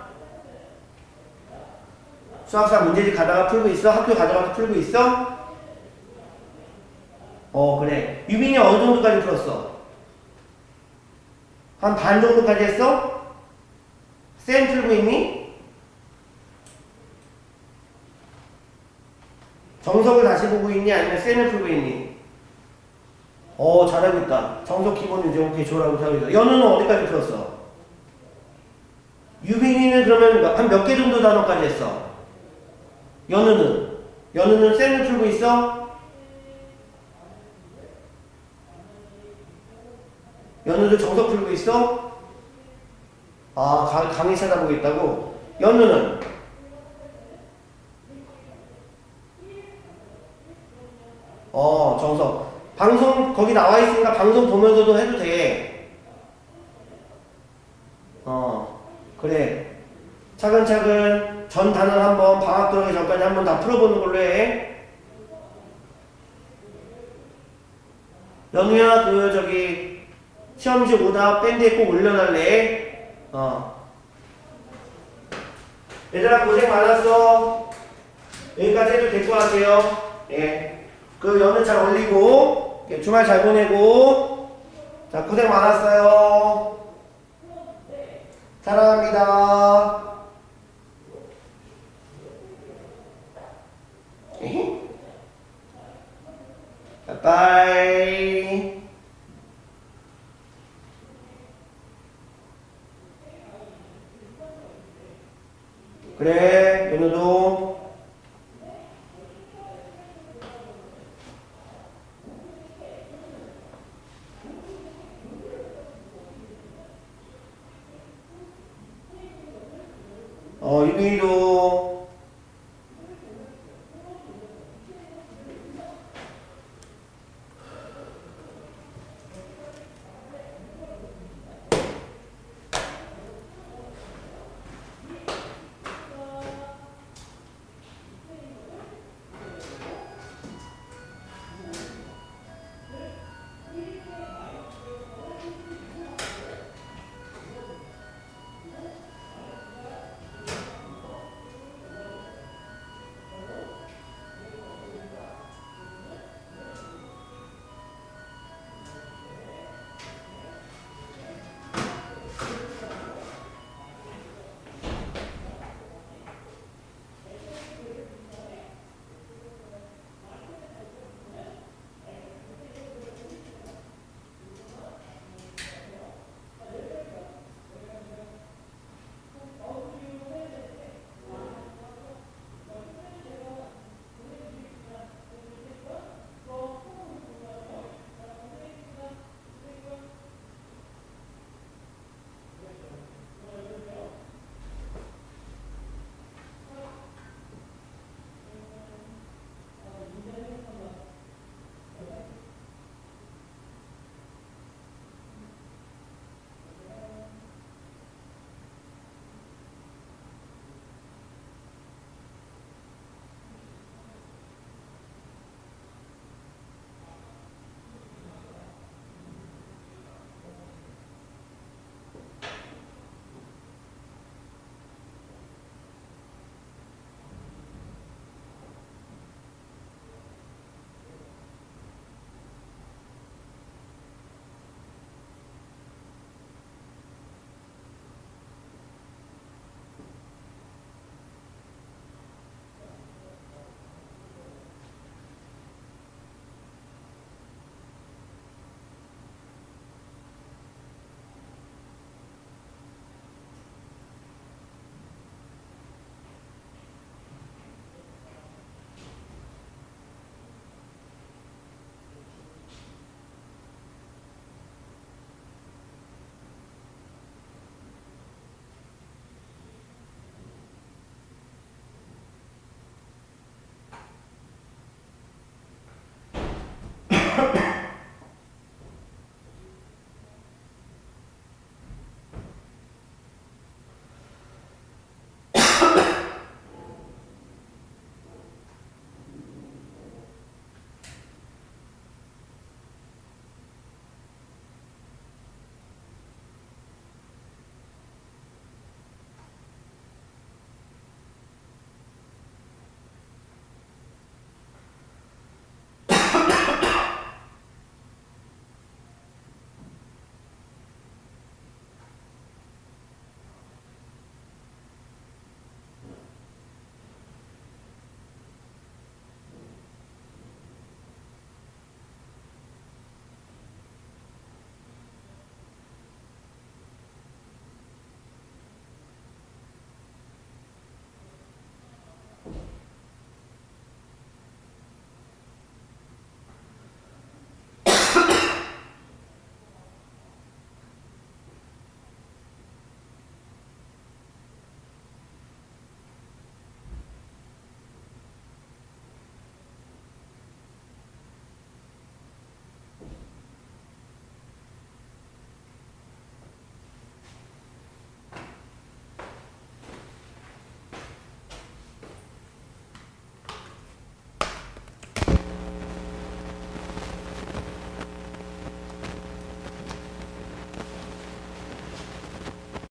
수학상 문제집 가다가 풀고 있어? 학교 가져가서 풀고 있어? 그래. 유빈이 어느 정도까지 풀었어? 한 반 정도까지 했어? 쌤 풀고 있니? 정석을 다시 보고 있니? 아니면 쌤을 풀고 있니? 잘하고 있다. 정석 기본 유제 오케이 좋아라고 하고 있다. 연우는 어디까지 풀었어? 유빈이는 그러면 한 몇 개 정도 단어까지 했어? 연우는 쌤을 풀고 있어? 연우도 정석 풀고 있어? 강의 찾아보고 있다고? 연우는? 정석. 방송 거기 나와 있으니까 방송 보면서도 해도 돼. 그래. 차근차근 전 단원 한번 방학 들어가기 전까지 한번 다 풀어보는 걸로 해. 연우야, 시험지 오답 밴드에 꼭 올려달래. 얘들아, 고생 많았어. 여기까지 해도 될 것 같아요. 예. 그 연우 잘 올리고, 주말 잘 보내고, 자, 고생 많았어요. 사랑합니다. 바이바이. 그래, 연우도. 유빈이도.